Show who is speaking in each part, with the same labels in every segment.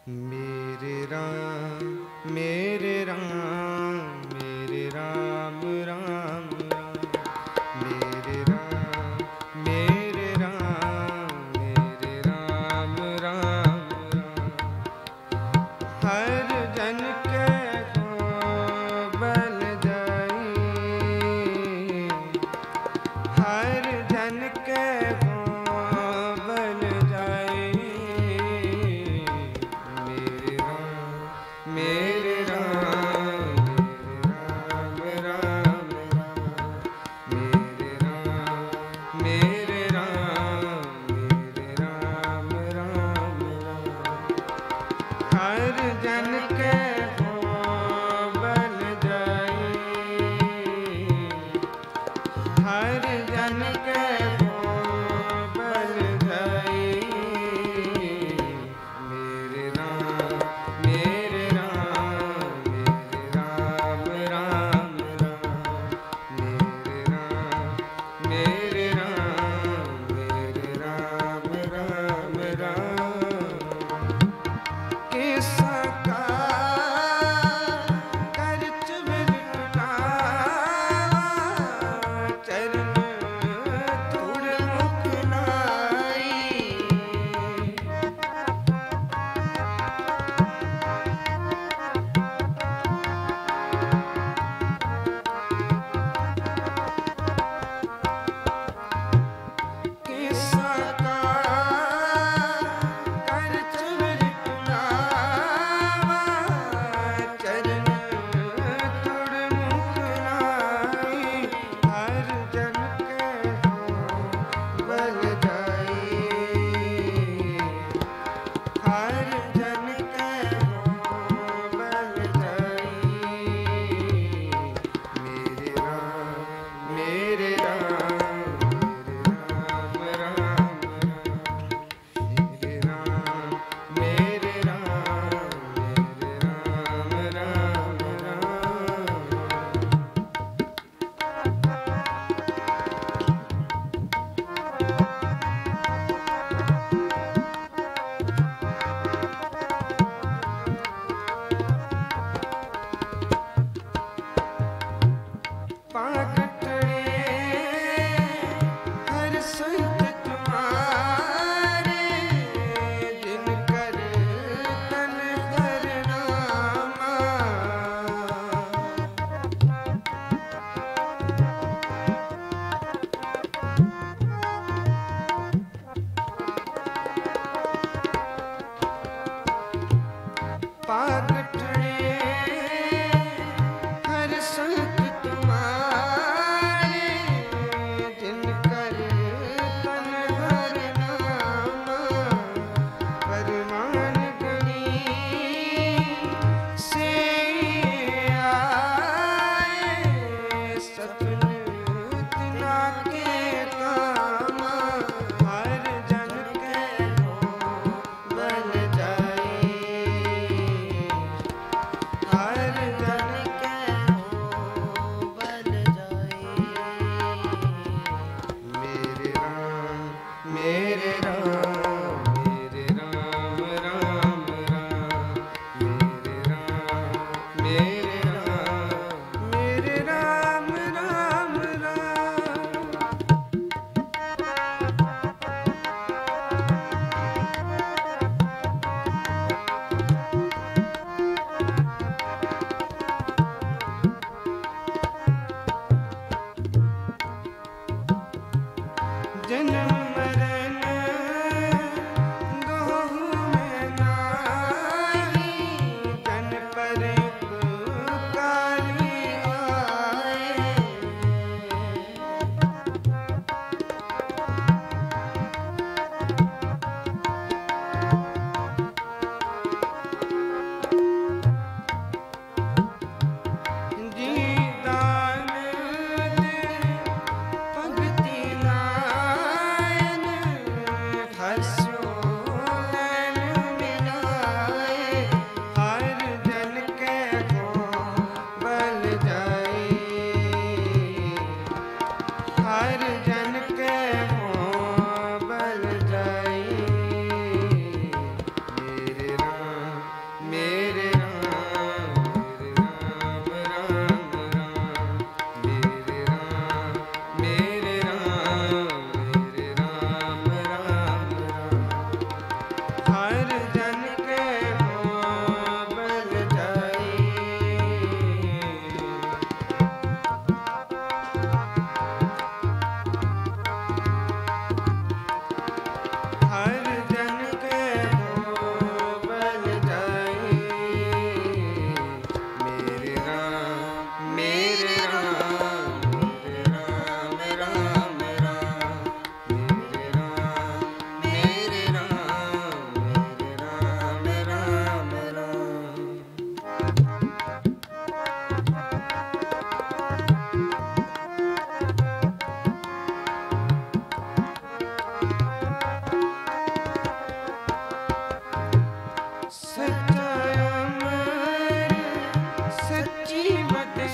Speaker 1: मेरे राम मेरे राम मेरे राम राम राम मेरे राम मेरे राम मेरे राम राम राम हर जन के को बल जाई हर जन के को बल जाई मेरे राम राम मेरे राम मेरे राम मेरे राम राम हर जन के हो बल जाई हर जन के हो बल जाई मेरे राम मेरे राम राम मेरे राम मेरे राम मेरे राम राम राम किसका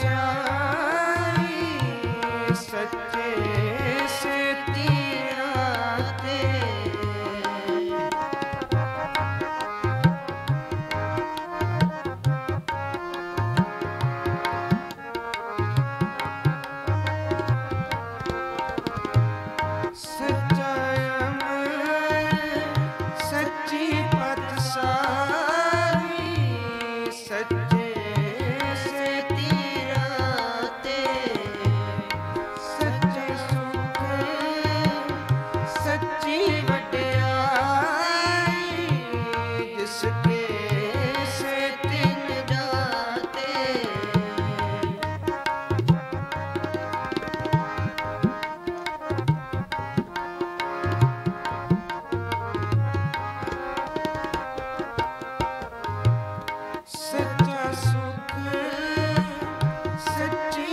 Speaker 1: बसियाई सच्चे से तीराते सच्चाई सच्ची पत सारी सच्चे से तीराते सच्चे सुख सच्ची वड्याई जिसके से तिन जाते सच्चा सुख सच्ची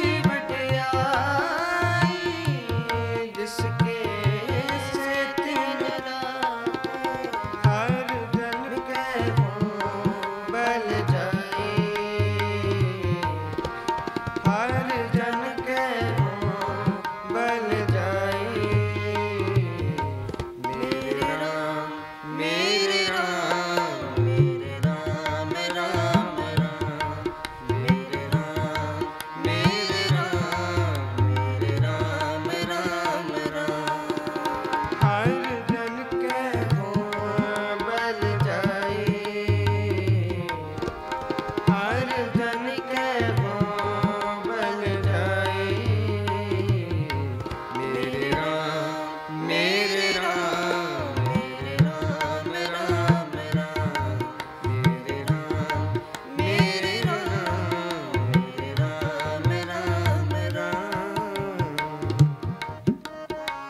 Speaker 1: वड्याई जिसके से तिन जाते हर जन के हो बल जाए हर जन के हो बल जाए मेरे राम मेरे राम मेरे राम राम राम मेरे राम मेरे राम मेरे राम राम राम हर जन के हो बल जाए हर जन के हो बल जाए मेरे राम मेरे राम मेरे राम राम राम मेरे राम मेरे राम मेरे राम राम राम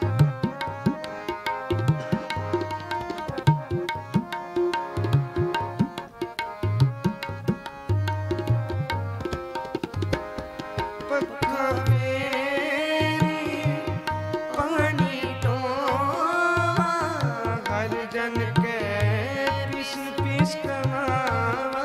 Speaker 1: पक्का मेरी पानी टोवा हर जन के पिस पिस कमावा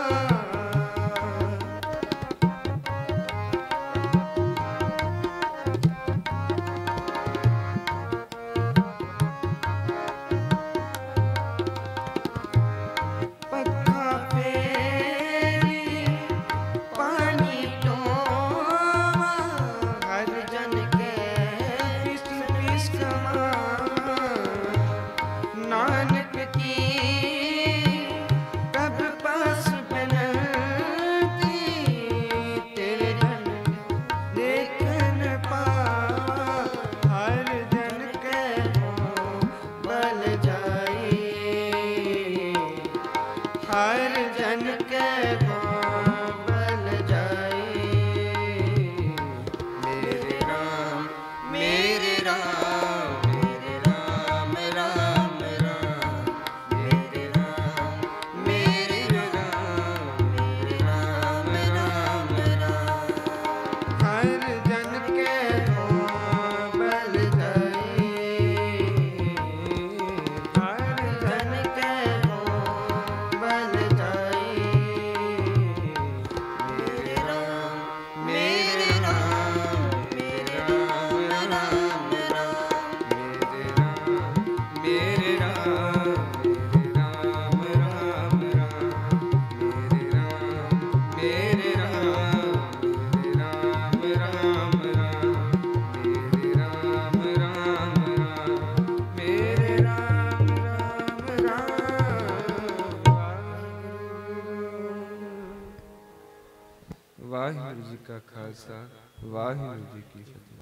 Speaker 1: पक्का मेरी पानी टोवा हर जन के पिस पिस कमावा नानक की कब पास बनती तेरे जन देखन पावा हर जन के हो बल जाए हर जन के हो बल जाए मेरे राम मेरे राम मेरे राम राम राम मेरे राम मेरे राम मेरे राम राम राम हर जन के हो बल जाए हर जन के हो बल जाए मेरे राम मेरे राम मेरे राम राम राम मेरे राम मेरे राम राम राम मेरे राम मेरे राम मेरे राम राम राम मेरे राम राम राम मेरे राम राम राम वाहिगुरू जी का खालसा वाहिगुरू जी की फतेह।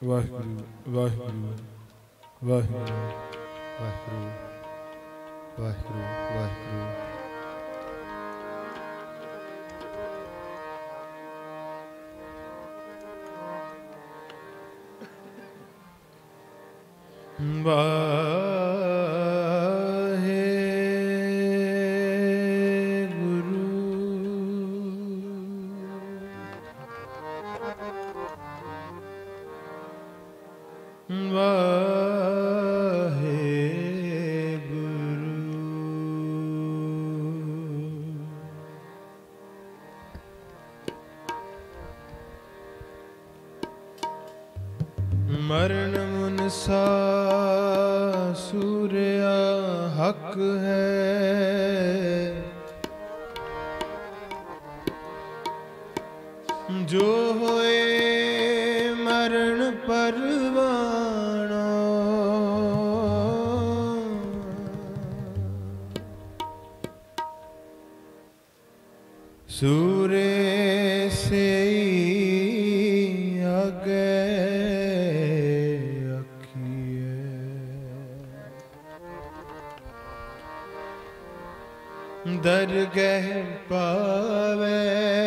Speaker 1: ਵਾਹਿਗੁਰੂ ਵਾਹਿਗੁਰੂ ਵਾਹਿਗੁਰੂ
Speaker 2: ਵਾਹਿਗੁਰੂ ਵਾਹਿਗੁਰੂ ਵਾਹਿਗੁਰੂ
Speaker 1: ਮਰਨ ਮੁਨਸਾ ਸੂਰਿਆ ਹੱਕ ਹੈ, ਜੋ ਹੋਏ ਮਰਨ ਪਰਵਾਣਾ। ਸੂਰੇ ਸੇਈ ਅਗੇ ਦਰਗਹਿ ਪਾਵੇ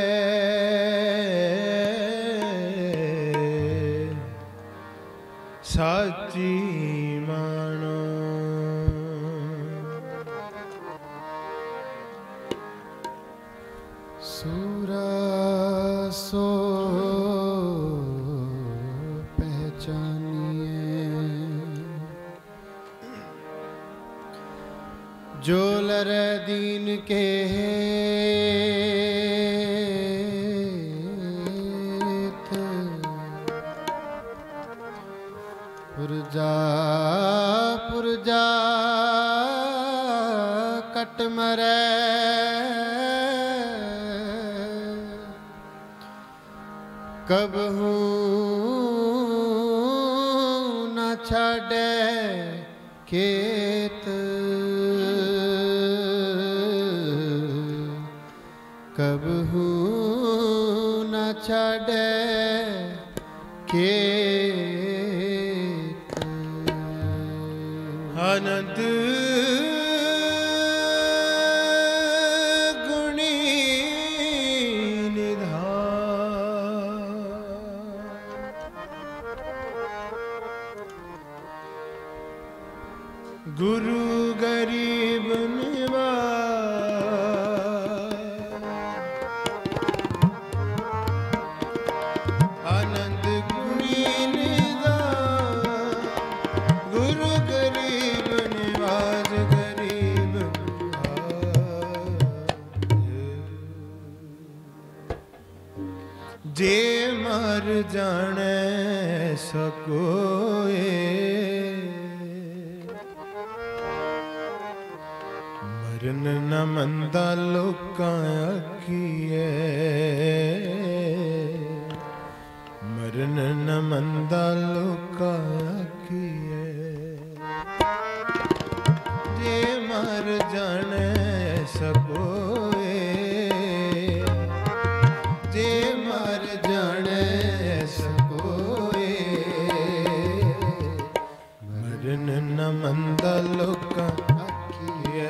Speaker 1: ਸਾਚੀ ਮਾਣੋ।
Speaker 2: ਸੂਰਾ ਸੋ ਪਹਿਚਾਨੀਏ, ਜੋ ਲਰੇ दीन के पुरजा पुरजा कट मरे, कबहू न छाड़े खेत, कबहू न छाड़े खेत।
Speaker 1: आनंद गुणी निधान, गुरु गरीब जे मर जाने सकोए, मरन न मंदा लोकां आखिए, मरन न मंदा लोकां आखिए। जे मर जाने सकोए, जे मर जाने सकोए, मरन न मंदा लोकां आखिए,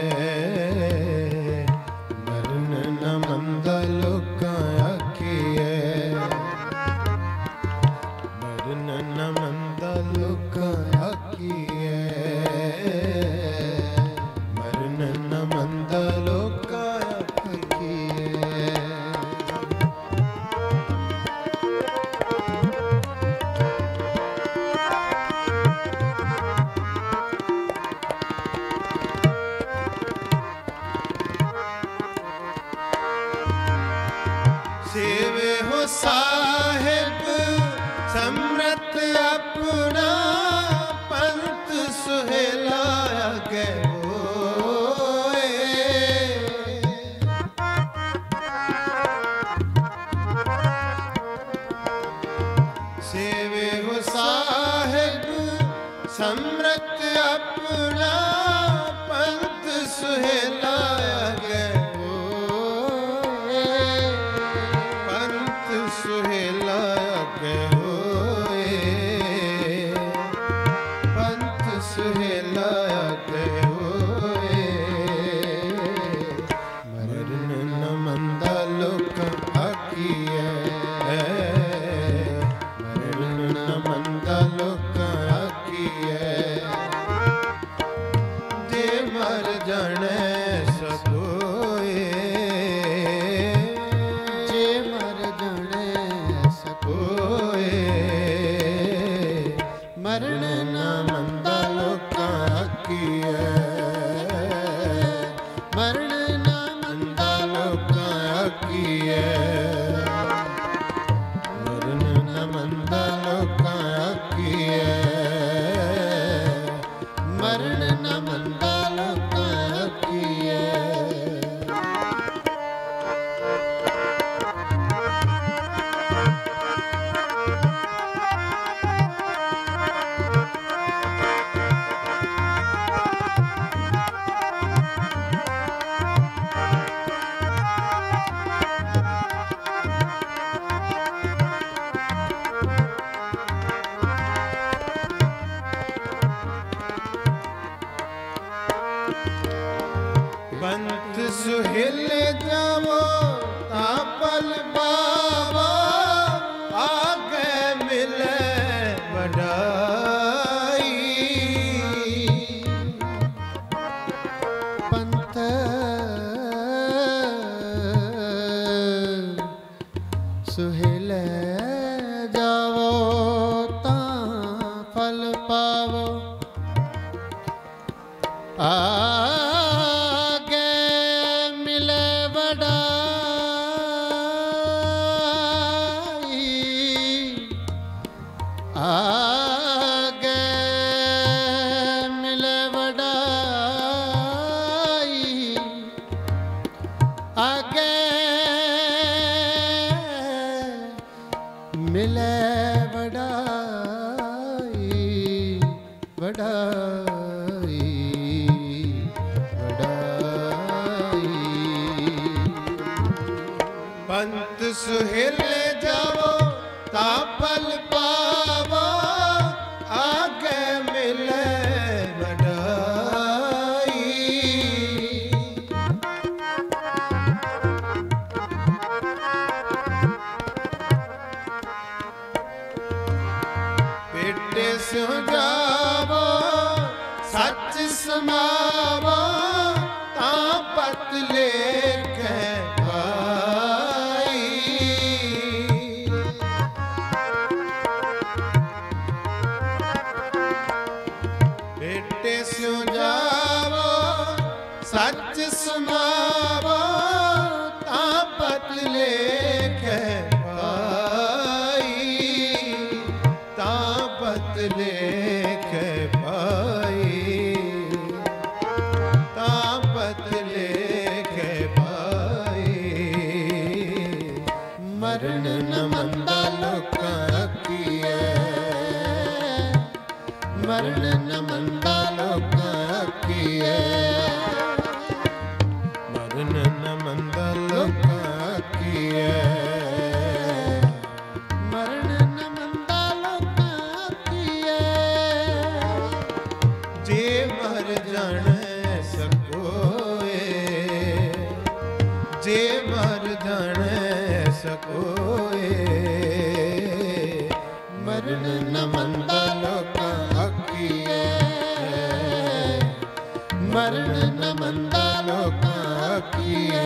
Speaker 1: मरन न मंदा लोकां आखिए, मरन न मंदा लोकां आखिए, मरन न मंदा लोकां आखिए। सेवे हो साहिब समरत अपना, पंत सुहेला आगे होए। सेवे हो साहिब समरत अपना, पंत सुहेला आगे सुहेला के होए,
Speaker 2: ਮਰਨ ਨਾ ਮੰਦਾ ਲੋਕਾਂ ਆਖੀਐ ਮਰਨ ਨਾ ਮੰਦਾ ਲੋਕਾਂ ਆਖੀਐ ਮਰਨ ਨਾ ਮੰਦਾ ਲੋਕਾਂ ਆਖੀਐ ਬੰਤ ਸੁਹਿਲ ਜਾਵੋ ਤਾਂ ਪਲ ਪਾਵੋ ਆਗੇ ਮਿਲੇ ਵਡਾਈ ਪੰਥ ਸੁਹਿਲ ਜਾਵੋ ਤਾਂ ਫਲ ਪਾਵੋ ਮਿਲੇ ਵਡਾਈ ਵਡਾਈ ਵਡਾਈ ਪੰਤ ਸੁਹਿਲ ਜਾਵੋ ਤਾਂ ਪਲ ਪਾਵੋ ਆਗੇ ਮਿਲੇ ਵਡਾਈ ਪੇਟੇ ਸਿਉ ਜਾਵੋ ਸੱਚ ਸਮਾਵੋ ਤਾਂ ਪਤ ਲੇਖੈ ਪਾਈ ਪੇਟੇ ਸਿਉ ਜਾਵੋ ਸੱਚ ਸਮਾਵੋ ਤਾਂ ਪਤ ਲੇਖੈ ਪਤ ਲੇਖੈ ਪਾਈ ਤਾਂ ਪਤ ਲੇਖੈ ਪਾਈ ਮਰਨ ਨ ਮੰਦਾ ਲੋਕਾਂ ਆਖੀਐ ਮਰਨ ਨ ਮੰਦਾ ਲੋਕਾਂ ਆਖੀਐ ਮਰਨ ਨ ਮੰਦਾ ਲੋਕਾਂ ਆਖੀਐ ਜੇ ਮਰ ਜਾਣੈ ਸਕੋਏ ਮਰਨ ਨ ਮੰਦਾ ਲੋਕਾਂ ਆਖੀਐ ਮਰਨ ਨ ਮੰਦਾ ਲੋਕਾਂ ਆਖੀਐ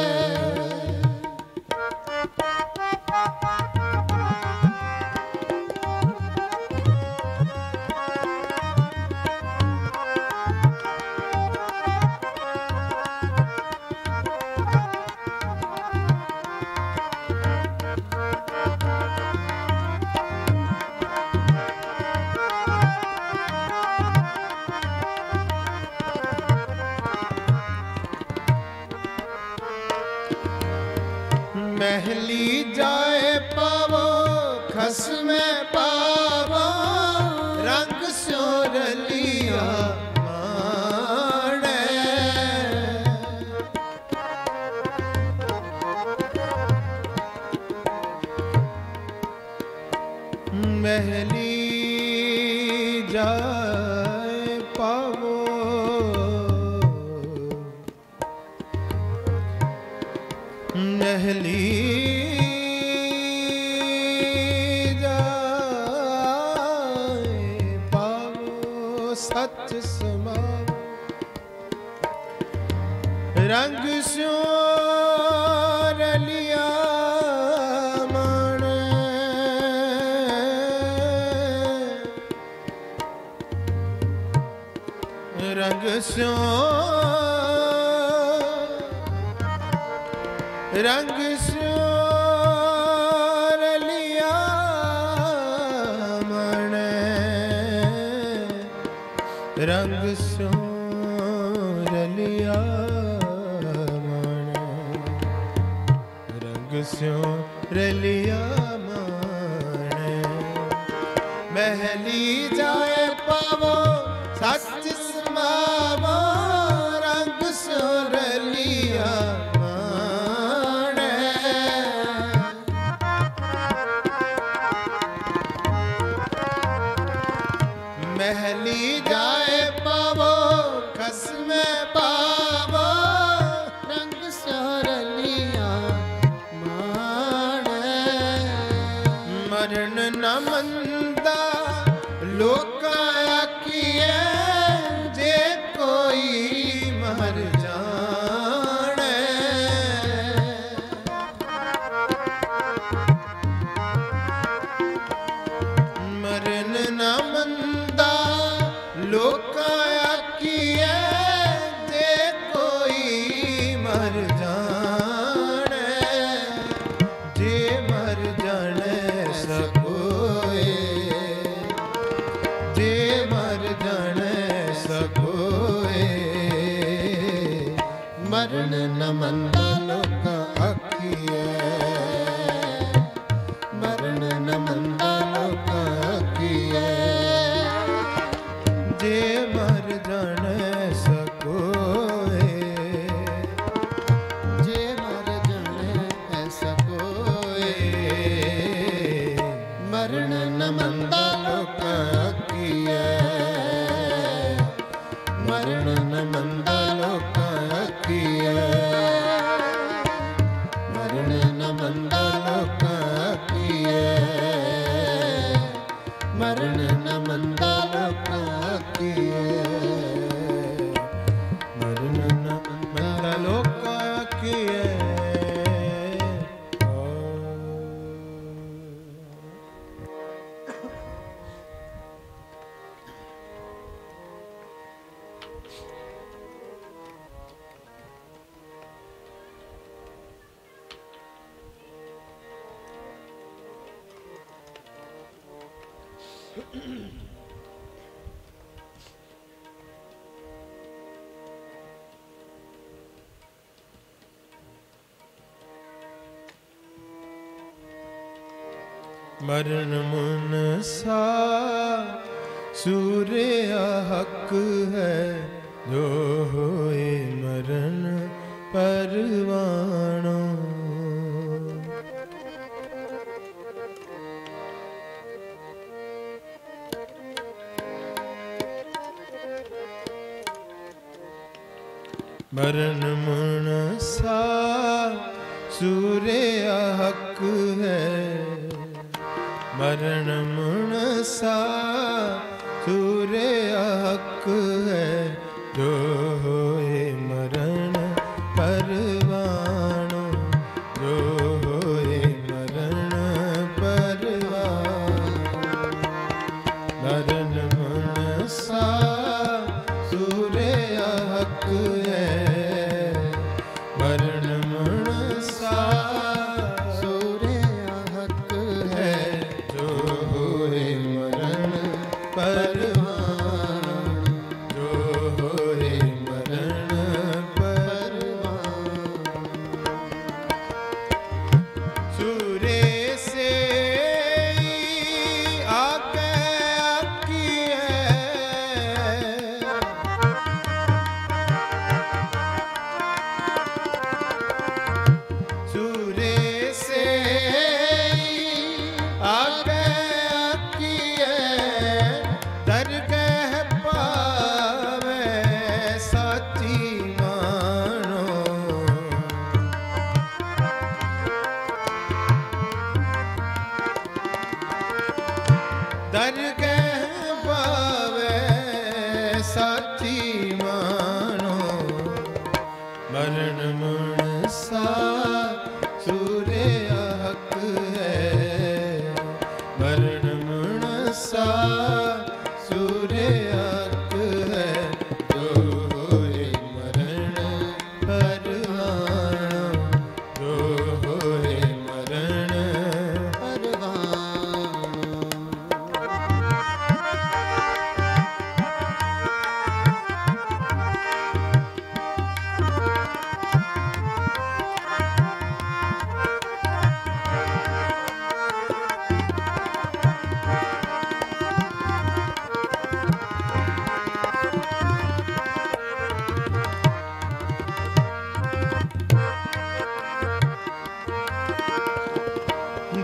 Speaker 2: महली जाए पावो खसमे पावो रंग स्यो रलिया माणे महली जाए पावो महली जाए पावो सच समाओ रंग स्यो रलिया माणे रंग स्यो रंग स्यों रलिया मने, रंग स्यों रलिया मने, रंग स्यों रलिया मने। महली जाए पावो सच समावो, रंग स्यों रलिया महली जाए पावो खसमे पावो, रंग स्योरलिया माणे। मरण न मंदा लोका आखिए, जे कोई मर जाने। मरण न मंदा लोका आखिए, जे कोई मर जाने। जे मर जाने सकोए, जे मर जाने सकोए। मरण न मंदा लोका आखिए, मरण न मंदा लोका आखिए। जे मर जाने सकोए, जे मर जाने सकोए। मरण न मंदा लोका आखिए, मरण न मंदा लोका आखिए। मरण न मंदा लोका आखिए, मरण न मंदा लोका आखिए। मरण न मंदा लोका आखिए। मरण मुनसा सूर्य हक है, जो होए मरण परवाणो। मरण मुनसा सूर्य हक है, मरण मुनसा सूर्य हक है। जो होए मरण परवाणो, जो होए मरण परवाणो। मरण मुनसा सूर्य हक है, मरण मुनसा सूर्य हक है। जो होए मरण परवान, जो होए मरण परवान। सूर्य से आके आखिए, सूर्य से आके आखिए। दरगह पावे साची मानो, दरगह पावे साची मानो। मरण मुनसा सूर्य हक है, मरण मुनसा सूर्य हक है। जो होए मरण परवाणो, जो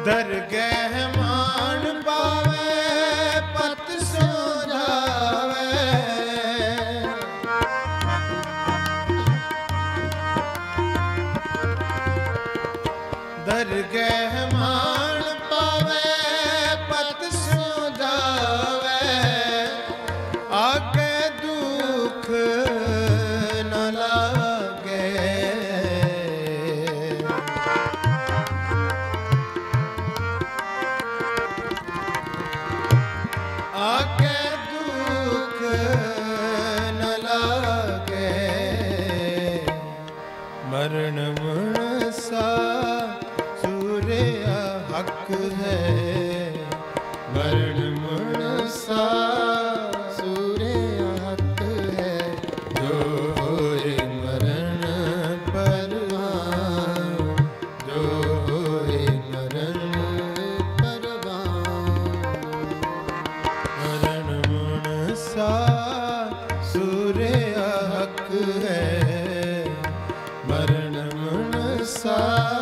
Speaker 2: दरगह मान पावे पत सो जावे। दरगह मान पावे पत सो जावे। आगे दुख न लागे। आगे दुख न लागे। मरण मनसा सूर्य हक है। मरण मनसा सूर्य हक है। जो होए मरण परवान। जो होए मरण परवान। मरण मनसा सूर्य हक है। मरण मनसा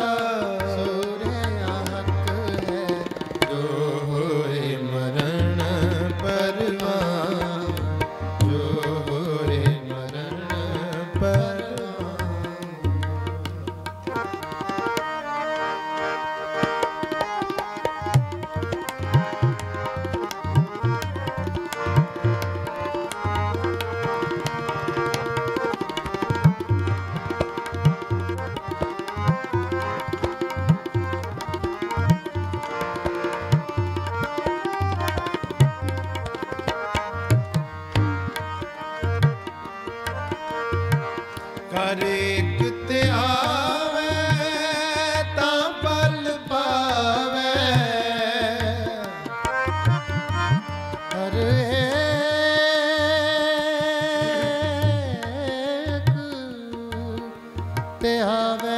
Speaker 2: सूर्य हक है। जो होए मरण परवान। जो होए मरण परवान। कर एक ते आवे तां पल पावे। हर एक ते आवे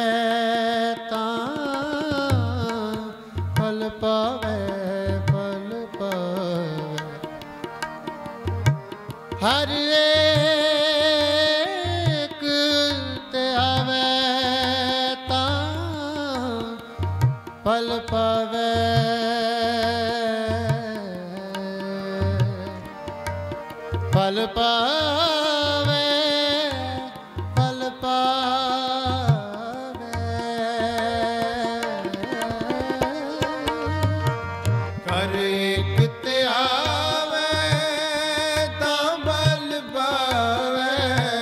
Speaker 2: तां पल पावे। पल पावे। हर एक ते आवे तां पल पावे। पल पावे। पल पावे। कर एक ते आवे तां बल पावे।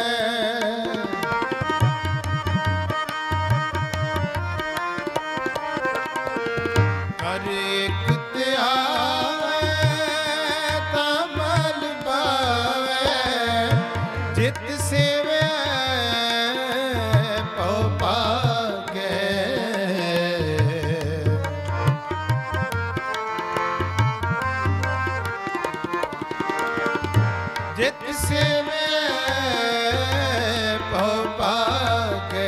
Speaker 2: कर एक ते आवे तां बल पावे। जित सेवे पौ पागे। जित सेवे पौ पागे।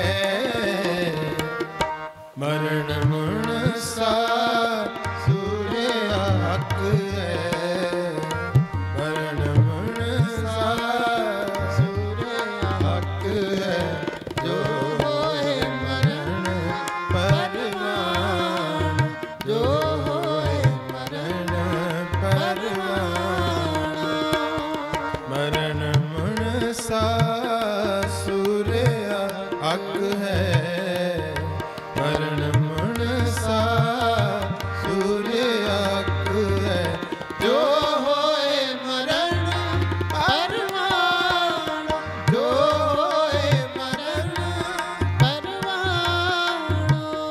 Speaker 2: मरण मनसा सूर्य हक है। मरण मनसा सूर्य हक है। जो होए मरण परवान। जो होए मरण परवान। मरण मनसा सूर्य हक है। मरण मनसा सूर्य हक है। जो होए मरण परवान। जो होए मरण परवान।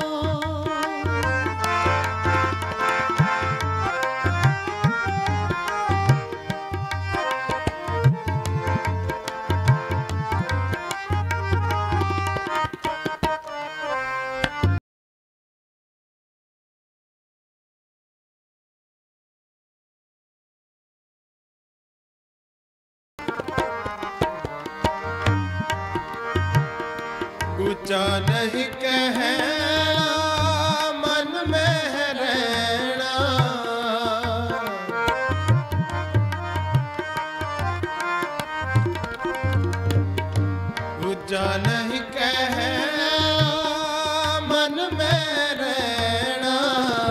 Speaker 2: ऊंचा नहीं कहना मन में रहना। ऊंचा नहीं कहना मन में रहना।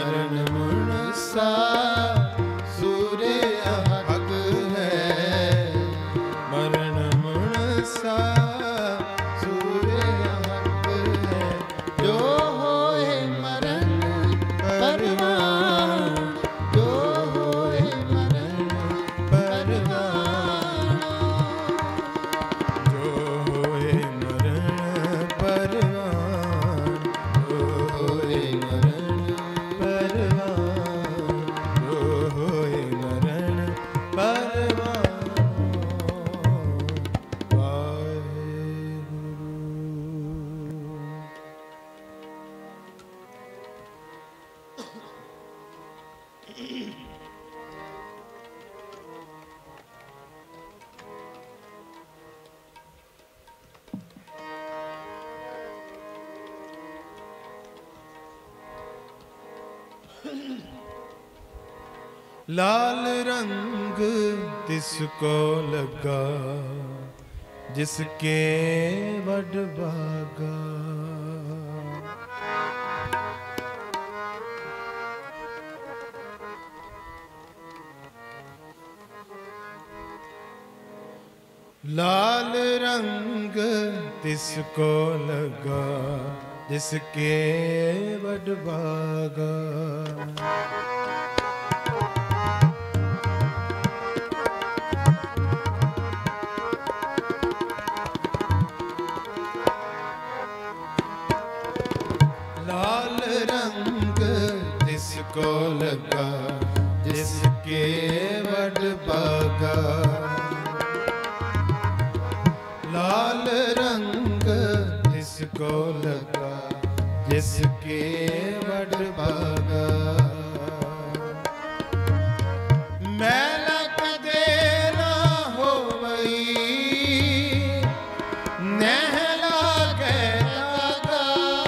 Speaker 2: मरण मुनसा सूर्य हक है, मरण मुनसा सूर्य हक है, जो होए मरण परवान, जो होए मरण परवान, जो होए मरण परवान, जो होए मरण परवान, जो होए मरण परवान। वाहेगुरु। लाल रंग तिसको लगा, जिसके वड भागा, लाल रंग तिसको लगा, जिसके वड भागा, लाल रंग तिसको लगा, जिसके वड भागा, लाल रंग तिसको लगा, जिसके वड भागा, मैला कदे ना होवई, नहला के दागा,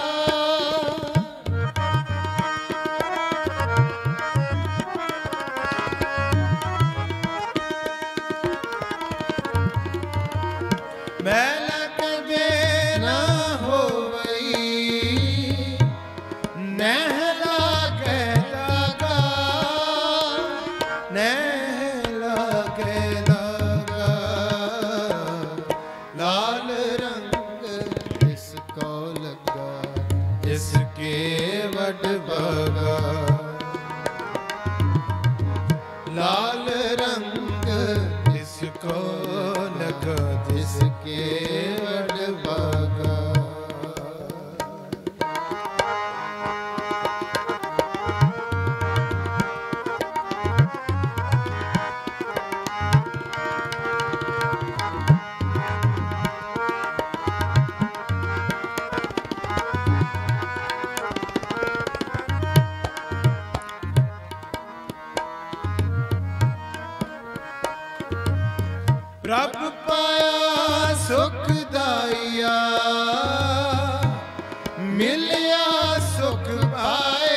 Speaker 2: मैला कदे ना होवई, नहला के दागा, नहला के दागा, लाल रंग जिसको लगा, जिसके वड भागा, लाल रंग जिसको लगा, जिसके वड भागा, प्रभ पाया सुखदाइया, मिलिया सुख पाए,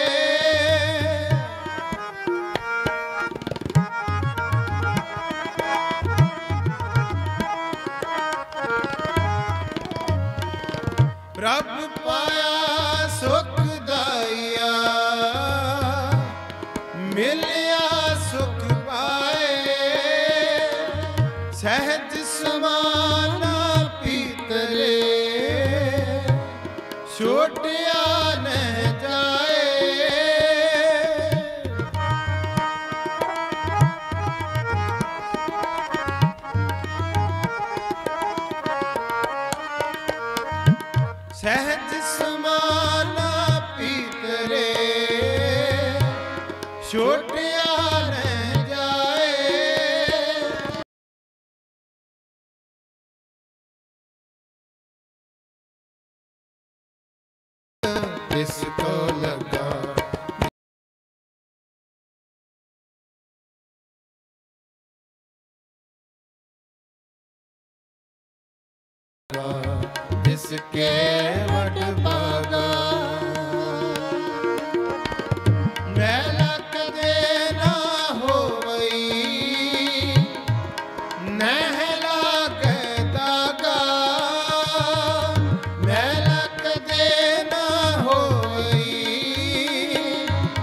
Speaker 2: प्रभ पाया सुखदाइया, मिलिया सुख पाए, सहज समाना पीतरे, छोटिया न जाए, सहज समाना पीतरे, छोटिया न जाए, जिसको लगा, जिसके वड भागा, मैला कदे ना होवई, नहला के दागा, मैला कदे ना होवई,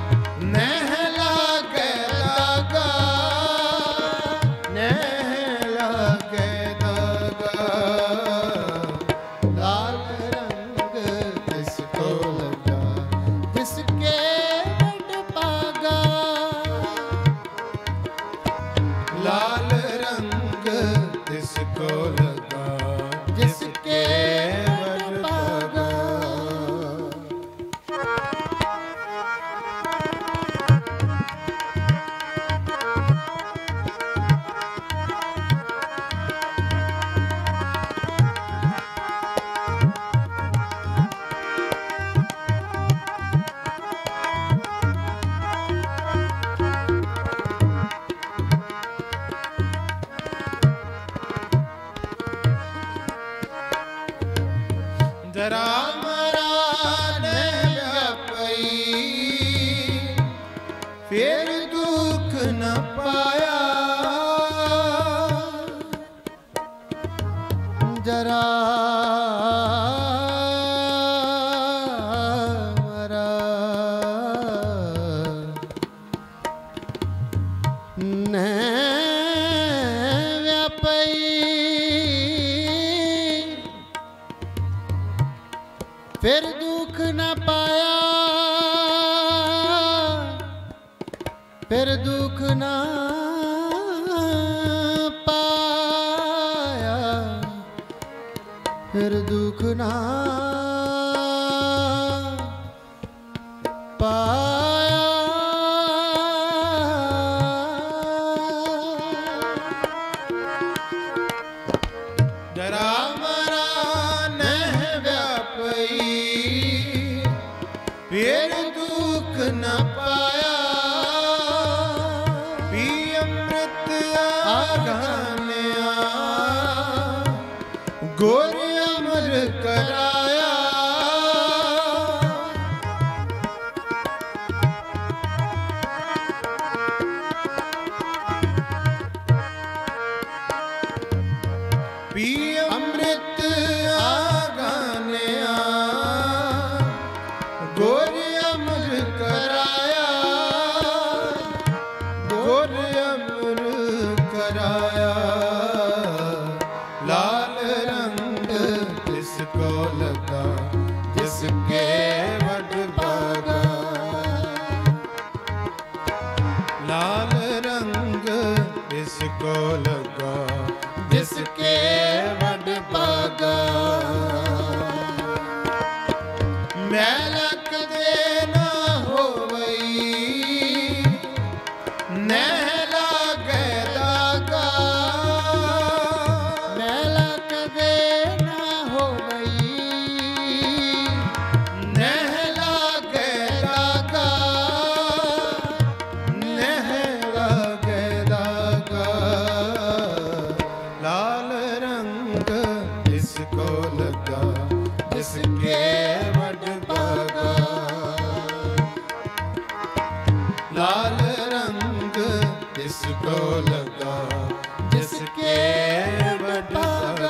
Speaker 2: फिर दुख न पाया। जरा मरा न व्यापई, फिर दुख न पाया, फिर दुख न पाया, फिर दुख न पाया। जरा मरा नह व्यापई, फिर दुख न पाया। पी अमृत आघान्या, गुर अमर कराया। पी अमृत आघान्या, गुर अमर कराया, गुर अमर कराया। लाल रंग जिसको लगा, जिसके वड भागा। लाल रंग जिसको लगा, जिसके वड भागा। मैला कदे ना होवई, नहला गै दागा। मैला कदे ना होवई, नहला गै दागा, नहला गै दागा। लाल रंग जिसको लगा, जिसके वड भागा। लाल रंग जिसको लगा, जिसके वड भागा।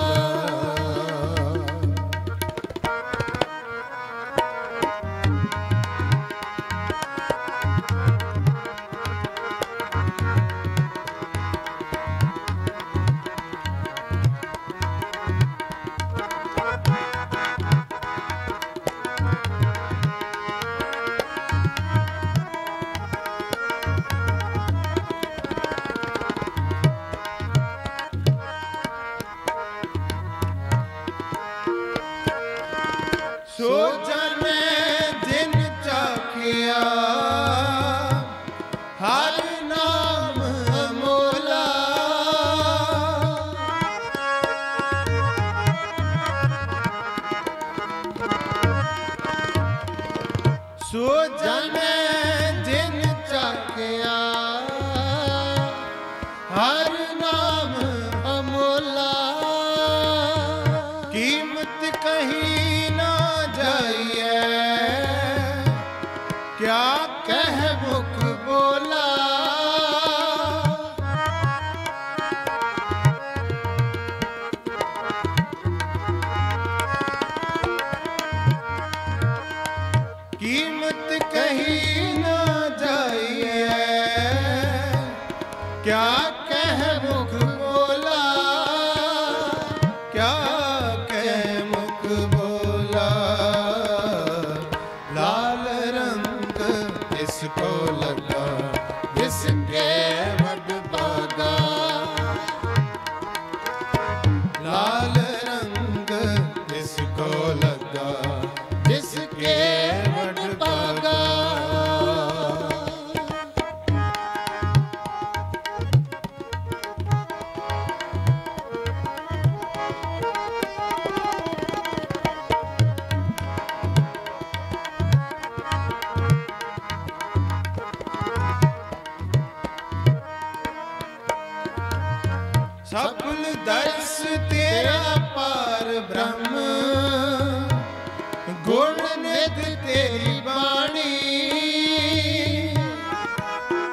Speaker 2: सो जाने दिन चाखिया, हर नाम अमोला। सो जाने दिन चाखिया, हर नाम अमोला। कीमत कहीं ना जाइए, क्या कह मुख बोला। कीमत कहीं ना जाइए, क्या कह मुख बोला, क्या कह मुख बोला। लाल रंग जिसको लगा, जिसके वड भागा। लाल रंग जिसको लगा, जिसके वड भागा। सफल दर्श तेरा पार ब्रह्म, गुण निध तेरी बाणी।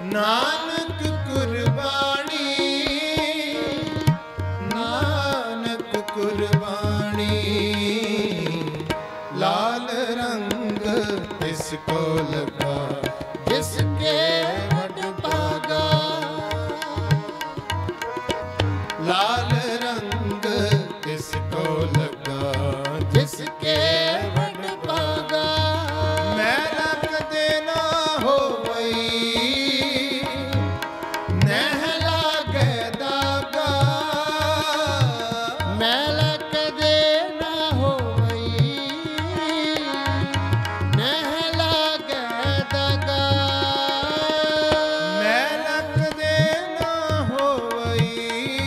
Speaker 2: ਨਾਨਕ ਕੁਰਬਾਨੀ, ਨਾਨਕ ਕੁਰਬਾਨੀ, ਲਾਲ ਰੰਗ ਤਿਸ ਕੋ ਲਗਾ ਜਿਸ ਕੇ ਵਡ ਭਾਗਾ, ਲਾਲ ਰੰਗ ਤਿਸ ਕੋ ਲਗਾ ਜਿਸ ਕੇ ਵਡ ਭਾਗਾ। ਮੈਲਾ ਕਦੇ ਨਾ ਹੋਵਈ ਨਹਿ ਲਾਗੈ ਦਾਗਾ, ਮੈਲਾ ਕਦੇ ਨਾ ਹੋਵਈ ਨਹਿ ਲਾਗੈ ਦਾਗਾ, ਮੈਲਾ ਕਦੇ ਨਾ ਹੋਵਈ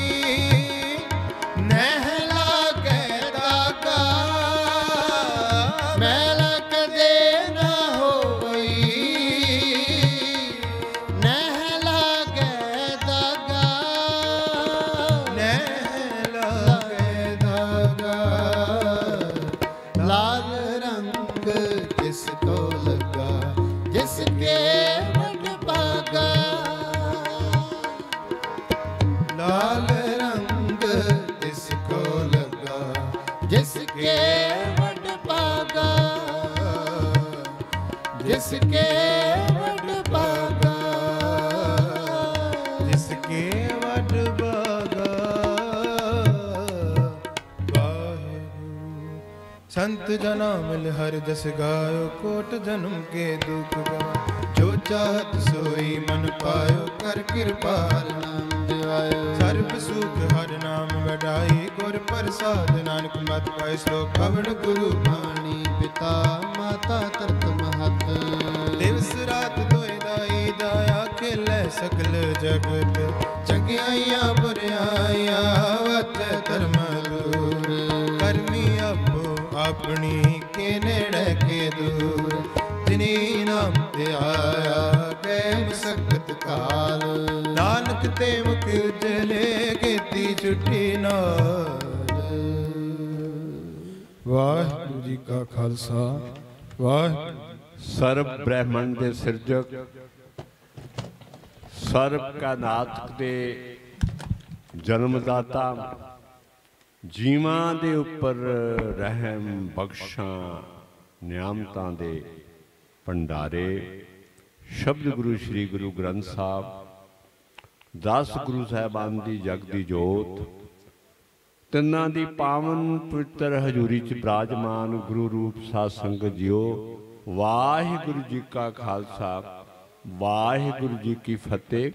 Speaker 2: ਨਹਿ ਲਾਗੈ ਦਾਗਾ, ਮੈਲਾ ਕਦੇ ਨਾ ਹੋਵਈ ਨਹਿ ਲਾਗੈ ਦਾਗਾ, ਨਹਿ ਲਾਗੈ ਦਾਗਾ। ਲਾਲ ਰੰਗ ਜਿਸ ਕੋ ਲਗਾ ਜਿਸ ਕੇ ਵਡ ਭਾਗਾ, ਲਾਲ ਰੰਗ ਜਿਸ ਕੋ ਲਗਾ ਜਿਸ ਕੇ ਵਡ ਭਾਗਾ, ਜਿਸ ਕੇ ਵਡ ਭਾਗਾ, ਜਿਸ ਕੇ ਵਡ ਭਾਗਾ। ਵਾਹਿਗੁਰੂ। ਸੰਤ ਜਨਾ ਮਿਲ ਹਰਿ ਜਸ ਗਾਇਓ, ਕੋਟ ਜਨਮ ਕੇ ਦੁਖ ਗਵਾ, ਜੋ ਚਾਹਤ ਸੋਈ ਮਨ ਪਾਇਓ, ਕਰ ਕਿਰਪਾਲ ਨਾਮ ਦਿਵਾਇਓ। ਸਰਬ ਸੁਖ ਹਰਿ ਨਾਮ ਵਡਾਈ, ਗੁਰ ਪ੍ਰਸਾਦ ਨਾਨਕ ਮਤ ਪਾਇ। ਸ਼ਲੋਕ ਕਵਣ ਗੁਰੂ ਬਾਣੀ, ਪਿਤਾ ਮਾਤਾ ਤਰਤ ਮਹਤ, ਦਿਵਸ ਰਾਤ ਦੋਇ ਦਾਈ ਦਾਇਆ, ਖੇਲੇ ਸਕਲ ਜਗਤ, ਚੰਗਿਆਈਆਂ ਬੁਰਿਆਈਆਂ ਵਤ ਧਰਮ ਦੂਰ, ਕਰਮੀ ਆਪੋ ਆਪਣੀ ਕੇ ਨੇੜੇ ਕੇ ਦੂਰ, ਜਿਨੀ ਨਾਮ ਤੇ ਆਇਆ ਗਏ ਮਸਕਤ ਕਾਲ, ਨਾਨਕ ਤੇ ਮੁਖ ਉਜਲੇ ਕੀਤੀ ਛੁੱਟੀ ਨਾਲ। ਵਾਹਿਗੁਰੂ ਜੀ ਕਾ ਖਾਲਸਾ, ਵਾਹਿਗੁਰੂ।
Speaker 3: ਸਰਬ ਬ੍ਰਹਮੰਡ ਦੇ ਸਿਰਜਕ, ਸਰਬ ਕਾਇਨਾਤ ਦੇ ਜਨਮਦਾਤਾ, ਜੀਵਾਂ ਦੇ ਉੱਪਰ ਰਹਿਮ ਬਖਸ਼ਾਂ ਨਿਆਮਤਾਂ ਦੇ ਭੰਡਾਰੇ, ਸ਼ਬਦ ਗੁਰੂ ਸ੍ਰੀ ਗੁਰੂ ਗ੍ਰੰਥ ਸਾਹਿਬ, 10 ਗੁਰੂ ਸਾਹਿਬਾਨ ਦੀ ਜਗ ਦੀ ਜੋਤ, ਤਿੰਨਾਂ ਦੀ ਪਾਵਨ ਪਵਿੱਤਰ ਹਜ਼ੂਰੀ 'ਚ ਬਿਰਾਜਮਾਨ ਗੁਰੂ ਰੂਪ ਸਾਧ ਸੰਗਤ ਜੀਓ, ਵਾਹਿਗੁਰੂ ਜੀ ਕਾ ਖਾਲਸਾ, ਵਾਹਿਗੁਰੂ ਜੀ ਕੀ ਫਤਿਹ।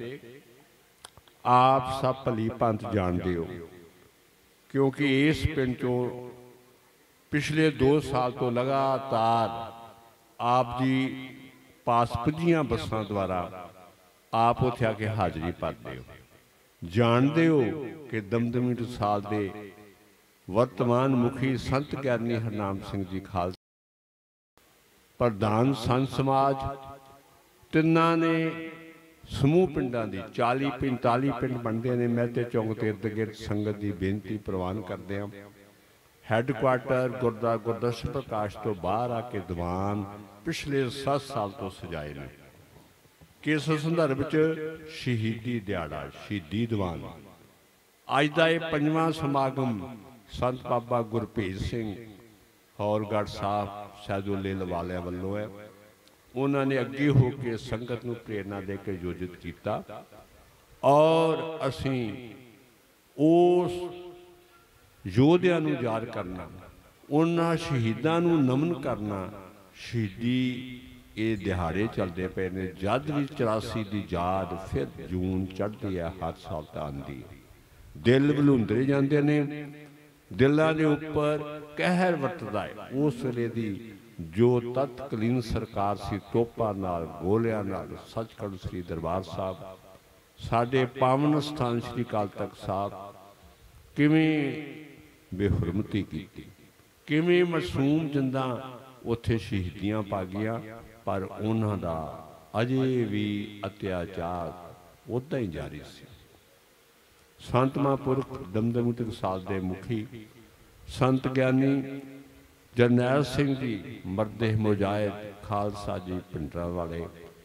Speaker 3: ਆਪ ਸਭ ਭਲੀ ਭਾਂਤ ਜਾਣਦੇ ਹੋ, ਕਿਉਂਕਿ ਇਸ ਪਿੰਡ 'ਚੋਂ ਪਿਛਲੇ 2 ਸਾਲ ਤੋਂ ਲਗਾਤਾਰ ਆਪ ਜੀ ਪਾਸ 5 ਬੱਸਾਂ ਦੁਆਰਾ ਆਪ ਉੱਥੇ ਆ ਕੇ ਹਾਜ਼ਰੀ ਭਰਦੇ ਹੋ। ਜਾਣਦੇ ਹੋ ਕਿ ਦਮਦਮੀ ਟਕਸਾਲ ਦੇ ਵਰਤਮਾਨ ਮੁਖੀ ਸੰਤ ਗਿਆਨੀ ਹਰਨਾਮ ਸਿੰਘ ਜੀ ਖਾਲਸਾ, ਪ੍ਰਧਾਨ ਸੰਤ ਸਮਾਜ, ਤਿੰਨਾਂ ਨੇ ਸਮੂਹ ਪਿੰਡਾਂ ਦੀ 40-45 ਪਿੰਡ ਬਣਦੇ ਨੇ। ਮਹਿਤੇ ਚੌਂਕ ਦੇ ਇਰਦ ਗਿਰਦ ਸੰਗਤ ਦੀ ਬੇਨਤੀ ਪ੍ਰਵਾਨ ਕਰਦੇ ਹਾਂ। ਹੈੱਡਕੁਆਟਰ ਗੁਰਦੁਆਰਾ ਗੁਰਦਰਸ਼ਨ ਪ੍ਰਕਾਸ਼ ਤੋਂ ਬਾਹਰ ਆ ਕੇ ਦੀਵਾਨ ਪਿਛਲੇ 7 ਸਾਲ ਤੋਂ ਸਜਾਏ ਨੇ। ਕਿਸ ਸੰਦਰਭ 'ਚ? ਸ਼ਹੀਦੀ ਦਿਹਾੜਾ, ਸ਼ਹੀਦੀ ਦੀਵਾਨ। ਅੱਜ ਦਾ ਇਹ 5ਵਾਂ ਸਮਾਗਮ ਸੰਤ ਬਾਬਾ ਗੁਰਭੇਜ ਸਿੰਘ ਹੌਰਗੜ੍ਹ ਸਾਹਿਬ ਸੈਦੋਲੇ ਲਵਾਲਿਆਂ ਵੱਲੋਂ ਹੈ। ਉਹਨਾਂ ਨੇ ਅੱਗੇ ਹੋ ਕੇ ਸੰਗਤ ਨੂੰ ਪ੍ਰੇਰਨਾ ਦੇ ਕੇ ਆਯੋਜਿਤ ਕੀਤਾ, ਔਰ ਅਸੀਂ ਉਸ ਯੋਧਿਆਂ ਨੂੰ ਯਾਦ ਕਰਨਾ, ਉਹਨਾਂ ਸ਼ਹੀਦਾਂ ਨੂੰ ਨਮਨ ਕਰਨਾ। ਸ਼ਹੀਦੀ ਇਹ ਦਿਹਾੜੇ ਚੱਲਦੇ ਪਏ ਨੇ, ਜਦ ਵੀ 84 ਦੀ ਯਾਦ ਫਿਰ ਜੂਨ ਚੜ੍ਹਦੀ ਹੈ, ਹਰ ਸਾਲ ਤਾਂ ਆਉਂਦੀ ਹੈ। ਦਿਲ ਬਲੂੰਦਰੇ ਜਾਂਦੇ ਨੇ, ਦਿਲਾਂ ਦੇ ਉੱਪਰ ਕਹਿਰ ਵਰਤਦਾ ਹੈ। ਉਸ ਵੇਲੇ ਦੀ ਜੋ ਤਤਕਾਲੀਨ ਸਰਕਾਰ ਸੀ, ਤੋਪਾਂ ਨਾਲ, ਗੋਲਿਆਂ ਨਾਲ, ਸੱਚਖੰਡ ਸ੍ਰੀ ਦਰਬਾਰ ਸਾਹਿਬ, ਸਾਡੇ ਪਾਵਨ ਸਥਾਨ ਸ੍ਰੀ ਅਕਾਲ ਤਖਤ ਸਾਹਿਬ ਕਿਵੇਂ ਬੇਹੁਰਮਤੀ ਕੀਤੀ, ਕਿਵੇਂ ਮਾਸੂਮ ਜਿੰਦਾਂ ਉੱਥੇ ਸ਼ਹੀਦੀਆਂ ਪਾ ਗਈਆਂ, ਪਰ ਉਹਨਾਂ ਦਾ ਅਜੇ ਵੀ ਅਤਿਆਚਾਰ ਉੱਦਾਂ ਹੀ ਜਾਰੀ ਸੀ। ਸੰਤ ਮਹਾਂਪੁਰਖ ਦਮਦਮੀ ਟਕਸਾਲ ਦੇ ਮੁਖੀ ਸੰਤ ਗਿਆਨੀ ਜਰਨੈਲ ਸਿੰਘ ਜੀ ਮਰਦੇ ਮੁਜਾਹਿਦ ਖਾਲਸਾ ਜੀ ਪਿੰਡਰਾਂ ਵਾਲੇ,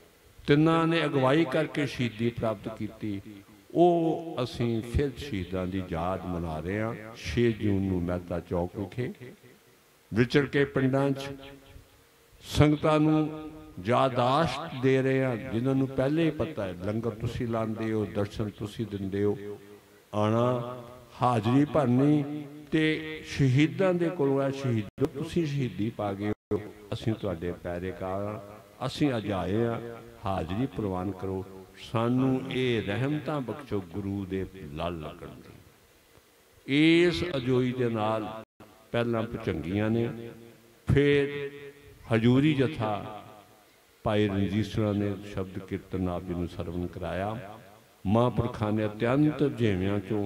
Speaker 3: ਤਿੰਨਾਂ ਨੇ ਅਗਵਾਈ ਕਰਕੇ ਸ਼ਹੀਦੀ ਪ੍ਰਾਪਤ ਕੀਤੀ। ਉਹ ਅਸੀਂ ਫਿਰ ਸ਼ਹੀਦਾਂ ਦੀ ਯਾਦ ਮਨਾ ਰਹੇ ਹਾਂ। 6 ਜੂਨ ਨੂੰ ਮਹਿਤਾ ਚੌਕ ਵਿਖੇ ਵਿਚਰ ਕੇ ਪਿੰਡਾਂ 'ਚ ਸੰਗਤਾਂ ਨੂੰ ਯਾਦਾਸ਼ਤ ਦੇ ਰਹੇ ਹਾਂ। ਜਿਨ੍ਹਾਂ ਨੂੰ ਪਹਿਲੇ ਹੀ ਪਤਾ ਹੈ ਲੰਗਰ ਤੁਸੀਂ ਲਾਉਂਦੇ ਹੋ, ਦਰਸ਼ਨ ਤੁਸੀਂ ਦਿੰਦੇ ਹੋ, ਆਉਣਾ, ਹਾਜ਼ਰੀ ਭਰਨੀ, ਤੇ ਸ਼ਹੀਦਾਂ ਦੇ ਕੋਲੋਂ ਆ ਸ਼ਹੀਦੋ ਤੁਸੀਂ ਸ਼ਹੀਦੀ ਪਾ ਗਏ ਹੋ, ਅਸੀਂ ਤੁਹਾਡੇ ਪੈਰੇਕਾਰ ਹਾਂ, ਅਸੀਂ ਅੱਜ ਆਏ ਹਾਂ, ਹਾਜ਼ਰੀ ਪ੍ਰਵਾਨ ਕਰੋ, ਸਾਨੂੰ ਇਹ ਰਹਿਮਤਾਂ ਬਖਸ਼ੋ ਗੁਰੂ ਦੇ ਲੜ ਲੱਗਣ ਦੀ। ਇਸ ਅਜੋਈ ਦੇ ਨਾਲ ਪਹਿਲਾਂ ਭੁਜੰਗੀਆਂ ਨੇ, ਫਿਰ ਹਜੂਰੀ ਜਥਾ ਭਾਈ ਰਣਜੀਤ ਨੇ ਸ਼ਬਦ ਕੀਰਤਨ ਆਪ ਜੀ ਨੂੰ ਸਰਵਣ ਕਰਾਇਆ। ਮਹਾਂਪੁਰਖਾਂ ਨੇ ਅਤਿਅੰਤ ਜਿਵੇਂ ਚੋਂ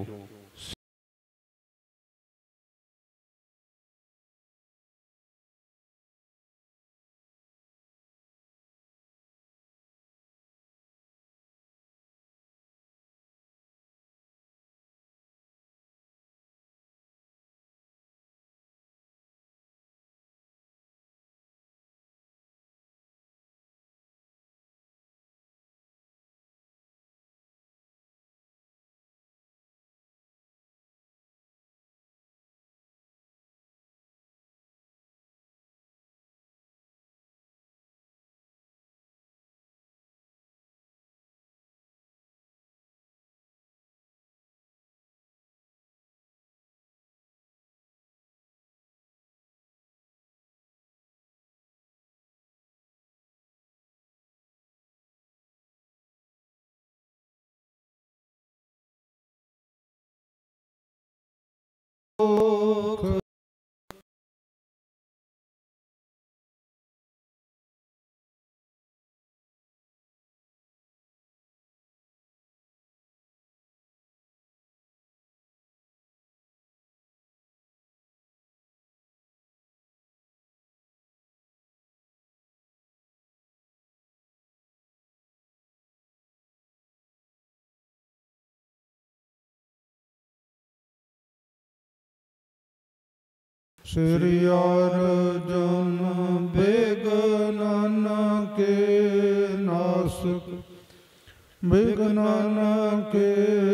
Speaker 2: श्री अर्जुन विघ्न के नासक, विघ्न के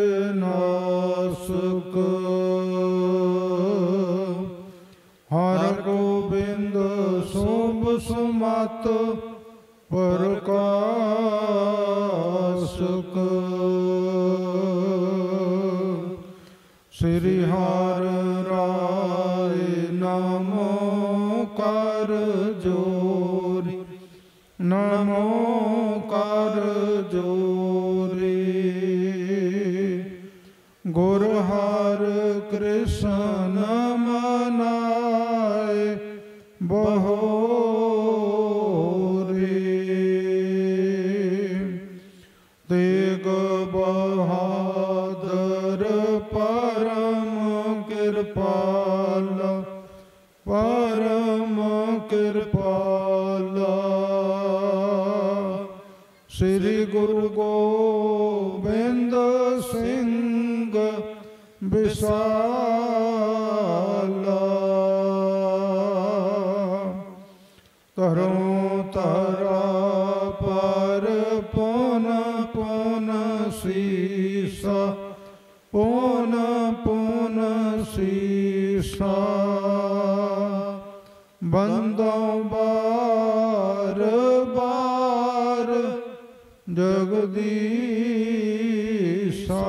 Speaker 2: नासक, हर गोबिंद शुभ सुमत प्रकाशक, श्री हर नमो कर जोरी, नमो कर जोरी, गुर हर कृष्ण मनाए बहोरी, तेग बहादुर परम कृपाल, परम कृपाला, श्री गुरु गोबिंद सिंह विशाला, तरों तरा पर पुन पुन सीसा, पुन पुन सीसा, बंदों बार बार जगदीशा,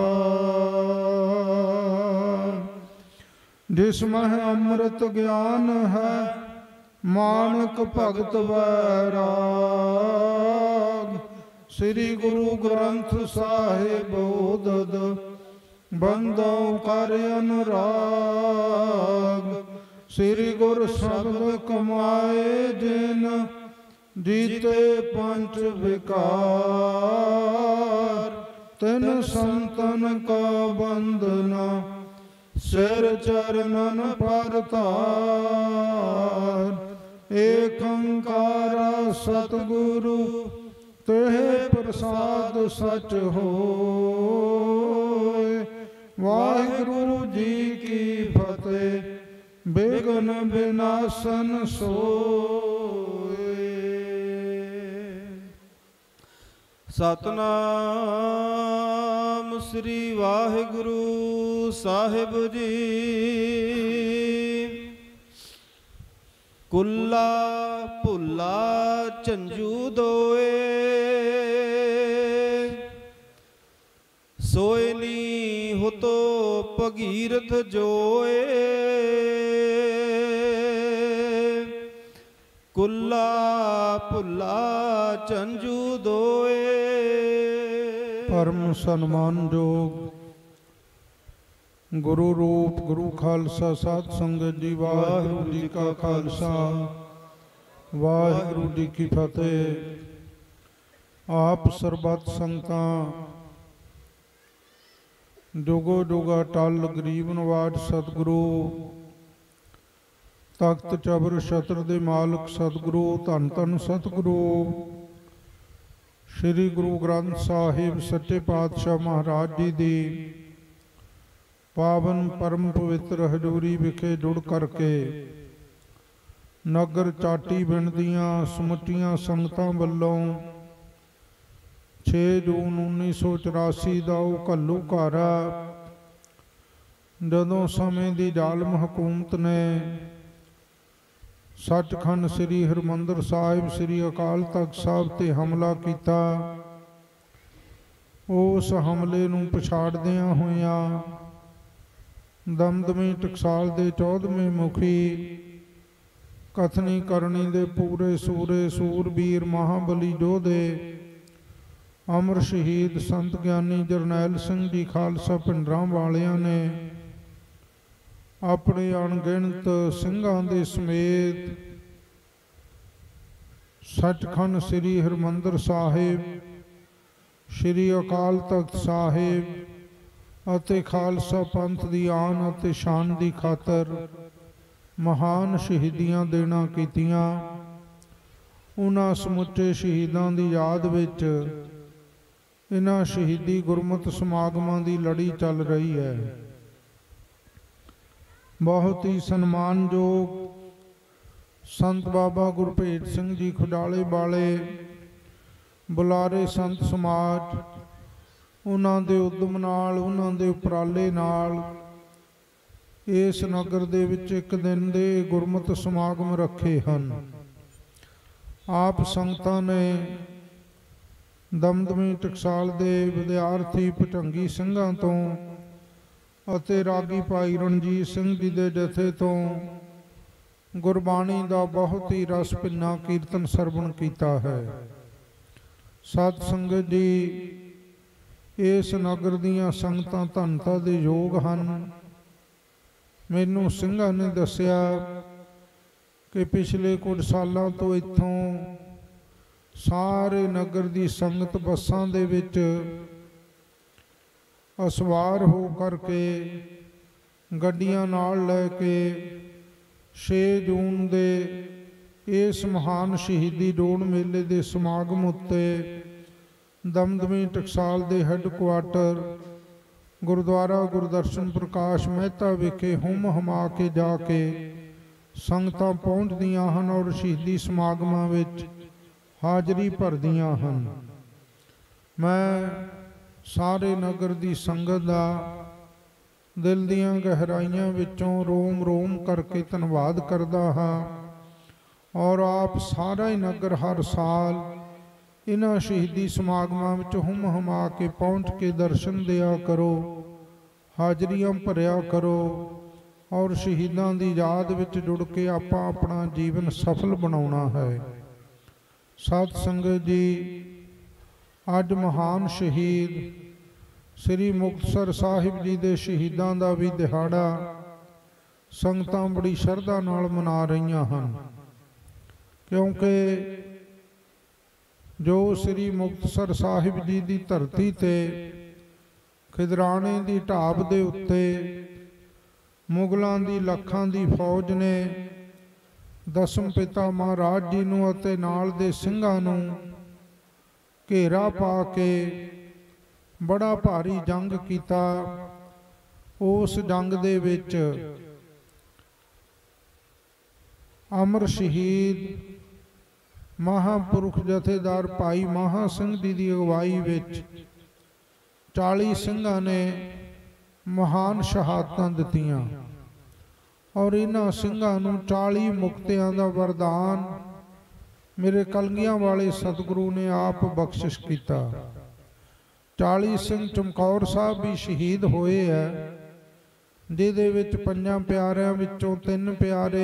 Speaker 2: जिसमें अमृत ज्ञान है मानक भगत वैराग, श्री गुरु ग्रंथ साहिब उदद बंदों कर अनुराग, श्री गुर शब्द कमाए जिन जीते पंच विकार, तिन संतन का बंदना सिर चरणन पर तार, एक ओंकारा सतगुरु तेह प्रसाद सच होए, वाहिगुरु जी की फतेह, विघ्न विनाशन सोए। ਸਤਨਾਮ ਸ੍ਰੀ ਵਾਹਿਗੁਰੂ ਸਾਹਿਬ ਜੀ। ਕੁੱਲਾ ਭੁੱਲਾ ਝੰਜੂ ਦੋਏ, ਸੋਏ ਨੀ ਹੁਤੋ ਭਗੀਰਥ ਜੋਏ। ਕੁੱਲਾ ਭੁੱਲਾ ਝੰਜੂ ਦੋਏ।
Speaker 4: ਪਰਮ ਸਨਮਾਨਯੋਗ ਗੁਰੂ ਰੂਪ ਗੁਰੂ ਖਾਲਸਾ ਸਾਧ ਸੰਗਤ ਜੀ, ਵਾਹਿਗੁਰੂ ਜੀ ਕਾ ਖਾਲਸਾ ਵਾਹਿਗੁਰੂ ਜੀ ਕੀ ਫਤਿਹ। ਆਪ ਸਰਬੱਤ ਸੰਗਤਾਂ ਜੁਗੋ ਜੁਗਾ ਟਲ ਗਰੀਬ ਨਵਾਜ ਸਤਿਗੁਰੂ ਤਖਤ ਚਬਰ ਛਤਰ ਦੇ ਮਾਲਕ ਸਤਿਗੁਰੂ ਧੰਨ ਧੰਨ ਸਤਿਗੁਰੂ ਸ੍ਰੀ ਗੁਰੂ ਗ੍ਰੰਥ ਸਾਹਿਬ ਸੱਚੇ ਪਾਤਸ਼ਾਹ ਮਹਾਰਾਜ ਜੀ ਦੀ ਪਾਵਨ ਪਰਮ ਪਵਿੱਤਰ ਹਜ਼ੂਰੀ ਵਿਖੇ ਜੁੜ ਕਰਕੇ ਨਗਰ ਚਾਟੀ ਪਿੰਡ ਦੀਆਂ ਸਮੁੱਚੀਆਂ ਸੰਗਤਾਂ ਵੱਲੋਂ 6 ਜੂਨ 1984 ਦਾ ਉਹ ਘੱਲੂਘਾਰਾ, ਜਦੋਂ ਸਮੇਂ ਦੀ ਜ਼ਾਲਮ ਹਕੂਮਤ ਨੇ ਸੱਚਖੰਡ ਸ੍ਰੀ ਹਰਿਮੰਦਰ ਸਾਹਿਬ ਸ੍ਰੀ ਅਕਾਲ ਤਖਤ ਸਾਹਿਬ ਤੇ ਹਮਲਾ ਕੀਤਾ, ਉਸ ਹਮਲੇ ਨੂੰ ਪਛਾੜਦਿਆਂ ਹੋਇਆਂ ਦਮਦਮੀ ਟਕਸਾਲ ਦੇ 14ਵੇਂ ਮੁਖੀ ਕਥਨੀ ਕਰਨੀ ਦੇ ਪੂਰੇ ਸੂਰੇ ਸੂਰਬੀਰ ਮਹਾਬਲੀ ਯੋਧੇ ਅਮਰ ਸ਼ਹੀਦ ਸੰਤ ਗਿਆਨੀ ਜਰਨੈਲ ਸਿੰਘ ਜੀ ਖਾਲਸਾ ਭਿੰਡਰਾਂ ਵਾਲਿਆਂ ਨੇ ਆਪਣੇ ਅਣਗਿਣਤ ਸਿੰਘਾਂ ਦੇ ਸਮੇਤ ਸੱਚਖੰਡ ਸ੍ਰੀ ਹਰਿਮੰਦਰ ਸਾਹਿਬ ਸ੍ਰੀ ਅਕਾਲ ਤਖਤ ਸਾਹਿਬ ਅਤੇ ਖਾਲਸਾ ਪੰਥ ਦੀ ਆਨ ਅਤੇ ਸ਼ਾਨ ਦੀ ਖਾਤਰ ਮਹਾਨ ਸ਼ਹੀਦੀਆਂ ਦੇਣਾ ਕੀਤੀਆਂ। ਉਹਨਾਂ ਸਮੁੱਚੇ ਸ਼ਹੀਦਾਂ ਦੀ ਯਾਦ ਵਿੱਚ ਇਹਨਾਂ ਸ਼ਹੀਦੀ ਗੁਰਮਤਿ ਸਮਾਗਮਾਂ ਦੀ ਲੜੀ ਚੱਲ ਰਹੀ ਹੈ। ਬਹੁਤ ਹੀ ਸਨਮਾਨਯੋਗ ਸੰਤ ਬਾਬਾ ਗੁਰਭੇਟ ਸਿੰਘ ਜੀ ਖੁਡਾਲੇ ਵਾਲੇ ਬੁਲਾਰੇ ਸੰਤ ਸਮਾਜ, ਉਹਨਾਂ ਦੇ ਉਦਮ ਨਾਲ, ਉਹਨਾਂ ਦੇ ਉਪਰਾਲੇ ਨਾਲ ਇਸ ਨਗਰ ਦੇ ਵਿੱਚ ਇੱਕ ਦਿਨ ਦੇ ਗੁਰਮਤਿ ਸਮਾਗਮ ਰੱਖੇ ਹਨ। ਆਪ ਸੰਗਤਾਂ ਨੇ ਦਮਦਮੀ ਟਕਸਾਲ ਦੇ ਵਿਦਿਆਰਥੀ ਭਟੰਗੀ ਸਿੰਘਾਂ ਤੋਂ ਅਤੇ ਰਾਗੀ ਭਾਈ ਰਣਜੀਤ ਸਿੰਘ ਜੀ ਦੇ ਜਥੇ ਤੋਂ ਗੁਰਬਾਣੀ ਦਾ ਬਹੁਤ ਹੀ ਰਸ ਭਿੰਨਾ ਕੀਰਤਨ ਸਰਵਣ ਕੀਤਾ ਹੈ। ਸਤ ਸੰਗਤ ਜੀ, ਇਸ ਨਗਰ ਦੀਆਂ ਸੰਗਤਾਂ ਧੰਨਤਾ ਦੇ ਯੋਗ ਹਨ। ਮੈਨੂੰ ਸਿੰਘਾਂ ਨੇ ਦੱਸਿਆ ਕਿ ਪਿਛਲੇ ਕੁਝ ਸਾਲਾਂ ਤੋਂ ਇੱਥੋਂ ਸਾਰੇ ਨਗਰ ਦੀ ਸੰਗਤ ਬੱਸਾਂ ਦੇ ਵਿੱਚ ਅਸਵਾਰ ਹੋ ਕਰਕੇ ਗੱਡੀਆਂ ਨਾਲ ਲੈ ਕੇ 6 ਜੂਨ ਦੇ ਇਸ ਮਹਾਨ ਸ਼ਹੀਦੀ ਜੋੜ ਮੇਲੇ ਦੇ ਸਮਾਗਮ ਉੱਤੇ ਦਮਦਮੀ ਟਕਸਾਲ ਦੇ ਹੈੱਡਕੁਆਟਰ ਗੁਰਦੁਆਰਾ ਗੁਰਦਰਸ਼ਨ ਪ੍ਰਕਾਸ਼ ਮਹਿਤਾ ਵਿਖੇ ਹੁੰਮ ਹਮਾ ਕੇ ਜਾ ਕੇ ਸੰਗਤਾਂ ਪਹੁੰਚਦੀਆਂ ਹਨ ਔਰ ਸ਼ਹੀਦੀ ਸਮਾਗਮਾਂ ਵਿੱਚ ਹਾਜ਼ਰੀ ਭਰਦੀਆਂ ਹਨ। ਮੈਂ ਸਾਰੇ ਨਗਰ ਦੀ ਸੰਗਤ ਦਾ ਦਿਲ ਦੀਆਂ ਗਹਿਰਾਈਆਂ ਵਿੱਚੋਂ ਰੋਮ ਰੋਮ ਕਰਕੇ ਧੰਨਵਾਦ ਕਰਦਾ ਹਾਂ ਔਰ ਆਪ ਸਾਰਾ ਹੀ ਨਗਰ ਹਰ ਸਾਲ ਇਹਨਾਂ ਸ਼ਹੀਦੀ ਸਮਾਗਮਾਂ ਵਿੱਚ ਹੁੰਮ ਹਮਾ ਕੇ ਪਹੁੰਚ ਕੇ ਦਰਸ਼ਨ ਦਿਆ ਕਰੋ, ਹਾਜ਼ਰੀਆਂ ਭਰਿਆ ਕਰੋ ਔਰ ਸ਼ਹੀਦਾਂ ਦੀ ਯਾਦ ਵਿੱਚ ਜੁੜ ਕੇ ਆਪਾਂ ਆਪਣਾ ਜੀਵਨ ਸਫਲ ਬਣਾਉਣਾ ਹੈ। ਸਤ ਸੰਗਤ ਜੀ, ਅੱਜ ਮਹਾਨ ਸ਼ਹੀਦ ਸ੍ਰੀ ਮੁਕਤਸਰ ਸਾਹਿਬ ਜੀ ਦੇ ਸ਼ਹੀਦਾਂ ਦਾ ਵੀ ਦਿਹਾੜਾ ਸੰਗਤਾਂ ਬੜੀ ਸ਼ਰਧਾ ਨਾਲ ਮਨਾ ਰਹੀਆਂ ਹਨ, ਕਿਉਂਕਿ ਜੋ ਸ੍ਰੀ ਮੁਕਤਸਰ ਸਾਹਿਬ ਜੀ ਦੀ ਧਰਤੀ ਤੇ ਖਿਦਰਾਣੇ ਦੀ ਢਾਬ ਦੇ ਉੱਤੇ ਮੁਗਲਾਂ ਦੀ ਲੱਖਾਂ ਦੀ ਫੌਜ ਨੇ ਦਸਮ ਪਿਤਾ ਮਹਾਰਾਜ ਜੀ ਨੂੰ ਅਤੇ ਨਾਲ ਦੇ ਸਿੰਘਾਂ ਨੂੰ ਘੇਰਾ ਪਾ ਕੇ ਬੜਾ ਭਾਰੀ ਜੰਗ ਕੀਤਾ। ਉਸ ਜੰਗ ਦੇ ਵਿੱਚ ਅਮਰ ਸ਼ਹੀਦ ਮਹਾਂਪੁਰਖ ਜਥੇਦਾਰ ਭਾਈ ਮਹਾ ਸਿੰਘ ਜੀ ਦੀ ਅਗਵਾਈ ਵਿੱਚ 40 ਸਿੰਘਾਂ ਨੇ ਮਹਾਨ ਸ਼ਹਾਦਤਾਂ ਦਿੱਤੀਆਂ ਔਰ ਇਹਨਾਂ ਸਿੰਘਾਂ ਨੂੰ 40 ਮੁਕਤਿਆਂ ਦਾ ਵਰਦਾਨ ਮੇਰੇ ਕਲਗੀਆਂ ਵਾਲੇ ਸਤਿਗੁਰੂ ਨੇ ਆਪ ਬਖਸ਼ਿਸ਼ ਕੀਤਾ। 40 ਸਿੰਘ ਚਮਕੌਰ ਸਾਹਿਬ ਵੀ ਸ਼ਹੀਦ ਹੋਏ ਹੈ, ਜਿਹਦੇ ਵਿੱਚ 5 ਪਿਆਰਿਆਂ ਵਿੱਚੋਂ 3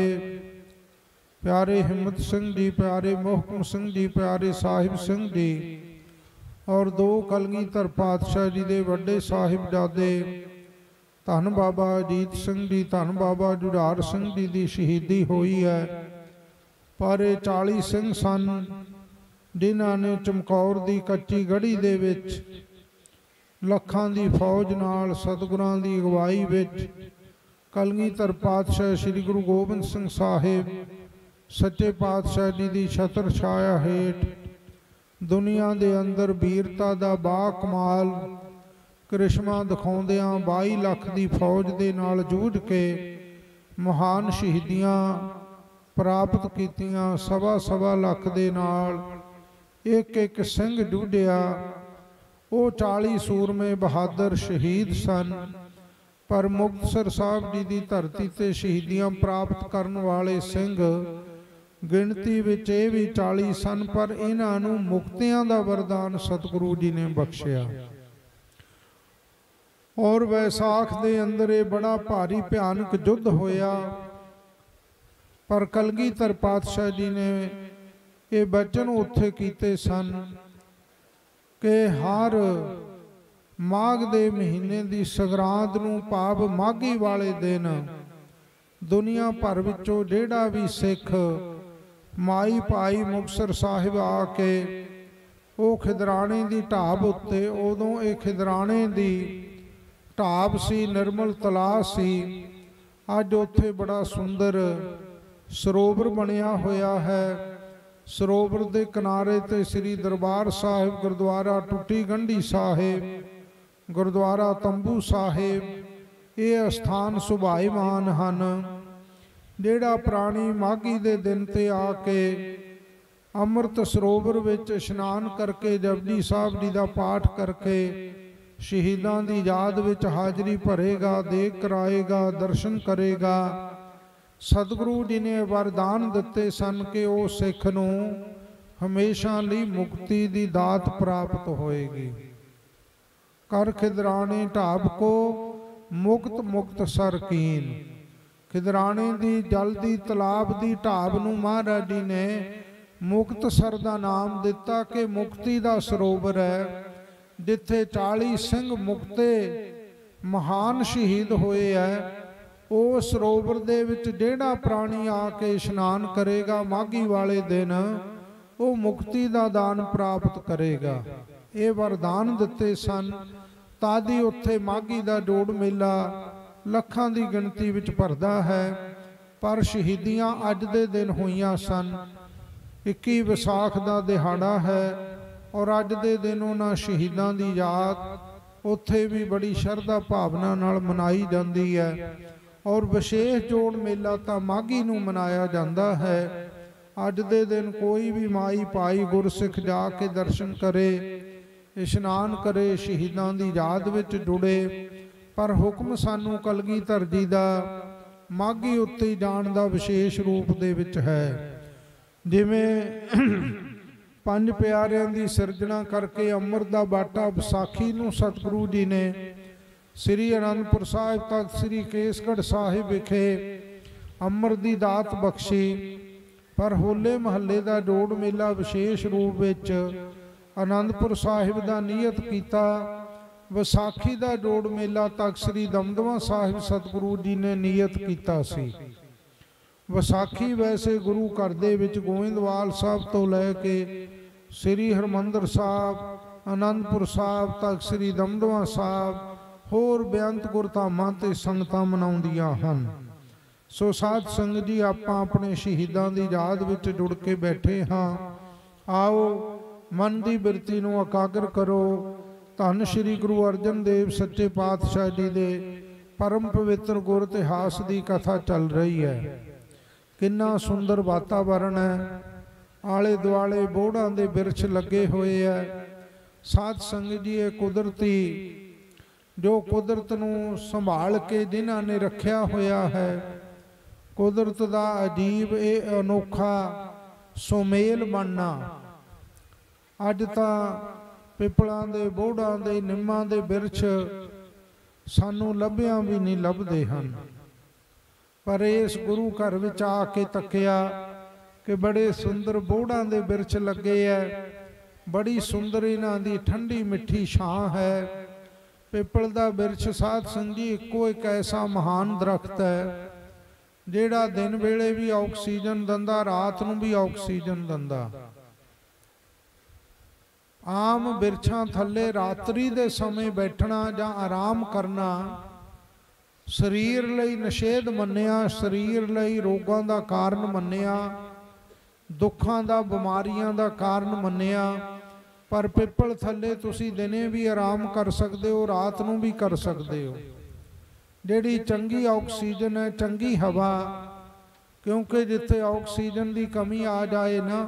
Speaker 4: ਪਿਆਰੇ ਹਿੰਮਤ ਸਿੰਘ ਜੀ, ਪਿਆਰੇ ਮੋਹਕਮ ਸਿੰਘ ਜੀ, ਪਿਆਰੇ ਸਾਹਿਬ ਸਿੰਘ ਜੀ ਔਰ 2 ਕਲਗੀਧਰ ਪਾਤਸ਼ਾਹ ਜੀ ਦੇ ਵੱਡੇ ਸਾਹਿਬਜ਼ਾਦੇ ਧੰਨ ਬਾਬਾ ਅਜੀਤ ਸਿੰਘ ਜੀ, ਧੰਨ ਬਾਬਾ ਜੁਝਾਰ ਸਿੰਘ ਜੀ ਦੀ ਸ਼ਹੀਦੀ ਹੋਈ ਹੈ। ਪਰ ਇਹ 40 ਸਿੰਘ ਸਨ ਜਿਨ੍ਹਾਂ ਨੇ ਚਮਕੌਰ ਦੀ ਕੱਚੀ ਗੜ੍ਹੀ ਦੇ ਵਿੱਚ ਲੱਖਾਂ ਦੀ ਫੌਜ ਨਾਲ ਸਤਿਗੁਰਾਂ ਦੀ ਅਗਵਾਈ ਵਿੱਚ ਕਲਗੀਧਰ ਪਾਤਸ਼ਾਹ ਸ੍ਰੀ ਗੁਰੂ ਗੋਬਿੰਦ ਸਿੰਘ ਸਾਹਿਬ ਸੱਚੇ ਪਾਤਸ਼ਾਹ ਜੀ ਦੀ ਛਤਰ ਛਾਇਆ ਹੇਠ ਦੁਨੀਆ ਦੇ ਅੰਦਰ ਵੀਰਤਾ ਦਾ ਬਾ ਕਮਾਲ ਕ੍ਰਿਸ਼ਮਾ ਦਿਖਾਉਂਦਿਆਂ 22 ਲੱਖ ਦੀ ਫੌਜ ਦੇ ਨਾਲ ਜੂਝ ਕੇ ਮਹਾਨ ਸ਼ਹੀਦੀਆਂ ਪ੍ਰਾਪਤ ਕੀਤੀਆਂ। ਸਵਾ ਲੱਖ ਦੇ ਨਾਲ ਇੱਕ ਸਿੰਘ ਜੂਝਿਆ। ਉਹ 40 ਸੂਰਮੇ ਬਹਾਦਰ ਸ਼ਹੀਦ ਸਨ, ਪਰ ਮੁਕਤਸਰ ਸਾਹਿਬ ਜੀ ਦੀ ਧਰਤੀ ਤੇ ਸ਼ਹੀਦੀਆਂ ਪ੍ਰਾਪਤ ਕਰਨ ਵਾਲੇ ਸਿੰਘ ਗਿਣਤੀ ਵਿੱਚ ਇਹ ਵੀ 40 ਸਨ, ਪਰ ਇਹਨਾਂ ਨੂੰ ਮੁਕਤਿਆਂ ਦਾ ਵਰਦਾਨ ਸਤਿਗੁਰੂ ਜੀ ਨੇ ਬਖਸ਼ਿਆ। ਔਰ ਵੈਸਾਖ ਦੇ ਅੰਦਰ ਇਹ ਬੜਾ ਭਾਰੀ ਭਿਆਨਕ ਯੁੱਧ ਹੋਇਆ, ਪਰ ਕਲਗੀਧਰ ਪਾਤਸ਼ਾਹ ਜੀ ਨੇ ਇਹ ਬਚਨ ਉੱਥੇ ਕੀਤੇ ਸਨ ਕਿ ਹਰ ਮਾਘ ਦੇ ਮਹੀਨੇ ਦੀ ਸੰਗਰਾਂਦ ਨੂੰ ਭਾਵ ਮਾਘੀ ਵਾਲੇ ਦਿਨ ਦੁਨੀਆ ਭਰ ਵਿੱਚੋਂ ਜਿਹੜਾ ਵੀ ਸਿੱਖ ਮਾਈ ਭਾਈ ਮੁਕਤਸਰ ਸਾਹਿਬ ਆ ਕੇ ਉਹ ਖਿਦਰਾਣੇ ਦੀ ਢਾਬ ਉੱਤੇ, ਉਦੋਂ ਇਹ ਖਿਦਰਾਣੇ ਦੀ ਢਾਬ ਸੀ, ਨਿਰਮਲ ਤਲਾਅ ਸੀ। ਅੱਜ ਉੱਥੇ ਬੜਾ ਸੁੰਦਰ ਸਰੋਵਰ ਬਣਿਆ ਹੋਇਆ ਹੈ। ਸਰੋਵਰ ਦੇ ਕਿਨਾਰੇ ਤੇ ਸ੍ਰੀ ਦਰਬਾਰ ਸਾਹਿਬ, ਗੁਰਦੁਆਰਾ ਟੁੱਟੀ ਗੰਢੀ ਸਾਹਿਬ, ਗੁਰਦੁਆਰਾ ਤੰਬੂ ਸਾਹਿਬ, ਇਹ ਅਸਥਾਨ ਸੁਭਾਈਮਾਨ ਹਨ। ਜਿਹੜਾ ਪ੍ਰਾਣੀ ਮਾਘੀ ਦੇ ਦਿਨ ਤੇ ਆ ਕੇ ਅੰਮ੍ਰਿਤ ਸਰੋਵਰ ਵਿੱਚ ਇਸ਼ਨਾਨ ਕਰਕੇ ਜਪਜੀ ਸਾਹਿਬ ਜੀ ਦਾ ਪਾਠ ਕਰਕੇ ਸ਼ਹੀਦਾਂ ਦੀ ਯਾਦ ਵਿੱਚ ਹਾਜ਼ਰੀ ਭਰੇਗਾ, ਦੇਖ ਕਰਾਏਗਾ, ਦਰਸ਼ਨ ਕਰੇਗਾ। ਸਤਿਗੁਰੂ ਜੀ ਨੇ ਵਰਦਾਨ ਦਿੱਤੇ ਸਨ ਕਿ ਉਹ ਸਿੱਖ ਨੂੰ ਹਮੇਸ਼ਾ ਲਈ ਮੁਕਤੀ ਦੀ ਦਾਤ ਪ੍ਰਾਪਤ ਹੋਏਗੀ। ਕਰ ਖਿਦਰਾਣੇ ਢਾਬ ਕੋ ਮੁਕਤ ਸਰਕੀਨ। ਖਿਦਰਾਣੇ ਦੀ ਜਲ ਦੀ ਤਲਾਬ ਦੀ ਢਾਬ ਨੂੰ ਮਹਾਰਾਜ ਜੀ ਨੇ ਮੁਕਤਸਰ ਦਾ ਨਾਮ ਦਿੱਤਾ ਕਿ ਮੁਕਤੀ ਦਾ ਸਰੋਵਰ ਹੈ, ਜਿੱਥੇ 40 ਸਿੰਘ ਮੁਕਤੇ ਮਹਾਨ ਸ਼ਹੀਦ ਹੋਏ ਹੈ। ਉਹ ਸਰੋਵਰ ਦੇ ਵਿੱਚ ਜਿਹੜਾ ਪ੍ਰਾਣੀ ਆ ਕੇ ਇਸ਼ਨਾਨ ਕਰੇਗਾ ਮਾਘੀ ਵਾਲੇ ਦਿਨ, ਉਹ ਮੁਕਤੀ ਦਾ ਦਾਨ ਪ੍ਰਾਪਤ ਕਰੇਗਾ। ਇਹ ਵਰਦਾਨ ਦਿੱਤੇ ਸਨ। ਤਾਦੀ ਉੱਥੇ ਮਾਘੀ ਦਾ ਜੋੜ ਮੇਲਾ ਲੱਖਾਂ ਦੀ ਗਿਣਤੀ ਵਿੱਚ ਭਰਦਾ ਹੈ, ਪਰ ਸ਼ਹੀਦੀਆਂ ਅੱਜ ਦੇ ਦਿਨ ਹੋਈਆਂ ਸਨ। 21 ਵਿਸਾਖ ਦਾ ਦਿਹਾੜਾ ਹੈ ਔਰ ਅੱਜ ਦੇ ਦਿਨ ਉਹਨਾਂ ਸ਼ਹੀਦਾਂ ਦੀ ਯਾਦ ਉੱਥੇ ਵੀ ਬੜੀ ਸ਼ਰਧਾ ਭਾਵਨਾ ਨਾਲ ਮਨਾਈ ਜਾਂਦੀ ਹੈ। ਔਰ ਵਿਸ਼ੇਸ਼ ਜੋੜ ਮੇਲਾ ਤਾਂ ਮਾਘੀ ਨੂੰ ਮਨਾਇਆ ਜਾਂਦਾ ਹੈ। ਅੱਜ ਦੇ ਦਿਨ ਕੋਈ ਵੀ ਮਾਈ ਭਾਈ ਗੁਰਸਿੱਖ ਜਾ ਕੇ ਦਰਸ਼ਨ ਕਰੇ, ਇਸ਼ਨਾਨ ਕਰੇ, ਸ਼ਹੀਦਾਂ ਦੀ ਯਾਦ ਵਿੱਚ ਜੁੜੇ। ਪਰ ਹੁਕਮ ਸਾਨੂੰ ਕਲਗੀਧਰ ਜੀ ਦਾ ਮਾਘੀ ਉੱਤੇ ਜਾਣ ਦਾ ਵਿਸ਼ੇਸ਼ ਰੂਪ ਦੇ ਵਿੱਚ ਹੈ। ਜਿਵੇਂ 5 ਪਿਆਰਿਆਂ ਦੀ ਸਿਰਜਣਾ ਕਰਕੇ ਅੰਮ੍ਰਿਤ ਦਾ ਬਾਟਾ ਵਿਸਾਖੀ ਨੂੰ ਸਤਿਗੁਰੂ ਜੀ ਨੇ ਸ੍ਰੀ ਅਨੰਦਪੁਰ ਸਾਹਿਬ ਤਖਤ ਸ੍ਰੀ ਕੇਸਗੜ੍ਹ ਸਾਹਿਬ ਵਿਖੇ ਅੰਮ੍ਰਿਤ ਦੀ ਦਾਤ ਬਖਸ਼ੀ, ਪਰ ਹੋਲੇ ਮਹੱਲੇ ਦਾ ਜੋੜ ਮੇਲਾ ਵਿਸ਼ੇਸ਼ ਰੂਪ ਵਿੱਚ ਅਨੰਦਪੁਰ ਸਾਹਿਬ ਦਾ ਨਿਯਤ ਕੀਤਾ। ਵਿਸਾਖੀ ਦਾ ਜੋੜ ਮੇਲਾ ਤਖਤ ਸ੍ਰੀ ਦਮਦਮਾ ਸਾਹਿਬ ਸਤਿਗੁਰੂ ਜੀ ਨੇ ਨਿਯਤ ਕੀਤਾ ਸੀ। ਵਿਸਾਖੀ ਵੈਸੇ ਗੁਰੂ ਘਰ ਦੇ ਵਿੱਚ ਗੋਇੰਦਵਾਲ ਸਾਹਿਬ ਤੋਂ ਲੈ ਕੇ ਸ੍ਰੀ ਹਰਿਮੰਦਰ ਸਾਹਿਬ, ਅਨੰਦਪੁਰ ਸਾਹਿਬ ਤੱਕ ਸ੍ਰੀ ਦਮਦਮਾ ਸਾਹਿਬ ਹੋਰ ਬੇਅੰਤ ਗੁਰਧਾਮਾਂ ਤੇ ਸੰਗਤਾਂ ਮਨਾਉਂਦੀਆਂ ਹਨ। ਸੋ ਸਾਧ ਸੰਗਤ ਜੀ, ਆਪਾਂ ਆਪਣੇ ਸ਼ਹੀਦਾਂ ਦੀ ਯਾਦ ਵਿੱਚ ਜੁੜ ਕੇ ਬੈਠੇ ਹਾਂ। ਆਓ ਮਨ ਦੀ ਬਿਰਤੀ ਨੂੰ ਇਕਾਗਰ ਕਰੋ। ਧੰਨ ਸ਼੍ਰੀ ਗੁਰੂ ਅਰਜਨ ਦੇਵ ਸੱਚੇ ਪਾਤਸ਼ਾਹ ਜੀ ਦੇ ਪਰਮ ਪਵਿੱਤਰ ਗੁਰ ਇਤਿਹਾਸ ਦੀ ਕਥਾ ਚੱਲ ਰਹੀ ਹੈ। ਕਿੰਨਾ ਸੁੰਦਰ ਵਾਤਾਵਰਣ ਹੈ। ਆਲੇ ਦੁਆਲੇ ਬੋਹੜਾਂ ਦੇ ਬਿਰਛ ਲੱਗੇ ਹੋਏ ਹੈ। ਸਾਧ ਸੰਗਤ ਜੀ, ਇਹ ਕੁਦਰਤੀ ਜੋ ਕੁਦਰਤ ਨੂੰ ਸੰਭਾਲ ਕੇ ਜਿਨ੍ਹਾਂ ਨੇ ਰੱਖਿਆ ਹੋਇਆ ਹੈ, ਕੁਦਰਤ ਦਾ ਅਜੀਬ ਇਹ ਅਨੋਖਾ ਸੁਮੇਲ ਬਣਨਾ। ਅੱਜ ਤਾਂ ਪਿੱਪਲਾਂ ਦੇ ਬੋਹੜਾਂ ਦੇ ਨਿੰਮਾਂ ਦੇ ਬਿਰਛ ਸਾਨੂੰ ਲੱਭਿਆਂ ਵੀ ਨਹੀਂ ਲੱਭਦੇ ਹਨ, ਪਰ ਇਸ ਗੁਰੂ ਘਰ ਵਿੱਚ ਆ ਕੇ ਤੱਕਿਆ ਕਿ ਬੜੇ ਸੁੰਦਰ ਬੋਹੜਾਂ ਦੇ ਬਿਰਛ ਲੱਗੇ ਹੈ, ਬੜੀ ਸੁੰਦਰ ਇਹਨਾਂ ਦੀ ਠੰਡੀ ਮਿੱਠੀ ਛਾਂ ਹੈ। ਪਿੱਪਲ ਦਾ ਬਿਰਛ ਸਾਧ ਸੰਗਤ ਜੀ ਇੱਕੋ ਇੱਕ ਐਸਾ ਮਹਾਨ ਦਰਖਤ ਹੈ ਜਿਹੜਾ ਦਿਨ ਵੇਲੇ ਵੀ ਆਕਸੀਜਨ ਦਿੰਦਾ, ਰਾਤ ਨੂੰ ਵੀ ਆਕਸੀਜਨ ਦਿੰਦਾ। ਆਮ ਬਿਰਛਾਂ ਥੱਲੇ ਰਾਤਰੀ ਦੇ ਸਮੇਂ ਬੈਠਣਾ ਜਾਂ ਆਰਾਮ ਕਰਨਾ ਸਰੀਰ ਲਈ ਨਿਸ਼ੇਧ ਮੰਨਿਆ, ਸਰੀਰ ਲਈ ਰੋਗਾਂ ਦਾ ਕਾਰਨ ਮੰਨਿਆ, ਦੁੱਖਾਂ ਦਾ, ਬਿਮਾਰੀਆਂ ਦਾ ਕਾਰਨ ਮੰਨਿਆ। ਪਰ ਪਿੱਪਲ ਥੱਲੇ ਤੁਸੀਂ ਦਿਨੇ ਵੀ ਆਰਾਮ ਕਰ ਸਕਦੇ ਹੋ, ਰਾਤ ਨੂੰ ਵੀ ਕਰ ਸਕਦੇ ਹੋ। ਜਿਹੜੀ ਚੰਗੀ ਆਕਸੀਜਨ ਹੈ, ਚੰਗੀ ਹਵਾ, ਕਿਉਂਕਿ ਜਿੱਥੇ ਆਕਸੀਜਨ ਦੀ ਕਮੀ ਆ ਜਾਏ ਨਾ,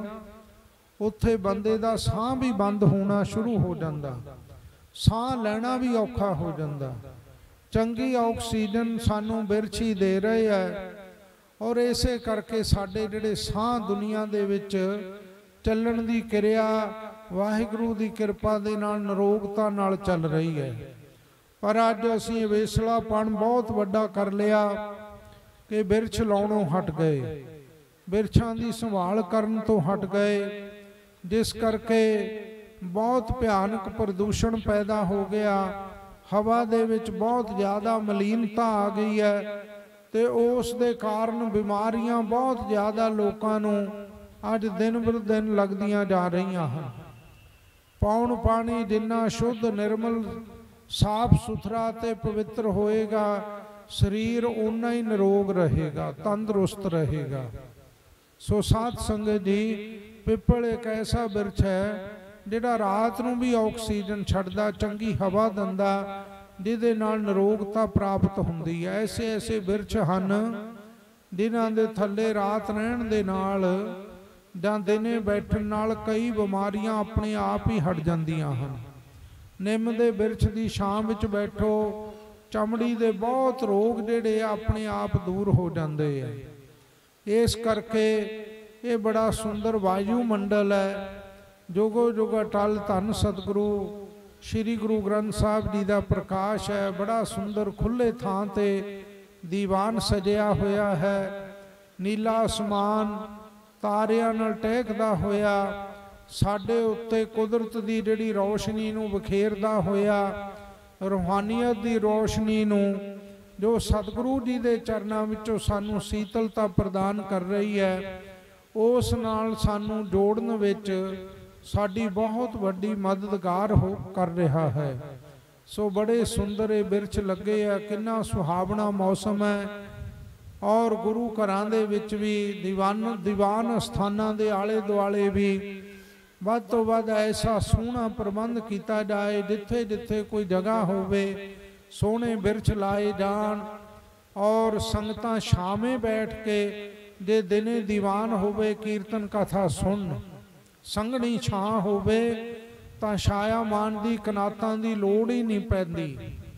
Speaker 4: ਉੱਥੇ ਬੰਦੇ ਦਾ ਸਾਹ ਵੀ ਬੰਦ ਹੋਣਾ ਸ਼ੁਰੂ ਹੋ ਜਾਂਦਾ, ਸਾਹ ਲੈਣਾ ਵੀ ਔਖਾ ਹੋ ਜਾਂਦਾ। ਚੰਗੀ ਆਕਸੀਜਨ ਸਾਨੂੰ ਬਿਰਛ ਹੀ ਦੇ ਰਹੇ ਹੈ, ਔਰ ਇਸੇ ਕਰਕੇ ਸਾਡੇ ਜਿਹੜੇ ਸਾਹ ਦੁਨੀਆ ਦੇ ਵਿੱਚ ਚੱਲਣ ਦੀ ਕਿਰਿਆ ਵਾਹਿਗੁਰੂ ਦੀ ਕਿਰਪਾ ਦੇ ਨਾਲ ਨਿਰੋਗਤਾ ਨਾਲ ਚੱਲ ਰਹੀ ਹੈ। ਪਰ ਅੱਜ ਅਸੀਂ ਵੇਸਲਾਪਣ ਬਹੁਤ ਵੱਡਾ ਕਰ ਲਿਆ ਕਿ ਬਿਰਛ ਲਾਉਣੋਂ ਹਟ ਗਏ, ਬਿਰਛਾਂ ਦੀ ਸੰਭਾਲ ਕਰਨ ਤੋਂ ਹਟ ਗਏ, ਜਿਸ ਕਰਕੇ ਬਹੁਤ ਭਿਆਨਕ ਪ੍ਰਦੂਸ਼ਣ ਪੈਦਾ ਹੋ ਗਿਆ। ਹਵਾ ਦੇ ਵਿੱਚ ਬਹੁਤ ਜ਼ਿਆਦਾ ਮਲੀਨਤਾ ਆ ਗਈ ਹੈ ਤੇ ਉਸ ਦੇ ਕਾਰਨ ਬਿਮਾਰੀਆਂ ਬਹੁਤ ਜ਼ਿਆਦਾ ਲੋਕਾਂ ਨੂੰ ਅੱਜ ਦਿਨ ਬਰ ਦਿਨ ਲੱਗਦੀਆਂ ਜਾ ਰਹੀਆਂ ਹਨ। ਪੌਣ ਪਾਣੀ ਜਿੰਨਾ ਸ਼ੁੱਧ, ਨਿਰਮਲ, ਸਾਫ ਸੁਥਰਾ ਤੇ ਪਵਿੱਤਰ ਹੋਏਗਾ, ਸਰੀਰ ਓਨਾ ਹੀ ਨਿਰੋਗ ਰਹੇਗਾ, ਤੰਦਰੁਸਤ ਰਹੇਗਾ। ਸੋ ਸਾਧ ਸੰਗਤ ਜੀ, ਪਿੱਪਲ ਇੱਕ ਐਸਾ ਬਿਰਛ ਹੈ ਜਿਹੜਾ ਰਾਤ ਨੂੰ ਵੀ ਆਕਸੀਜਨ ਛੱਡਦਾ, ਚੰਗੀ ਹਵਾ ਦਿੰਦਾ, ਜਿਹਦੇ ਨਾਲ ਨਿਰੋਗਤਾ ਪ੍ਰਾਪਤ ਹੁੰਦੀ ਹੈ। ਐਸੇ ਐਸੇ ਬਿਰਛ ਹਨ ਜਿਨ੍ਹਾਂ ਦੇ ਥੱਲੇ ਰਾਤ ਰਹਿਣ ਦੇ ਨਾਲ ਜਾਂ ਦਿਨੇ ਬੈਠਣ ਨਾਲ ਕਈ ਬਿਮਾਰੀਆਂ ਆਪਣੇ ਆਪ ਹੀ ਹਟ ਜਾਂਦੀਆਂ ਹਨ। ਨਿੰਮ ਦੇ ਬਿਰਛ ਦੀ ਛਾਂ ਵਿੱਚ ਬੈਠੋ, ਚਮੜੀ ਦੇ ਬਹੁਤ ਰੋਗ ਜਿਹੜੇ ਆਪਣੇ ਆਪ ਦੂਰ ਹੋ ਜਾਂਦੇ ਆ। ਇਸ ਕਰਕੇ ਇਹ ਬੜਾ ਸੁੰਦਰ ਵਾਯੂਮੰਡਲ ਹੈ। ਜੋਗੋ ਜੋਗਾ ਟਲ ਧੰਨ ਸਤਿਗੁਰੂ ਸ਼੍ਰੀ ਗੁਰੂ ਗ੍ਰੰਥ ਸਾਹਿਬ ਜੀ ਦਾ ਪ੍ਰਕਾਸ਼ ਹੈ। ਬੜਾ ਸੁੰਦਰ ਖੁੱਲੇ ਥਾਂ ਤੇ ਦੀਵਾਨ ਸਜਿਆ ਹੋਇਆ ਹੈ। ਨੀਲਾ ਅਸਮਾਨ ਤਾਰਿਆਂ ਨਾਲ ਟਹਿਕਦਾ ਹੋਇਆ ਸਾਡੇ ਉੱਤੇ ਕੁਦਰਤ ਦੀ ਜਿਹੜੀ ਰੌਸ਼ਨੀ ਨੂੰ ਵਿਖੇਰਦਾ ਹੋਇਆ, ਰੂਹਾਨੀਅਤ ਦੀ ਰੌਸ਼ਨੀ ਨੂੰ ਜੋ ਸਤਿਗੁਰੂ ਜੀ ਦੇ ਚਰਨਾਂ ਵਿੱਚੋਂ ਸਾਨੂੰ ਸੀਤਲਤਾ ਪ੍ਰਦਾਨ ਕਰ ਰਹੀ ਹੈ, ਉਸ ਨਾਲ ਸਾਨੂੰ ਜੋੜਨ ਵਿੱਚ ਸਾਡੀ ਬਹੁਤ ਵੱਡੀ ਮਦਦਗਾਰ ਕਰ ਰਿਹਾ ਹੈ। ਸੋ ਬੜੇ ਸੁੰਦਰ ਇਹ ਬਿਰਛ ਲੱਗੇ ਆ, ਕਿੰਨਾ ਸੁਹਾਵਣਾ ਮੌਸਮ ਹੈ। ਔਰ ਗੁਰੂ ਘਰਾਂ ਦੇ ਵਿੱਚ ਵੀ ਦੀਵਾਨ ਸਥਾਨਾਂ ਦੇ ਆਲੇ ਦੁਆਲੇ ਵੀ ਵੱਧ ਤੋਂ ਵੱਧ ਐਸਾ ਸੋਹਣਾ ਪ੍ਰਬੰਧ ਕੀਤਾ ਜਾਏ, ਜਿੱਥੇ ਜਿੱਥੇ ਕੋਈ ਜਗ੍ਹਾ ਹੋਵੇ ਸੋਹਣੇ ਬਿਰਛ ਲਾਏ ਜਾਣ ਔਰ ਸੰਗਤਾਂ ਛਾਵੇਂ ਬੈਠ ਕੇ, ਜੇ ਦਿਨੇ ਦੀਵਾਨ ਹੋਵੇ ਕੀਰਤਨ ਕਥਾ ਸੁਣਨ, ਸੰਘਣੀ ਛਾਂ ਹੋਵੇ ਤਾਂ ਛਾਇਆ ਮਾਨ ਦੀ ਕਨਾਤਾਂ ਦੀ ਲੋੜ ਹੀ ਨਹੀਂ ਪੈਂਦੀ।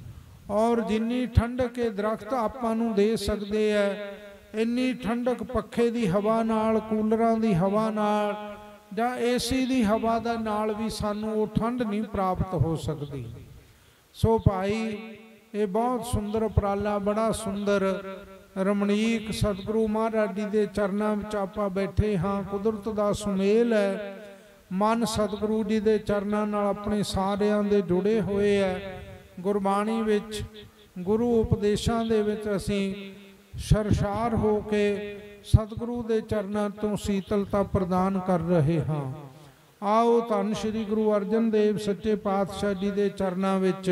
Speaker 4: ਔਰ ਜਿੰਨੀ ਠੰਡਕ ਇਹ ਦਰਖਤ ਆਪਾਂ ਨੂੰ ਦੇ ਸਕਦੇ ਹੈ, ਇੰਨੀ ਠੰਡਕ ਪੱਖੇ ਦੀ ਹਵਾ ਨਾਲ, ਕੂਲਰਾਂ ਦੀ ਹਵਾ ਨਾਲ ਜਾਂ ਏਸੀ ਦੀ ਹਵਾ ਦਾ ਨਾਲ ਵੀ ਸਾਨੂੰ ਉਹ ਠੰਡ ਨਹੀਂ ਪ੍ਰਾਪਤ ਹੋ ਸਕਦੀ। ਸੋ ਭਾਈ, ਇਹ ਬਹੁਤ ਸੁੰਦਰ ਉਪਰਾਲਾ, ਬੜਾ ਸੁੰਦਰ ਰਮਣੀਕ ਸਤਿਗੁਰੂ ਮਹਾਰਾਜ ਜੀ ਦੇ ਚਰਨਾਂ ਵਿੱਚ ਆਪਾਂ ਬੈਠੇ ਹਾਂ। ਕੁਦਰਤ ਦਾ ਸੁਮੇਲ ਹੈ। ਮਨ ਸਤਿਗੁਰੂ ਜੀ ਦੇ ਚਰਨਾਂ ਨਾਲ ਆਪਣੇ ਸਾਰਿਆਂ ਦੇ ਜੁੜੇ ਹੋਏ ਹੈ। ਗੁਰਬਾਣੀ ਵਿੱਚ, ਗੁਰੂ ਉਪਦੇਸ਼ਾਂ ਦੇ ਵਿੱਚ ਅਸੀਂ ਸਰਸ਼ਾਰ ਹੋ ਕੇ ਸਤਿਗੁਰੂ ਦੇ ਚਰਨਾਂ ਤੋਂ ਸੀਤਲਤਾ ਪ੍ਰਦਾਨ ਕਰ ਰਹੇ ਹਾਂ। ਆਓ ਧੰਨ ਸ਼੍ਰੀ ਗੁਰੂ ਅਰਜਨ ਦੇਵ ਸੱਚੇ ਪਾਤਸ਼ਾਹ ਜੀ ਦੇ ਚਰਨਾਂ ਵਿੱਚ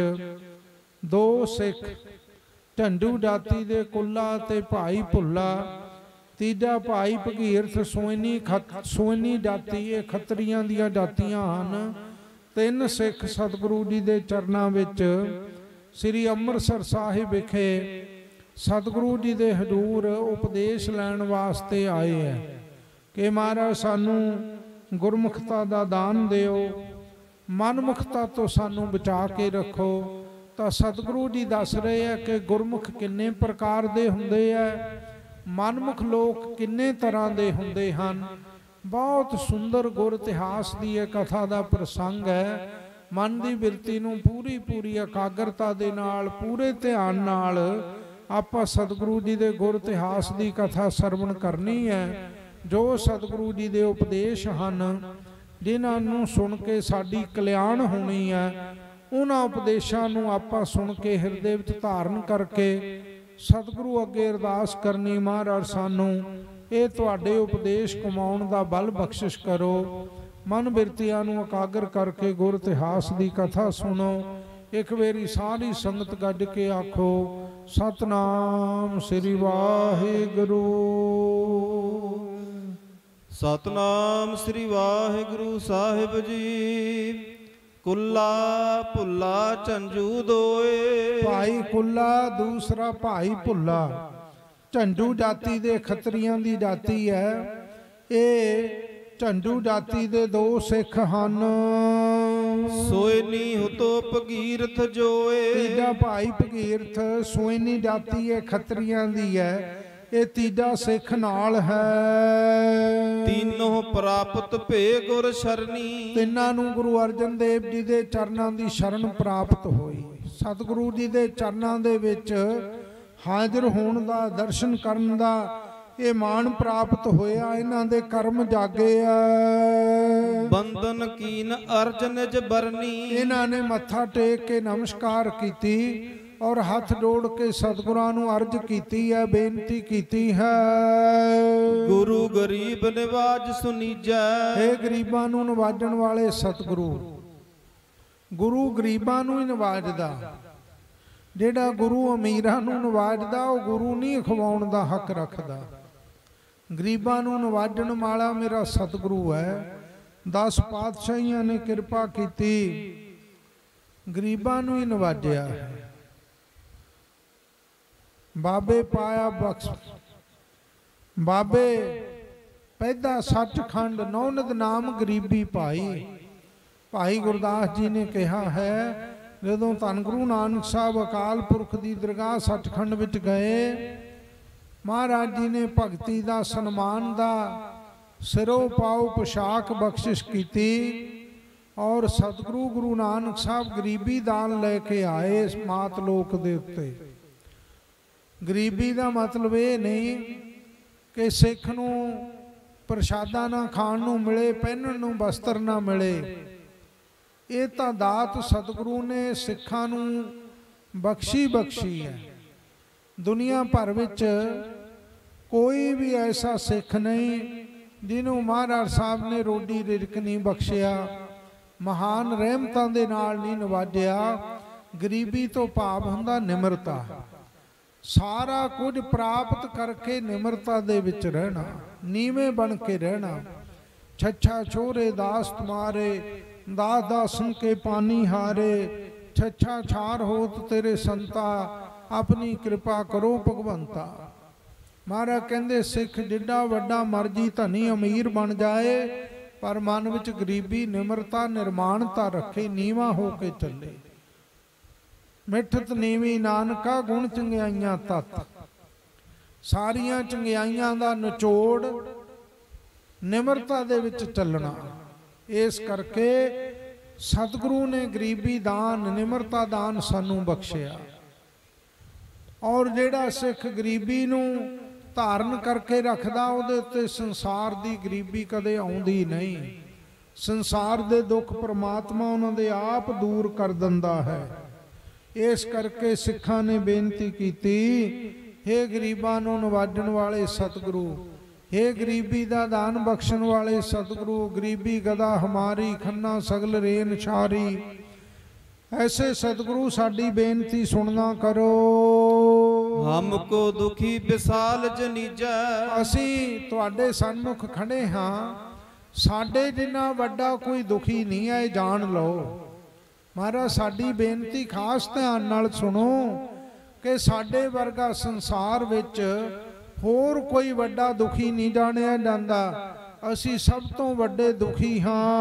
Speaker 4: ਦੋ ਸਿੱਖ, ਝੰਡੂ ਜਾਤੀ ਦੇ ਕੁੱਲਾ ਤੇ ਭਾਈ ਭੁੱਲਾ, ਤੀਜਾ ਭਾਈ ਭਗੀਰਥ ਸੋਇਨੀ ਜਾਤੀ, ਇਹ ਖੱਤਰੀਆਂ ਦੀਆਂ ਜਾਤੀਆਂ ਹਨ। ਤਿੰਨ ਸਿੱਖ ਸਤਿਗੁਰੂ ਜੀ ਦੇ ਚਰਨਾਂ ਵਿੱਚ ਸ੍ਰੀ ਅੰਮ੍ਰਿਤਸਰ ਸਾਹਿਬ ਵਿਖੇ ਸਤਿਗੁਰੂ ਜੀ ਦੇ ਹਜ਼ੂਰ ਉਪਦੇਸ਼ ਲੈਣ ਵਾਸਤੇ ਆਏ ਹੈ ਕਿ ਮਹਾਰਾਜ ਸਾਨੂੰ ਗੁਰਮੁਖਤਾ ਦਾ ਦਾਨ ਦਿਓ, ਮਨਮੁਖਤਾ ਤੋਂ ਸਾਨੂੰ ਬਚਾ ਕੇ ਰੱਖੋ। ਤਾਂ ਸਤਿਗੁਰੂ ਜੀ ਦੱਸ ਰਹੇ ਆ ਕਿ ਗੁਰਮੁਖ ਕਿੰਨੇ ਪ੍ਰਕਾਰ ਦੇ ਹੁੰਦੇ ਆ, ਮਨਮੁਖ ਲੋਕ ਕਿੰਨੇ ਤਰ੍ਹਾਂ ਦੇ ਹੁੰਦੇ ਹਨ। ਬਹੁਤ ਸੁੰਦਰ ਗੁਰ ਇਤਿਹਾਸ ਦੀ ਇਹ ਕਥਾ ਦਾ ਪ੍ਰਸੰਗ ਹੈ। ਮਨ ਦੀ ਬਿਰਤੀ ਨੂੰ ਪੂਰੀ ਇਕਾਗਰਤਾ ਦੇ ਨਾਲ, ਪੂਰੇ ਧਿਆਨ ਨਾਲ ਆਪਾਂ ਸਤਿਗੁਰੂ ਜੀ ਦੇ ਗੁਰ ਇਤਿਹਾਸ ਦੀ ਕਥਾ ਸਰਵਣ ਕਰਨੀ ਹੈ। ਜੋ ਸਤਿਗੁਰੂ ਜੀ ਦੇ ਉਪਦੇਸ਼ ਹਨ, ਜਿਨ੍ਹਾਂ ਨੂੰ ਸੁਣ ਕੇ ਸਾਡੀ ਕਲਿਆਣ ਹੋਣੀ ਹੈ, ਉਹਨਾਂ ਉਪਦੇਸ਼ਾਂ ਨੂੰ ਆਪਾਂ ਸੁਣ ਕੇ ਹਿਰਦੇ ਵਿੱਚ ਧਾਰਨ ਕਰਕੇ ਸਤਿਗੁਰੂ ਅੱਗੇ ਅਰਦਾਸ ਕਰਨੀ, ਮਹਾਰਾਜ ਸਾਨੂੰ ਇਹ ਤੁਹਾਡੇ ਉਪਦੇਸ਼ ਕਮਾਉਣ ਦਾ ਬਲ ਬਖਸ਼ਿਸ਼ ਕਰੋ। ਮਨ ਬਿਰਤੀਆਂ ਨੂੰ ਇਕਾਗਰ ਕਰਕੇ ਗੁਰ ਇਤਿਹਾਸ ਦੀ ਕਥਾ ਸੁਣੋ। ਇੱਕ ਵਾਰੀ ਸਾਰੀ ਸੰਗਤ ਗੱਜ ਕੇ ਆਖੋ, ਸਤਨਾਮ ਸ੍ਰੀ ਵਾਹਿਗੁਰੂ।
Speaker 2: ਸਤਨਾਮ ਸ੍ਰੀ ਵਾਹਿਗੁਰੂ ਸਾਹਿਬ ਜੀ। ਕੁੱਲਾ ਭੁੱਲਾ ਝੰਜੂ ਦੋਏ।
Speaker 4: ਭਾਈ ਕੁੱਲਾ, ਦੂਸਰਾ ਭਾਈ ਭੁੱਲਾ। ਝੰਜੂ ਜਾਤੀ ਦੇ ਖੱਤਰੀਆਂ ਦੀ ਜਾਤੀ ਹੈ। ਇਹ ਝੰਜੂ ਜਾਤੀ ਦੇ ਦੋ ਸਿੱਖ ਹਨ।
Speaker 2: ਸੋਇਨੀ ਹੁਤੋ ਭਗੀਰਥ ਜੋਏ।
Speaker 4: ਤੀਜਾ ਭਾਈ ਭਗੀਰਥ, ਸੋਇਨੀ ਜਾਤੀ ਇਹ ਖੱਤਰੀਆਂ ਦੀ ਹੈ। ਇਹ ਤੀਜਾ ਸਿੱਖ ਨਾਲ ਹੈ।
Speaker 2: ਤੀਨੋਂ ਪ੍ਰਾਪਤ ਭੇ ਗੁਰ ਸ਼ਰਨੀ।
Speaker 4: ਤਿੰਨਾਂ ਨੂੰ ਗੁਰੂ ਅਰਜਨ ਦੇਵ ਜੀ ਦੇ ਚਰਨਾਂ ਦੀ ਸ਼ਰਨ ਪ੍ਰਾਪਤ ਹੋਈ। ਸਤਿਗੁਰੂ ਜੀ ਦੇ ਚਰਨਾਂ ਦੇ ਵਿੱਚ ਹਾਜ਼ਰ ਹੋਣ ਦਾ, ਦਰਸ਼ਨ ਕਰਨ ਦਾ ਇਹ ਮਾਣ ਪ੍ਰਾਪਤ ਹੋਇਆ। ਇਹਨਾਂ ਦੇ ਕਰਮ ਜਾਗੇ ਆ।
Speaker 2: ਬੰਦਨ ਕੀਨ ਅਰਜਨ ਜਬਰਨੀ। ਇਹਨਾਂ
Speaker 4: ਨੇ ਮੱਥਾ ਟੇਕ ਕੇ ਨਮਸਕਾਰ ਕੀਤੀ ਔਰ ਹੱਥ ਜੋੜ ਕੇ ਸਤਿਗੁਰਾਂ ਨੂੰ ਅਰਜ ਕੀਤੀ ਹੈ, ਬੇਨਤੀ ਕੀਤੀ ਹੈ।
Speaker 2: ਗੁਰੂ ਗਰੀਬ ਨਿਵਾਜ ਸੁਨੀਜੈ।
Speaker 4: ਇਹ ਗਰੀਬਾਂ ਨੂੰ ਨਿਵਾਜਣ ਵਾਲੇ ਸਤਿਗੁਰੂ। ਗੁਰੂ ਗਰੀਬਾਂ ਨੂੰ ਹੀ ਨਿਵਾਜਦਾ। ਜਿਹੜਾ ਗੁਰੂ ਅਮੀਰਾਂ ਨੂੰ ਨਿਵਾਜਦਾ ਉਹ ਗੁਰੂ ਨਹੀਂ ਖਵਾਉਣ ਦਾ ਹੱਕ ਰੱਖਦਾ। ਗਰੀਬਾਂ ਨੂੰ ਨਿਵਾਜਣ ਵਾਲਾ ਮੇਰਾ ਸਤਿਗੁਰੂ ਹੈ। 10 ਪਾਤਸ਼ਾਹੀਆਂ ਨੇ ਕਿਰਪਾ ਕੀਤੀ, ਗਰੀਬਾਂ ਨੂੰ ਹੀ ਨਿਵਾਜਿਆ ਹੈ। ਬਾਬੇ ਪਾਇਆ ਬਖਸ਼, ਬਾਬੇ ਪੈਦਾ ਸੱਚਖੰਡ, ਨੌਨਦ ਨਾਮ ਗਰੀਬੀ ਪਾਈ। ਭਾਈ ਗੁਰਦਾਸ ਜੀ ਨੇ ਕਿਹਾ ਹੈ, ਜਦੋਂ ਧੰਨ ਗੁਰੂ ਨਾਨਕ ਸਾਹਿਬ ਅਕਾਲ ਪੁਰਖ ਦੀ ਦਰਗਾਹ ਸੱਚਖੰਡ ਵਿੱਚ ਗਏ, ਮਹਾਰਾਜ ਜੀ ਨੇ ਭਗਤੀ ਦਾ, ਸਨਮਾਨ ਦਾ ਸਿਰੋਂ ਪਾਉ ਪੁਸ਼ਾਕ ਬਖਸ਼ਿਸ਼ ਕੀਤੀ ਔਰ ਸਤਿਗੁਰੂ ਗੁਰੂ ਨਾਨਕ ਸਾਹਿਬ ਗਰੀਬੀ ਦਾਨ ਲੈ ਕੇ ਆਏ ਇਸ ਮਾਤ ਲੋਕ ਦੇ ਉੱਤੇ। ਗਰੀਬੀ ਦਾ ਮਤਲਬ ਇਹ ਨਹੀਂ ਕਿ ਸਿੱਖ ਨੂੰ ਪ੍ਰਸ਼ਾਦਾ ਨਾ ਖਾਣ ਨੂੰ ਮਿਲੇ, ਪਹਿਨਣ ਨੂੰ ਵਸਤਰ ਨਾ ਮਿਲੇ। ਇਹ ਤਾਂ ਦਾਤ ਸਤਿਗੁਰੂ ਨੇ ਸਿੱਖਾਂ ਨੂੰ ਬਖਸ਼ੀ ਹੈ। ਦੁਨੀਆ ਭਰ ਵਿੱਚ ਕੋਈ ਵੀ ਐਸਾ ਸਿੱਖ ਨਹੀਂ ਜਿਹਨੂੰ ਮਹਾਰਾਜ ਸਾਹਿਬ ਨੇ ਰੋਟੀ ਰਿਜ਼ਕ ਨਹੀਂ ਬਖਸ਼ਿਆ, ਮਹਾਨ ਰਹਿਮਤਾਂ ਦੇ ਨਾਲ ਨਹੀਂ ਨਵਾਜਿਆ। ਗਰੀਬੀ ਤੋਂ ਭਾਵ ਹੁੰਦਾ ਨਿਮਰਤਾ। ਸਾਰਾ ਕੁਝ ਪ੍ਰਾਪਤ ਕਰਕੇ ਨਿਮਰਤਾ ਦੇ ਵਿੱਚ ਰਹਿਣਾ, ਨੀਵੇਂ ਬਣ ਕੇ ਰਹਿਣਾ। ਛੱਛਾ ਛੋਰੇ ਦਾਸ ਤੁਮਾਰੇ, ਦਾਸ ਦਾਸਨ ਕੇ ਪਾਣੀ ਹਾਰੇ। ਛੱਛਾ ਛਾਰ ਹੋਤ ਤੇਰੇ ਸੰਤਾ, ਆਪਣੀ ਕਿਰਪਾ ਕਰੋ ਭਗਵੰਤਾ। ਮਹਾਰਾਜ ਕਹਿੰਦੇ ਸਿੱਖ ਜਿੱਡਾ ਵੱਡਾ ਮਰਜੀ ਧਨੀ ਅਮੀਰ ਬਣ ਜਾਏ, ਪਰ ਮਨ ਵਿੱਚ ਗਰੀਬੀ, ਨਿਮਰਤਾ, ਨਿਰਮਾਣਤਾ ਰੱਖੇ, ਨੀਵਾਂ ਹੋ ਕੇ ਚੱਲੇ। ਮਿੱਠਤ ਨੀਵੀਂ ਨਾਨਕਾ ਗੁਣ ਚੰਗਿਆਈਆਂ ਤਤ। ਸਾਰੀਆਂ ਚੰਗਿਆਈਆਂ ਦਾ ਨਿਚੋੜ ਨਿਮਰਤਾ ਦੇ ਵਿੱਚ ਚੱਲਣਾ। ਇਸ ਕਰਕੇ ਸਤਿਗੁਰੂ ਨੇ ਗਰੀਬੀ ਦਾਨ, ਨਿਮਰਤਾ ਦਾਨ ਸਾਨੂੰ ਬਖਸ਼ਿਆ। ਔਰ ਜਿਹੜਾ ਸਿੱਖ ਗਰੀਬੀ ਨੂੰ ਧਾਰਨ ਕਰਕੇ ਰੱਖਦਾ, ਉਹਦੇ ਉੱਤੇ ਸੰਸਾਰ ਦੀ ਗਰੀਬੀ ਕਦੇ ਆਉਂਦੀ ਨਹੀਂ। ਸੰਸਾਰ ਦੇ ਦੁੱਖ ਪ੍ਰਮਾਤਮਾ ਉਹਨਾਂ ਦੇ ਆਪ ਦੂਰ ਕਰ ਦਿੰਦਾ ਹੈ। ਇਸ ਕਰਕੇ ਸਿੱਖਾਂ ਨੇ ਬੇਨਤੀ ਕੀਤੀ, ਹੇ ਗਰੀਬਾਂ ਨੂੰ ਨਿਵਾਜਣ ਵਾਲੇ ਸਤਿਗੁਰੂ, ਹੇ ਗਰੀਬੀ ਦਾ ਦਾਨ ਬਖਸ਼ਣ ਵਾਲੇ ਸਤਿਗੁਰੂ, ਗਰੀਬੀ ਗਦਾ ਹਮਾਰੀ, ਖੰਨਾ ਸਗਲ ਰੇਨ ਛਾਰੀ। ਐਸੇ ਸਤਿਗੁਰੂ ਸਾਡੀ ਬੇਨਤੀ ਸੁਣਨਾ ਕਰੋ।
Speaker 2: ਹਮਕੋ ਦੁਖੀ ਵਿਸਾਲ ਜਨੀਜੈ।
Speaker 4: ਅਸੀਂ ਤੁਹਾਡੇ ਸਨਮੁਖ ਖੜੇ ਹਾਂ, ਸਾਡੇ ਜਿੰਨਾ ਵੱਡਾ ਕੋਈ ਦੁਖੀ ਨਹੀਂ ਹੈ, ਇਹ ਜਾਣ ਲਓ। ਮਹਾਰਾਜ ਸਾਡੀ ਬੇਨਤੀ ਖਾਸ ਧਿਆਨ ਨਾਲ ਸੁਣੋ ਕਿ ਸਾਡੇ ਵਰਗਾ ਸੰਸਾਰ ਵਿੱਚ ਹੋਰ ਕੋਈ ਵੱਡਾ ਦੁਖੀ ਨਹੀਂ ਜਾਣਿਆ ਜਾਂਦਾ। ਅਸੀਂ ਸਭ ਤੋਂ ਵੱਡੇ ਦੁਖੀ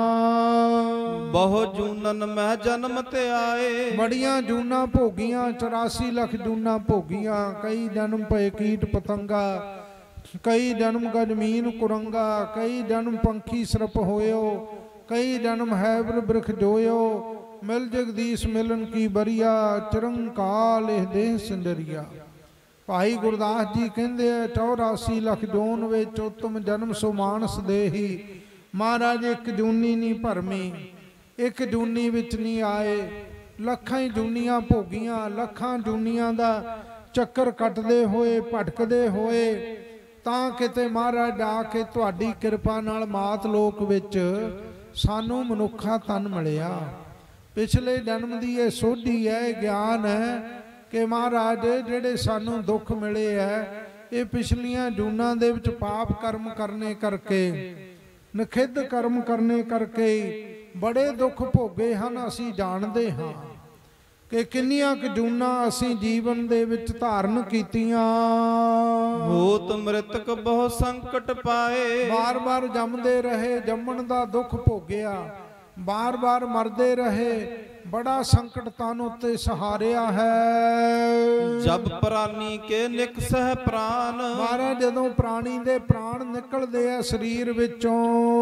Speaker 4: ਹਾਂ।
Speaker 2: ਬਹੁ ਜੂਨਨ ਮਹਿ ਜਨਮ ਤੇ ਆਏ,
Speaker 4: ਬੜੀਆਂ ਜੂਨਾਂ ਭੋਗੀਆਂ, 84 ਲੱਖ ਜੂਨਾਂ ਭੋਗੀਆਂ। ਕਈ ਜਨਮ ਪਏ ਕੀਟ ਪਤੰਗਾ, ਕਈ ਜਨਮ ਗਜਮੀਨ ਕੁਰੰਗਾ, ਕਈ ਜਨਮ ਪੰਖੀ ਸਰਪ ਹੋਇਓ, ਕਈ ਜਨਮ ਹੈਬਰ ਬ੍ਰਿਖ ਜੋਇਓ। ਮਿਲ ਜਗਦੀਸ਼ ਮਿਲਨ ਕੀ ਬਰੀਆ, ਚਿਰੰਕਾਲ ਇਹ ਦੇਹ ਸਿੰਦਰੀਆ। ਭਾਈ ਗੁਰਦਾਸ ਜੀ ਕਹਿੰਦੇ ਆ 84 ਲੱਖ ਜੂਨ ਵਿੱਚ ਉੱਤਮ ਜਨਮ ਸੋ ਮਾਨਸ ਦੇਹੀ। ਮਹਾਰਾਜ ਇੱਕ ਜੂਨੀ ਨਹੀਂ ਭਰਮੀ, ਇੱਕ ਜੂਨੀ ਵਿੱਚ ਨਹੀਂ ਆਏ, ਲੱਖਾਂ ਹੀ ਜੂਨੀਆਂ ਭੋਗੀਆਂ। ਲੱਖਾਂ ਜੂਨੀਆਂ ਦਾ ਚੱਕਰ ਕੱਟਦੇ ਹੋਏ, ਭਟਕਦੇ ਹੋਏ, ਤਾਂ ਕਿਤੇ ਮਹਾਰਾਜ ਆ ਕੇ ਤੁਹਾਡੀ ਕਿਰਪਾ ਨਾਲ ਮਾਤ ਲੋਕ ਵਿੱਚ ਸਾਨੂੰ ਮਨੁੱਖਾ ਤਨ ਮਿਲਿਆ। ਪਿਛਲੇ ਜਨਮ ਦੀ ਇਹ ਸੋਝੀ ਹੈ, ਇਹ ਗਿਆਨ ਹੈ ਕਿ ਮਹਾਰਾਜ ਜਿਹੜੇ ਸਾਨੂੰ ਦੁੱਖ ਮਿਲੇ ਹੈ, ਇਹ ਪਿਛਲੀਆਂ ਜੂਨਾਂ ਦੇ ਵਿੱਚ ਪਾਪ ਕਰਮ ਕਰਨੇ ਕਰਕੇ, ਨਖਿੱਧ ਕਰਮ ਕਰਨੇ ਕਰਕੇ ਬੜੇ ਦੁੱਖ ਭੋਗੇ ਹਨ। ਅਸੀਂ ਜਾਣਦੇ ਹਾਂ ਕਿ ਕਿੰਨੀਆਂ ਕੁ ਜੂਨਾਂ ਅਸੀਂ ਜੀਵਨ ਦੇ ਵਿੱਚ ਧਾਰਨ ਕੀਤੀਆਂ।
Speaker 2: ਹੋਤ ਮ੍ਰਿਤਕ ਬਹੁ ਸੰਕਟ ਪਾਏ,
Speaker 4: ਬਾਰ-ਬਾਰ ਜੰਮਦੇ ਰਹੇ, ਜੰਮਣ ਦਾ ਦੁੱਖ ਭੋਗਿਆ, ਬਾਰ-ਬਾਰ ਮਰਦੇ ਰਹੇ, ਬੜਾ ਸੰਕਟ ਤਨ ਉੱਤੇ ਸਹਾਰਿਆ ਹੈ।
Speaker 2: ਜਬ ਪ੍ਰਾਨੀ ਕੇ ਨਿਕਸਹਿ ਪ੍ਰਾਨ,
Speaker 4: ਮਹਾਰਾਜ ਜਦੋਂ ਪ੍ਰਾਣੀ ਦੇ ਪ੍ਰਾਣ ਨਿਕਲਦੇ ਆ ਸਰੀਰ ਵਿੱਚੋਂ,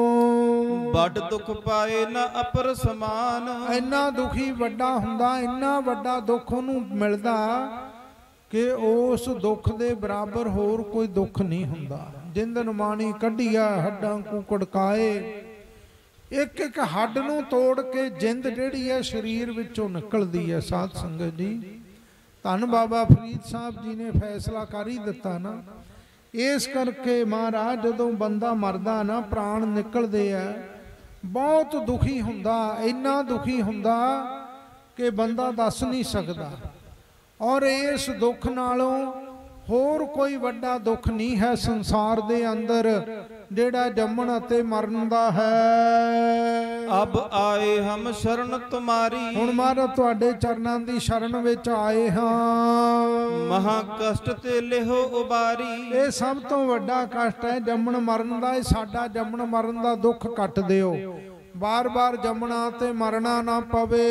Speaker 2: ਵੱਡ ਦੁੱਖ ਪਾਏ ਨਾ ਅਪਰ ਸਮਾਨ।
Speaker 4: ਇੰਨਾ ਦੁਖੀ ਵੱਡਾ ਹੁੰਦਾ, ਇੰਨਾ ਵੱਡਾ ਦੁੱਖ ਉਹਨੂੰ ਮਿਲਦਾ ਕਿ ਉਸ ਦੁੱਖ ਦੇ ਬਰਾਬਰ ਹੋਰ ਕੋਈ ਦੁੱਖ ਨਹੀਂ ਹੁੰਦਾ। ਜਿੰਦਨ ਮਾਣੀ ਕੱਢੀਆ ਹੱਡਾਂ ਕੂਕੜ ਕਾਏ, ਇੱਕ ਇੱਕ ਹੱਡ ਨੂੰ ਤੋੜ ਕੇ ਜਿੰਦ ਜਿਹੜੀ ਹੈ ਸਰੀਰ ਵਿੱਚੋਂ ਨਿਕਲਦੀ ਹੈ। ਸਾਧ ਸੰਗਤ ਜੀ, ਧੰਨ ਬਾਬਾ ਫਰੀਦ ਸਾਹਿਬ ਜੀ ਨੇ ਫੈਸਲਾ ਕਰ ਹੀ ਦਿੱਤਾ ਨਾ। ਇਸ ਕਰਕੇ ਮਹਾਰਾਜ ਜਦੋਂ ਬੰਦਾ ਮਰਦਾ ਨਾ, ਪ੍ਰਾਣ ਨਿਕਲਦੇ ਆ, ਬਹੁਤ ਦੁਖੀ ਹੁੰਦਾ, ਇੰਨਾ ਦੁਖੀ ਹੁੰਦਾ ਕਿ ਬੰਦਾ ਦੱਸ ਨਹੀਂ ਸਕਦਾ। ਔਰ ਇਸ ਦੁੱਖ ਨਾਲੋਂ ਹੋਰ ਕੋਈ ਵੱਡਾ ਦੁੱਖ ਨਹੀਂ ਹੈ ਸੰਸਾਰ ਦੇ ਅੰਦਰ, ਜਿਹੜਾ ਜੰਮਣ ਅਤੇ ਮਰਨ ਦਾ ਹੈ।
Speaker 2: ਅਬ ਆਏ ਹਮ ਸ਼ਰਨ ਤੁਮਾਰੀ,
Speaker 4: ਹੁਣ ਮਹਾਰਾਜ ਤੁਹਾਡੇ ਚਰਨਾਂ ਦੀ ਸ਼ਰਨ ਵਿੱਚ ਆਏ ਹਾਂ।
Speaker 2: ਮਹਾ ਕਸ਼ਟ ਤੇ ਲਿਹੋ ਉਬਾਰੀ,
Speaker 4: ਇਹ ਸਭ ਤੋਂ ਵੱਡਾ ਕਸ਼ਟ ਹੈ ਜੰਮਣ ਮਰਨ ਦਾ। ਇਹ ਸਾਡਾ ਜੰਮਣ ਮਰਨ ਦਾ ਦੁੱਖ ਕੱਟ ਦਿਓ, ਬਾਰ-ਬਾਰ ਜੰਮਣਾ ਤੇ ਮਰਨਾ ਨਾ ਪਵੇ।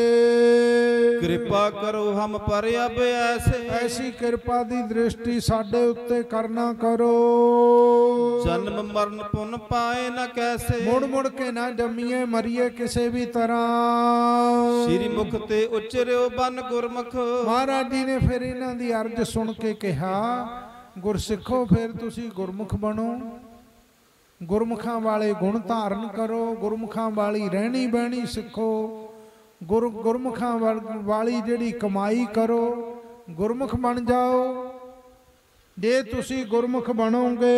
Speaker 2: ਕਿਰਪਾ ਕਰੋ ਹਮ ਪਰ ਅਬ ਐਸੇ,
Speaker 4: ਐਸੀ ਕਿਰਪਾ ਦੀ ਦ੍ਰਿਸ਼ਟੀ ਸਾਡੇ ਉੱਤੇ ਕਰਨਾ ਕਰੋ।
Speaker 2: ਜਨਮ ਮਰਨ ਪੁਨ ਪਾਏ ਨਾ ਕੈਸੇ,
Speaker 4: ਮੁੜ ਮੁੜ ਕੇ ਨਾ ਜੰਮੀਏ ਮਰੀਏ ਕਿਸੇ ਵੀ ਤਰ੍ਹਾਂ।
Speaker 2: ਸ੍ਰੀ ਮੁਖ ਤੇ ਉਚਰਿਓ ਬਨ ਗੁਰਮੁਖ,
Speaker 4: ਮਹਾਰਾਜ ਜੀ ਨੇ ਫਿਰ ਇਹਨਾਂ ਦੀ ਅਰਜ਼ ਸੁਣ ਕੇ ਕਿਹਾ, ਗੁਰਸਿੱਖੋ ਫਿਰ ਤੁਸੀਂ ਗੁਰਮੁਖ ਬਣੋ, ਗੁਰਮੁਖਾਂ ਵਾਲੇ ਗੁਣ ਧਾਰਨ ਕਰੋ, ਗੁਰਮੁਖਾਂ ਵਾਲੀ ਰਹਿਣੀ ਬਹਿਣੀ ਸਿੱਖੋ, ਗੁਰਮੁਖਾਂ ਵਾਲੀ ਜਿਹੜੀ ਕਮਾਈ ਕਰੋ, ਗੁਰਮੁਖ ਬਣ ਜਾਓ। ਜੇ ਤੁਸੀਂ ਗੁਰਮੁਖ ਬਣੋਗੇ,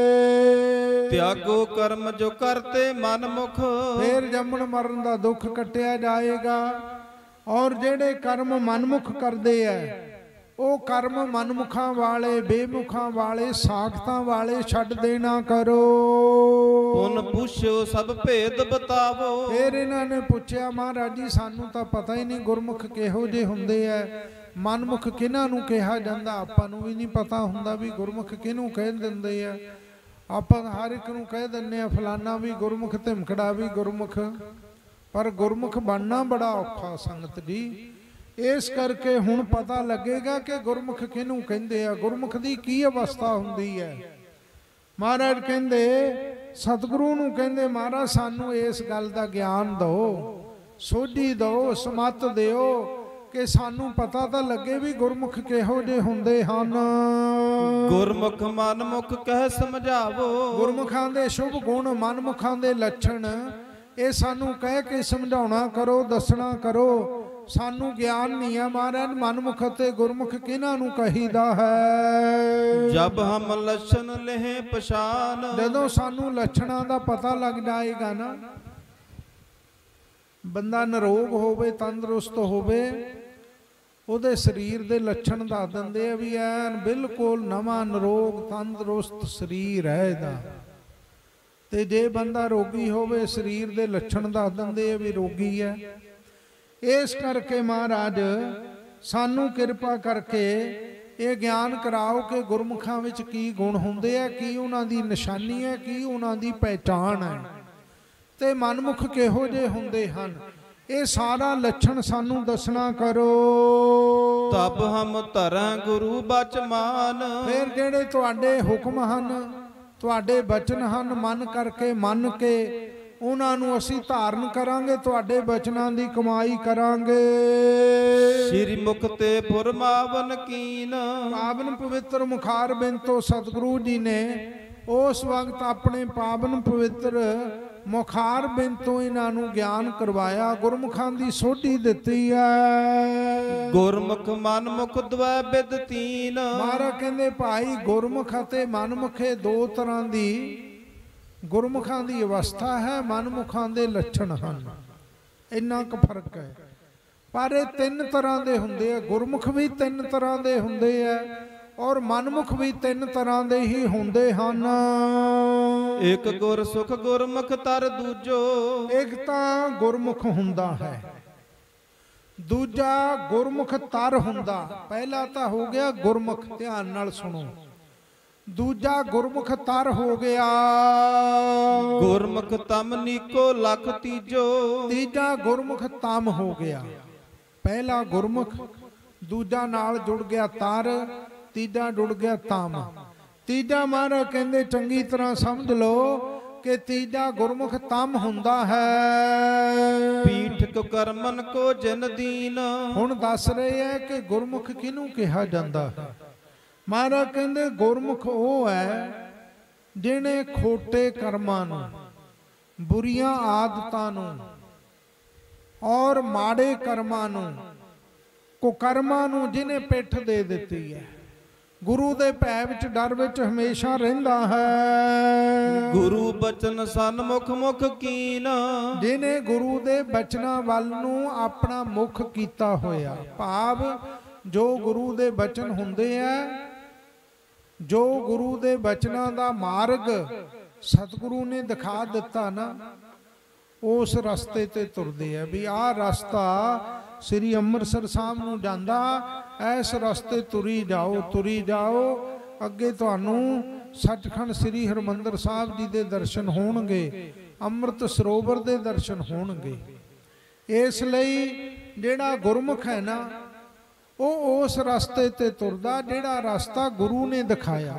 Speaker 2: ਤਿਆਗੋ ਕਰਮ ਜੋ ਕਰਤੇ ਮਨ ਮੁਖ,
Speaker 4: ਫਿਰ ਜੰਮਣ ਮਰਨ ਦਾ ਦੁੱਖ ਕੱਟਿਆ ਜਾਏਗਾ। ਔਰ ਜਿਹੜੇ ਕਰਮ ਮਨਮੁਖ ਕਰਦੇ ਐ, ਉਹ ਕਰਮ ਮਨਮੁਖਾਂ ਵਾਲੇ, ਬੇਮੁਖਾਂ ਵਾਲੇ, ਸਾਖਤਾਂ ਵਾਲੇ ਛੱਡ ਦੇਣਾ ਕਰੋ।
Speaker 2: ਪੁਨ ਪੁੱਛੋ ਸਭ ਭੇਦ ਬਤਾਵੋ,
Speaker 4: ਫਿਰ ਇਹਨਾਂ ਨੇ ਪੁੱਛਿਆ, ਮਹਾਰਾਜ ਜੀ ਸਾਨੂੰ ਤਾਂ ਪਤਾ ਹੀ ਨਹੀਂ ਗੁਰਮੁਖ ਕਿਹੋ ਜਿਹੇ ਹੁੰਦੇ ਐ, ਮਨਮੁਖ ਕਿਹਨਾਂ ਨੂੰ ਕਿਹਾ ਜਾਂਦਾ। ਆਪਾਂ ਨੂੰ ਵੀ ਨਹੀਂ ਪਤਾ ਹੁੰਦਾ ਵੀ ਗੁਰਮੁਖ ਕਿਹਨੂੰ ਕਹਿ ਦਿੰਦੇ ਆ। ਆਪਾਂ ਹਰ ਇੱਕ ਨੂੰ ਕਹਿ ਦਿੰਦੇ ਆ ਫਲਾਨਾ ਵੀ ਗੁਰਮੁਖ, ਧਿਮਕੜਾ ਵੀ ਗੁਰਮੁਖ, ਪਰ ਗੁਰਮੁਖ ਬਣਨਾ ਬੜਾ ਔਖਾ ਸੰਗਤ ਜੀ। ਇਸ ਕਰਕੇ ਹੁਣ ਪਤਾ ਲੱਗੇਗਾ ਕਿ ਗੁਰਮੁਖ ਕਿਹਨੂੰ ਕਹਿੰਦੇ ਆ, ਗੁਰਮੁਖ ਦੀ ਕੀ ਅਵਸਥਾ ਹੁੰਦੀ ਹੈ। ਮਹਾਰਾਜ ਕਹਿੰਦੇ, ਸਤਿਗੁਰੂ ਨੂੰ ਕਹਿੰਦੇ, ਮਹਾਰਾਜ ਸਾਨੂੰ ਇਸ ਗੱਲ ਦਾ ਗਿਆਨ ਦਿਓ, ਸੋਝੀ ਦਿਓ, ਸਮੱਤ ਦਿਓ ਕਿ ਸਾਨੂੰ ਪਤਾ ਤਾਂ ਲੱਗੇ ਵੀ ਗੁਰਮੁਖ ਕਿਹੋ ਜਿਹੇ ਹੁੰਦੇ ਹਨ।
Speaker 2: ਗੁਰਮੁਖ ਮਨਮੁਖ ਕਹਿ ਸਮਝਾਵੋ,
Speaker 4: ਗੁਰਮੁਖਾਂ ਦੇ ਸ਼ੁਭ ਗੁਣ, ਮਨਮੁਖਾਂ ਦੇ ਲੱਛਣ, ਇਹ ਸਾਨੂੰ ਕਹਿ ਕੇ ਸਮਝਾਉਣਾ ਕਰੋ, ਦੱਸਣਾ ਕਰੋ। ਸਾਨੂੰ ਗਿਆਨ ਨਹੀਂ ਹੈ ਮਹਾਰਾਜ ਮਨਮੁਖ ਅਤੇ ਗੁਰਮੁਖ ਕਿਹਨਾਂ ਨੂੰ ਕਹੀਦਾ ਹੈ।
Speaker 2: ਜਬ ਹਮ ਲੱਛਣ ਲਹੇ ਪਛਾਨ,
Speaker 4: ਜਦੋਂ ਸਾਨੂੰ ਲੱਛਣਾਂ ਦਾ ਪਤਾ ਲੱਗ ਜਾਏਗਾ ਨਾ, ਬੰਦਾ ਨਿਰੋਗ ਹੋਵੇ, ਤੰਦਰੁਸਤ ਹੋਵੇ, ਉਹਦੇ ਸਰੀਰ ਦੇ ਲੱਛਣ ਦੱਸ ਦਿੰਦੇ ਆ ਵੀ ਐਨ ਬਿਲਕੁਲ ਨਵਾਂ ਨਿਰੋਗ ਤੰਦਰੁਸਤ ਸਰੀਰ ਹੈ ਇਹਦਾ। ਤੇ ਜੇ ਬੰਦਾ ਰੋਗੀ ਹੋਵੇ, ਸਰੀਰ ਦੇ ਲੱਛਣ ਦੱਸ ਦਿੰਦੇ ਆ ਵੀ ਰੋਗੀ ਹੈ। ਇਸ ਕਰਕੇ ਮਹਾਰਾਜ ਸਾਨੂੰ ਕਿਰਪਾ ਕਰਕੇ ਇਹ ਗਿਆਨ ਕਰਾਓ ਕਿ ਗੁਰਮੁਖਾਂ ਵਿੱਚ ਕੀ ਗੁਣ ਹੁੰਦੇ ਆ, ਕੀ ਉਹਨਾਂ ਦੀ ਨਿਸ਼ਾਨੀ ਹੈ, ਕੀ ਉਹਨਾਂ ਦੀ ਪਹਿਚਾਣ ਹੈ, ਤੇ ਮਨਮੁਖ ਕਿਹੋ ਜਿਹੇ ਹੁੰਦੇ ਹਨ। ਇਹ ਸਾਰਾ ਲੱਛਣ ਸਾਨੂੰ ਦੱਸਣਾ ਕਰੋ।
Speaker 2: ਤਬ ਹਮ ਧਰਾਂ ਗੁਰੂ ਬਚ ਮਾਨ।
Speaker 4: ਫਿਰ ਜਿਹੜੇ ਤੁਹਾਡੇ ਹੁਕਮ ਹਨ, ਤੁਹਾਡੇ ਬਚਨ ਹਨ, ਮਨ ਕਰਕੇ ਮੰਨ ਕੇ ਉਹਨਾਂ ਨੂੰ ਅਸੀਂ ਧਾਰਨ ਕਰਾਂਗੇ, ਤੁਹਾਡੇ ਬਚਨਾਂ ਦੀ ਕਮਾਈ ਕਰਾਂਗੇ।
Speaker 2: ਸ਼੍ਰੀ ਮੁਖ ਤੇ ਫੁਰਮਾਵਨ ਕੀਨ।
Speaker 4: ਪਾਵਨ ਪਵਿੱਤਰ ਮੁਖਾਰ ਬਿੰਦ ਤੋਂ ਸਤਿਗੁਰੂ ਜੀ ਨੇ ਉਸ ਵਕਤ ਆਪਣੇ ਪਾਵਨ ਪਵਿੱਤਰ ਮੁਖਾਰ ਬਿੰਦ ਤੋਂ ਇਹਨਾਂ ਨੂੰ ਗਿਆਨ ਕਰਵਾਇਆ, ਗੁਰਮੁਖਾਂ ਦੀ ਸੋਢੀ ਦਿੱਤੀ ਹੈ।
Speaker 2: ਗੁਰਮੁਖ ਮਨਮੁਖ ਦਵੈ ਬਿਦ ਤੀਨ।
Speaker 4: ਮਹਾਰਾਜ ਕਹਿੰਦੇ ਭਾਈ ਗੁਰਮੁਖ ਅਤੇ ਮਨਮੁਖੇ ਦੋ ਤਰ੍ਹਾਂ ਦੀ ਗੁਰਮੁਖਾਂ ਦੀ ਅਵਸਥਾ ਹੈ, ਮਨਮੁਖਾਂ ਦੇ ਲੱਛਣ ਹਨ, ਇੰਨਾ ਕੁ ਫਰਕ ਹੈ। ਪਰ ਇਹ ਤਿੰਨ ਤਰ੍ਹਾਂ ਦੇ ਹੁੰਦੇ ਆ, ਗੁਰਮੁਖ ਵੀ ਤਿੰਨ ਤਰ੍ਹਾਂ ਦੇ ਹੁੰਦੇ ਆ ਔਰ ਮਨਮੁਖ ਵੀ ਤਿੰਨ ਤਰ੍ਹਾਂ ਦੇ ਹੀ ਹੁੰਦੇ ਹਨ।
Speaker 2: ਇੱਕ ਗੁਰ ਸੁਖ ਗੁਰਮੁਖ ਤਰ ਦੂਜੋ।
Speaker 4: ਇੱਕ ਤਾਂ ਗੁਰਮੁਖ ਹੁੰਦਾ ਹੈ, ਦੂਜਾ ਗੁਰਮੁਖ ਤਰ ਹੁੰਦਾ। ਪਹਿਲਾ ਤਾਂ ਹੋ ਗਿਆ ਗੁਰਮੁਖ, ਧਿਆਨ ਨਾਲ ਸੁਣੋ। ਦੂਜਾ ਗੁਰਮੁਖ ਤਰ ਹੋ ਗਿਆ।
Speaker 2: ਗੁਰਮੁਖ ਤਮ ਨੀਕੋ ਲਖ ਤੀਜੋ।
Speaker 4: ਤੀਜਾ ਗੁਰਮੁਖ ਤਮ ਹੋ ਗਿਆ। ਪਹਿਲਾ ਗੁਰਮੁਖ, ਦੂਜਾ ਨਾਲ ਜੁੜ ਗਿਆ ਤਰ, ਤੀਜਾ ਜੁੜ ਗਿਆ ਤਮ। ਤੀਜਾ ਮਹਾਰਾਜ ਕਹਿੰਦੇ ਚੰਗੀ ਤਰ੍ਹਾਂ ਸਮਝ ਲਓ ਕਿ ਤੀਜਾ ਗੁਰਮੁਖ ਤਮ ਹੁੰਦਾ ਹੈ।
Speaker 2: ਪੀਠ ਕੋ ਕਰਮਨ ਕੋ ਜਨ ਦੀਨ।
Speaker 4: ਹੁਣ ਦੱਸ ਰਹੇ ਹੈ ਕਿ ਗੁਰਮੁਖ ਕਿਹਨੂੰ ਕਿਹਾ ਜਾਂਦਾ ਹੈ। ਮਹਾਰਾਜ ਕਹਿੰਦੇ ਗੁਰਮੁਖ ਉਹ ਹੈ ਜਿਹਨੇ ਖੋਟੇ ਕਰਮਾਂ ਨੂੰ, ਬੁਰੀਆਂ ਆਦਤਾਂ ਨੂੰ ਔਰ ਮਾੜੇ ਕਰਮਾਂ ਨੂੰ, ਕੁਕਰਮਾਂ ਨੂੰ ਜਿਹਨੇ ਪਿੱਠ ਦੇ ਦਿੱਤੀ ਹੈ, ਗੁਰੂ ਦੇ ਭੈ ਵਿੱਚ ਡਰ ਵਿੱਚ ਹਮੇਸ਼ਾ ਰਹਿੰਦਾ ਹੈ।
Speaker 2: ਗੁਰੂ ਬਚਨ ਸਨਮੁਖ ਮੁਖ ਕੀਨ।
Speaker 4: ਜਿਹਨੇ ਗੁਰੂ ਦੇ ਬਚਨਾਂ ਵੱਲ ਨੂੰ ਆਪਣਾ ਮੁਖ ਕੀਤਾ ਹੋਇਆ, ਭਾਵ ਜੋ ਗੁਰੂ ਦੇ ਬਚਨ ਹੁੰਦੇ ਆ, ਜੋ ਗੁਰੂ ਦੇ ਬਚਨਾਂ ਦਾ ਮਾਰਗ ਸਤਿਗੁਰੂ ਨੇ ਦਿਖਾ ਦਿੱਤਾ ਨਾ, ਉਸ ਰਸਤੇ ਤੇ ਤੁਰਦੇ ਆ। ਵੀ ਆਹ ਰਸਤਾ ਸ੍ਰੀ ਅੰਮ੍ਰਿਤਸਰ ਸਾਹਿਬ ਨੂੰ ਜਾਂਦਾ, ਇਸ ਰਸਤੇ ਤੁਰੀ ਜਾਓ, ਤੁਰੀ ਜਾਓ, ਅੱਗੇ ਤੁਹਾਨੂੰ ਸੱਚਖੰਡ ਸ੍ਰੀ ਹਰਿਮੰਦਰ ਸਾਹਿਬ ਜੀ ਦੇ ਦਰਸ਼ਨ ਹੋਣਗੇ, ਅੰਮ੍ਰਿਤ ਸਰੋਵਰ ਦੇ ਦਰਸ਼ਨ ਹੋਣਗੇ। ਇਸ ਲਈ ਜਿਹੜਾ ਗੁਰਮੁਖ ਹੈ ਨਾ, ਉਹ ਉਸ ਰਸਤੇ ਤੇ ਤੁਰਦਾ ਜਿਹੜਾ ਰਸਤਾ ਗੁਰੂ ਨੇ ਦਿਖਾਇਆ।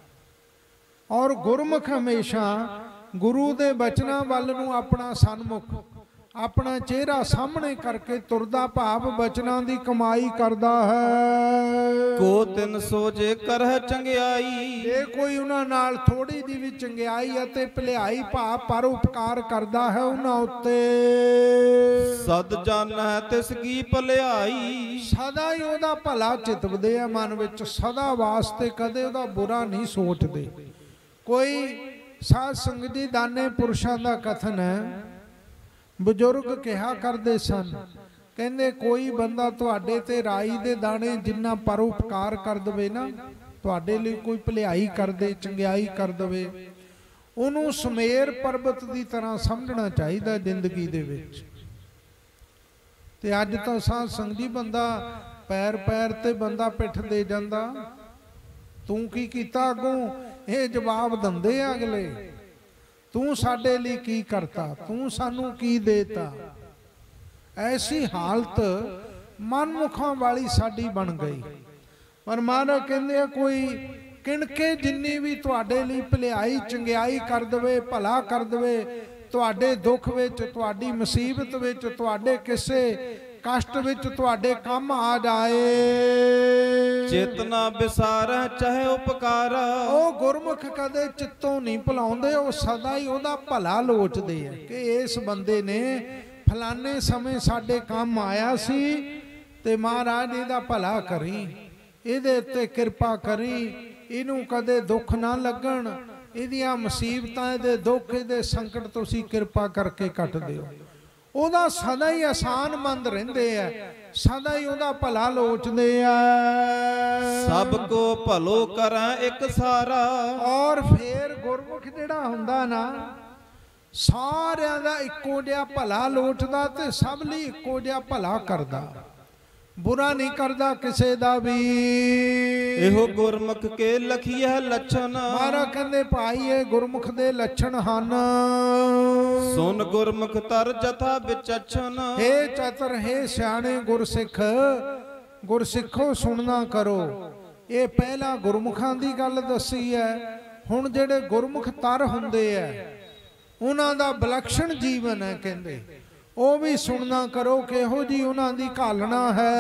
Speaker 4: ਔਰ ਗੁਰਮੁਖ ਹਮੇਸ਼ਾ ਗੁਰੂ ਦੇ ਬਚਨਾਂ ਵੱਲ ਨੂੰ ਆਪਣਾ ਸਨਮੁਖ, ਆਪਣਾ ਚਿਹਰਾ ਸਾਹਮਣੇ ਕਰਕੇ ਤੁਰਦਾ, ਭਾਵ ਬਚਨਾਂ ਦੀ ਕਮਾਈ ਕਰਦਾ ਹੈ।
Speaker 2: ਕੋ ਤਿਨ ਸੋਜੇ ਕਰਹਿ ਚੰਗਿਆਈ।
Speaker 4: ਜੇ ਕੋਈ ਉਹਨਾਂ ਨਾਲ ਥੋੜੀ ਦੀ ਵੀ ਚੰਗਿਆਈ ਅਤੇ ਭਲਾਈ ਭਾਵ ਪਰ ਉਪਕਾਰ ਕਰਦਾ ਹੈ ਉਹਨਾਂ ਉੱਤੇ,
Speaker 2: ਸਦ ਜਨ ਹੈ ਤਿਸ ਕੀ ਭਲਾਈ।
Speaker 4: ਸਦਾ ਹੀ ਉਹਦਾ ਭਲਾ ਚਿਤਵਦੇ ਆ ਮਨ ਵਿੱਚ, ਸਦਾ ਵਾਸਤੇ ਕਦੇ ਉਹਦਾ ਬੁਰਾ ਨਹੀਂ ਸੋਚਦੇ। ਕੋਈ ਸਾਧ ਸੰਗਤ ਜੀ ਦਾਨੇ ਪੁਰਸ਼ਾਂ ਦਾ ਕਥਨ ਹੈ, ਬਜ਼ੁਰਗ ਕਿਹਾ ਕਰਦੇ ਸਨ, ਕਹਿੰਦੇ ਕੋਈ ਬੰਦਾ ਤੁਹਾਡੇ ਤੇ ਰਾਈ ਦੇ ਦਾਣੇ ਜਿੰਨਾ ਪਰਉਪਕਾਰ ਕਰ ਦਵੇ ਨਾ, ਤੁਹਾਡੇ ਲਈ ਕੋਈ ਭਲਾਈ ਕਰ ਦੇ, ਚੰਗਿਆਈ ਕਰ ਦਵੇ, ਉਹਨੂੰ ਸੁਮੇਰ ਪਰਬਤ ਦੀ ਤਰ੍ਹਾਂ ਸਮਝਣਾ ਚਾਹੀਦਾ ਜ਼ਿੰਦਗੀ ਦੇ ਵਿੱਚ। ਤੇ ਅੱਜ ਤਾਂ ਸਾਧ ਸੰਗਤ ਜੀ ਬੰਦਾ ਪੈਰ ਪੈਰ ਤੇ ਬੰਦਾ ਪਿੱਠ ਦੇ ਜਾਂਦਾ, ਤੂੰ ਕੀ ਕੀਤਾ ਅੱਗੋਂ ਇਹ ਜਵਾਬ ਦਿੰਦੇ ਆ ਅਗਲੇ, ਤੂੰ ਸਾਡੇ ਲਈ ਕੀ ਕਰਤਾ, ਤੂੰ ਸਾਨੂੰ ਕੀ ਦੇਤਾ। ਐਸੀ ਹਾਲਤ ਮਨਮੁਖਾਂ ਵਾਲੀ ਸਾਡੀ ਬਣ ਗਈ। ਪਰ ਮਹਾਰਾਜ ਕਹਿੰਦੇ ਆ ਕੋਈ ਕਿਣਕੇ ਜਿੰਨੀ ਵੀ ਤੁਹਾਡੇ ਲਈ ਭਲਾਈ ਚੰਗਿਆਈ ਕਰ ਦਵੇ, ਭਲਾ ਕਰ ਦਵੇ, ਤੁਹਾਡੇ ਦੁੱਖ ਵਿੱਚ, ਤੁਹਾਡੀ ਮੁਸੀਬਤ ਵਿੱਚ, ਤੁਹਾਡੇ ਕਿਸੇ ਕਸ਼ਟ ਵਿੱਚ ਤੁਹਾਡੇ ਕੰਮ ਆ ਜਾਏ,
Speaker 2: ਚੇਤਨਾ ਵਿਸਾਰੈ ਚਾਹੇ ਉਪਕਾਰ।
Speaker 4: ਉਹ ਗੁਰਮੁਖ ਕਦੇ ਚਿੱਤੋਂ ਨਹੀਂ ਭੁਲਾਉਂਦੇ, ਉਹ ਸਦਾ ਹੀ ਉਹਦਾ ਭਲਾ ਲੋਚਦੇ ਆ ਕਿ ਇਸ ਬੰਦੇ ਨੇ ਫਲਾਣੇ ਸਮੇਂ ਸਾਡੇ ਕੰਮ ਆਇਆ ਸੀ ਤੇ ਮਹਾਰਾਜ ਇਹਦਾ ਭਲਾ ਕਰੀ, ਇਹਦੇ ਉੱਤੇ ਕਿਰਪਾ ਕਰੀ, ਇਹਨੂੰ ਕਦੇ ਦੁੱਖ ਨਾ ਲੱਗਣ, ਇਹਦੀਆਂ ਮੁਸੀਬਤਾਂ, ਇਹਦੇ ਦੁੱਖ, ਇਹਦੇ ਸੰਕਟ ਤੁਸੀਂ ਕਿਰਪਾ ਕਰਕੇ ਕੱਟ ਦਿਓ। ਉਹਦਾ ਸਦਾ ਹੀ ਆਸਾਨਮੰਦ ਰਹਿੰਦੇ ਆ, ਸਦਾ ਹੀ ਉਹਦਾ ਭਲਾ ਲੋਚਦੇ ਆ।
Speaker 2: ਸਭ ਕੋ ਭਲੋ ਕਰਾਂ ਇੱਕ ਸਾਰਾ।
Speaker 4: ਔਰ ਫੇਰ ਗੁਰਮੁਖ ਜਿਹੜਾ ਹੁੰਦਾ ਨਾ, ਸਾਰਿਆਂ ਦਾ ਇੱਕੋ ਜਿਹਾ ਭਲਾ ਲੋਚਦਾ ਤੇ ਸਭ ਲਈ ਇੱਕੋ ਜਿਹਾ ਭਲਾ ਕਰਦਾ। ਬੁਰਾ ਨਹੀਂ ਕਰਦਾ ਕਿਸੇ ਦਾ ਵੀ।
Speaker 2: ਇਹੋ ਗੁਰਮੁਖ ਕੇ ਲਖੀਐ ਲੱਛਣ।
Speaker 4: ਮਹਾਰਾਜ ਕਹਿੰਦੇ ਭਾਈ ਇਹ ਗੁਰਮੁਖ ਦੇ ਲੱਛਣ ਹਨ।
Speaker 2: ਸੁਨ ਗੁਰਮੁਖ ਤਰ ਜਥਾ ਵਿਚਛਣ।
Speaker 4: ਹੇ ਚਤਰ ਹੇ ਸਿਆਣੇ ਗੁਰਸਿੱਖ, ਗੁਰਸਿੱਖੋ ਸੁਣਨਾ ਕਰੋ। ਇਹ ਪਹਿਲਾਂ ਗੁਰਮੁਖਾਂ ਦੀ ਗੱਲ ਦੱਸੀ ਹੈ। ਹੁਣ ਜਿਹੜੇ ਗੁਰਮੁਖ ਤਰ ਹੁੰਦੇ ਐ ਉਹਨਾਂ ਦਾ ਵਿਲੱਖਣ ਜੀਵਨ ਹੈ ਕਹਿੰਦੇ, ਉਹ ਵੀ ਸੁਣਨਾ ਕਰੋ ਕਿਹੋ ਜੀ ਉਹਨਾਂ ਦੀ ਘਾਲਣਾ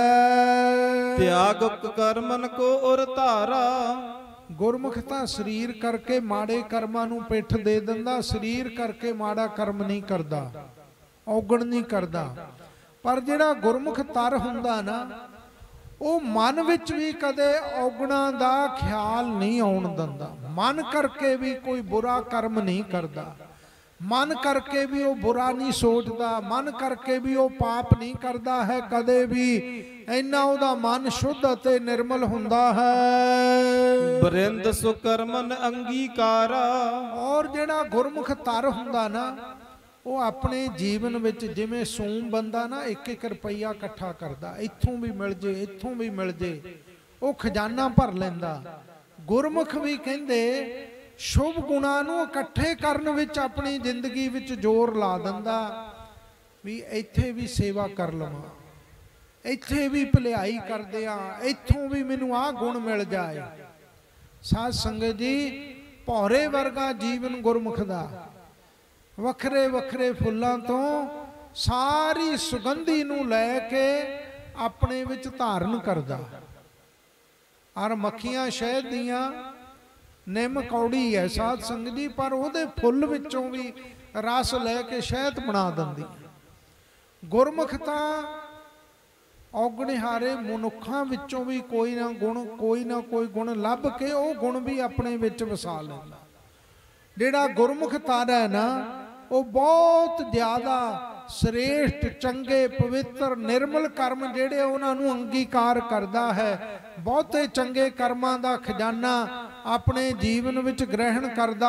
Speaker 4: ਹੈ।
Speaker 2: ਤਿਆਗ ਕਰਮਨ ਕੋ ਉਰ ਧਾਰਾ।
Speaker 4: ਗੁਰਮੁਖ ਤਾਂ ਸਰੀਰ ਕਰਕੇ ਮਾੜੇ ਕਰਮਾਂ ਨੂੰ ਪਿੱਠ ਦੇ ਦਿੰਦਾ, ਸਰੀਰ ਕਰਕੇ ਮਾੜਾ ਕਰਮ ਨਹੀਂ ਕਰਦਾ, ਔਗਣ ਨਹੀਂ ਕਰਦਾ। ਪਰ ਜਿਹੜਾ ਗੁਰਮੁਖ ਤਰ ਹੁੰਦਾ ਨਾ ਉਹ ਮਨ ਵਿੱਚ ਵੀ ਕਦੇ ਔਗਣਾ ਦਾ ਖਿਆਲ ਨਹੀਂ ਆਉਣ ਦਿੰਦਾ। ਮਨ ਕਰਕੇ ਵੀ ਕੋਈ ਬੁਰਾ ਕਰਮ ਨਹੀਂ ਕਰਦਾ, ਮਨ ਕਰਕੇ ਵੀ ਉਹ ਬੁਰਾ ਨਹੀਂ ਸੋਚਦਾ, ਮਨ ਕਰਕੇ ਵੀ ਉਹ ਪਾਪ ਨਹੀਂ ਕਰਦਾ ਹੈ ਕਦੇ ਵੀ। ਇੰਨਾ ਉਹਦਾ ਮਨ ਸ਼ੁੱਧ ਅਤੇ ਨਿਰਮਲ ਹੁੰਦਾ ਹੈ।
Speaker 2: ਬਰਿੰਦ ਸੁਕਰਮਨ ਅੰਗੀਕਾਰਾ।
Speaker 4: ਔਰ ਜਿਹੜਾ ਗੁਰਮੁਖ ਤਰ ਹੁੰਦਾ ਨਾ ਉਹ ਆਪਣੇ ਜੀਵਨ ਵਿੱਚ ਜਿਵੇਂ ਸੂਮ ਬੰਦਾ ਨਾ 1-1 ਰੁਪਈਆ ਇਕੱਠਾ ਕਰਦਾ, ਇੱਥੋਂ ਵੀ ਮਿਲ ਜੇ ਇੱਥੋਂ ਵੀ ਮਿਲ ਜੇ, ਉਹ ਖਜ਼ਾਨਾ ਭਰ ਲੈਂਦਾ। ਗੁਰਮੁਖ ਵੀ ਕਹਿੰਦੇ ਸ਼ੁਭ ਗੁਣਾਂ ਨੂੰ ਇਕੱਠੇ ਕਰਨ ਵਿੱਚ ਆਪਣੀ ਜ਼ਿੰਦਗੀ ਵਿੱਚ ਜ਼ੋਰ ਲਾ ਦਿੰਦਾ ਵੀ ਇੱਥੇ ਵੀ ਸੇਵਾ ਕਰ ਲਵਾਂ, ਇੱਥੇ ਵੀ ਭਲਾਈ ਕਰਦੇ ਆ, ਇੱਥੋਂ ਵੀ ਮੈਨੂੰ ਆਹ ਗੁਣ ਮਿਲ ਜਾਏ। ਸਾਧ ਸੰਗਤ ਜੀ ਭੌਰੇ ਵਰਗਾ ਜੀਵਨ ਗੁਰਮੁਖ ਦਾ। ਵੱਖਰੇ ਵੱਖਰੇ ਫੁੱਲਾਂ ਤੋਂ ਸਾਰੀ ਸੁਗੰਧੀ ਨੂੰ ਲੈ ਕੇ ਆਪਣੇ ਵਿੱਚ ਧਾਰਨ ਕਰਦਾ। ਔਰ ਮੱਖੀਆਂ ਸ਼ਹਿਦ ਦੀਆਂ ਨਿੰਮ ਕੌੜੀ ਹੈ ਸਾਧ ਸੰਗਤ ਜੀ, ਪਰ ਉਹਦੇ ਫੁੱਲ ਵਿੱਚੋਂ ਵੀ ਰਸ ਲੈ ਕੇ ਸ਼ਹਿਦ ਬਣਾ ਦਿੰਦੀ। ਗੁਰਮੁਖ ਤਾਂ ਔਗਣਹਾਰੇ ਮਨੁੱਖਾਂ ਵਿੱਚੋਂ ਵੀ ਕੋਈ ਨਾ ਕੋਈ ਗੁਣ ਲੱਭ ਕੇ ਉਹ ਗੁਣ ਵੀ ਆਪਣੇ ਵਿੱਚ ਵਸਾ ਲੈਂਦਾ। ਜਿਹੜਾ ਗੁਰਮੁਖ ਤਰ ਹੈ ਨਾ ਉਹ ਬਹੁਤ ਜ਼ਿਆਦਾ ਸ੍ਰੇਸ਼ਟ, ਚੰਗੇ, ਪਵਿੱਤਰ, ਨਿਰਮਲ ਕਰਮ ਜਿਹੜੇ ਉਹਨਾਂ ਨੂੰ ਅੰਗੀਕਾਰ ਕਰਦਾ ਹੈ। ਬਹੁਤੇ ਚੰਗੇ ਕਰਮਾਂ ਦਾ ਖਜ਼ਾਨਾ ਆਪਣੇ ਜੀਵਨ ਵਿੱਚ ਗ੍ਰਹਿਣ ਕਰਦਾ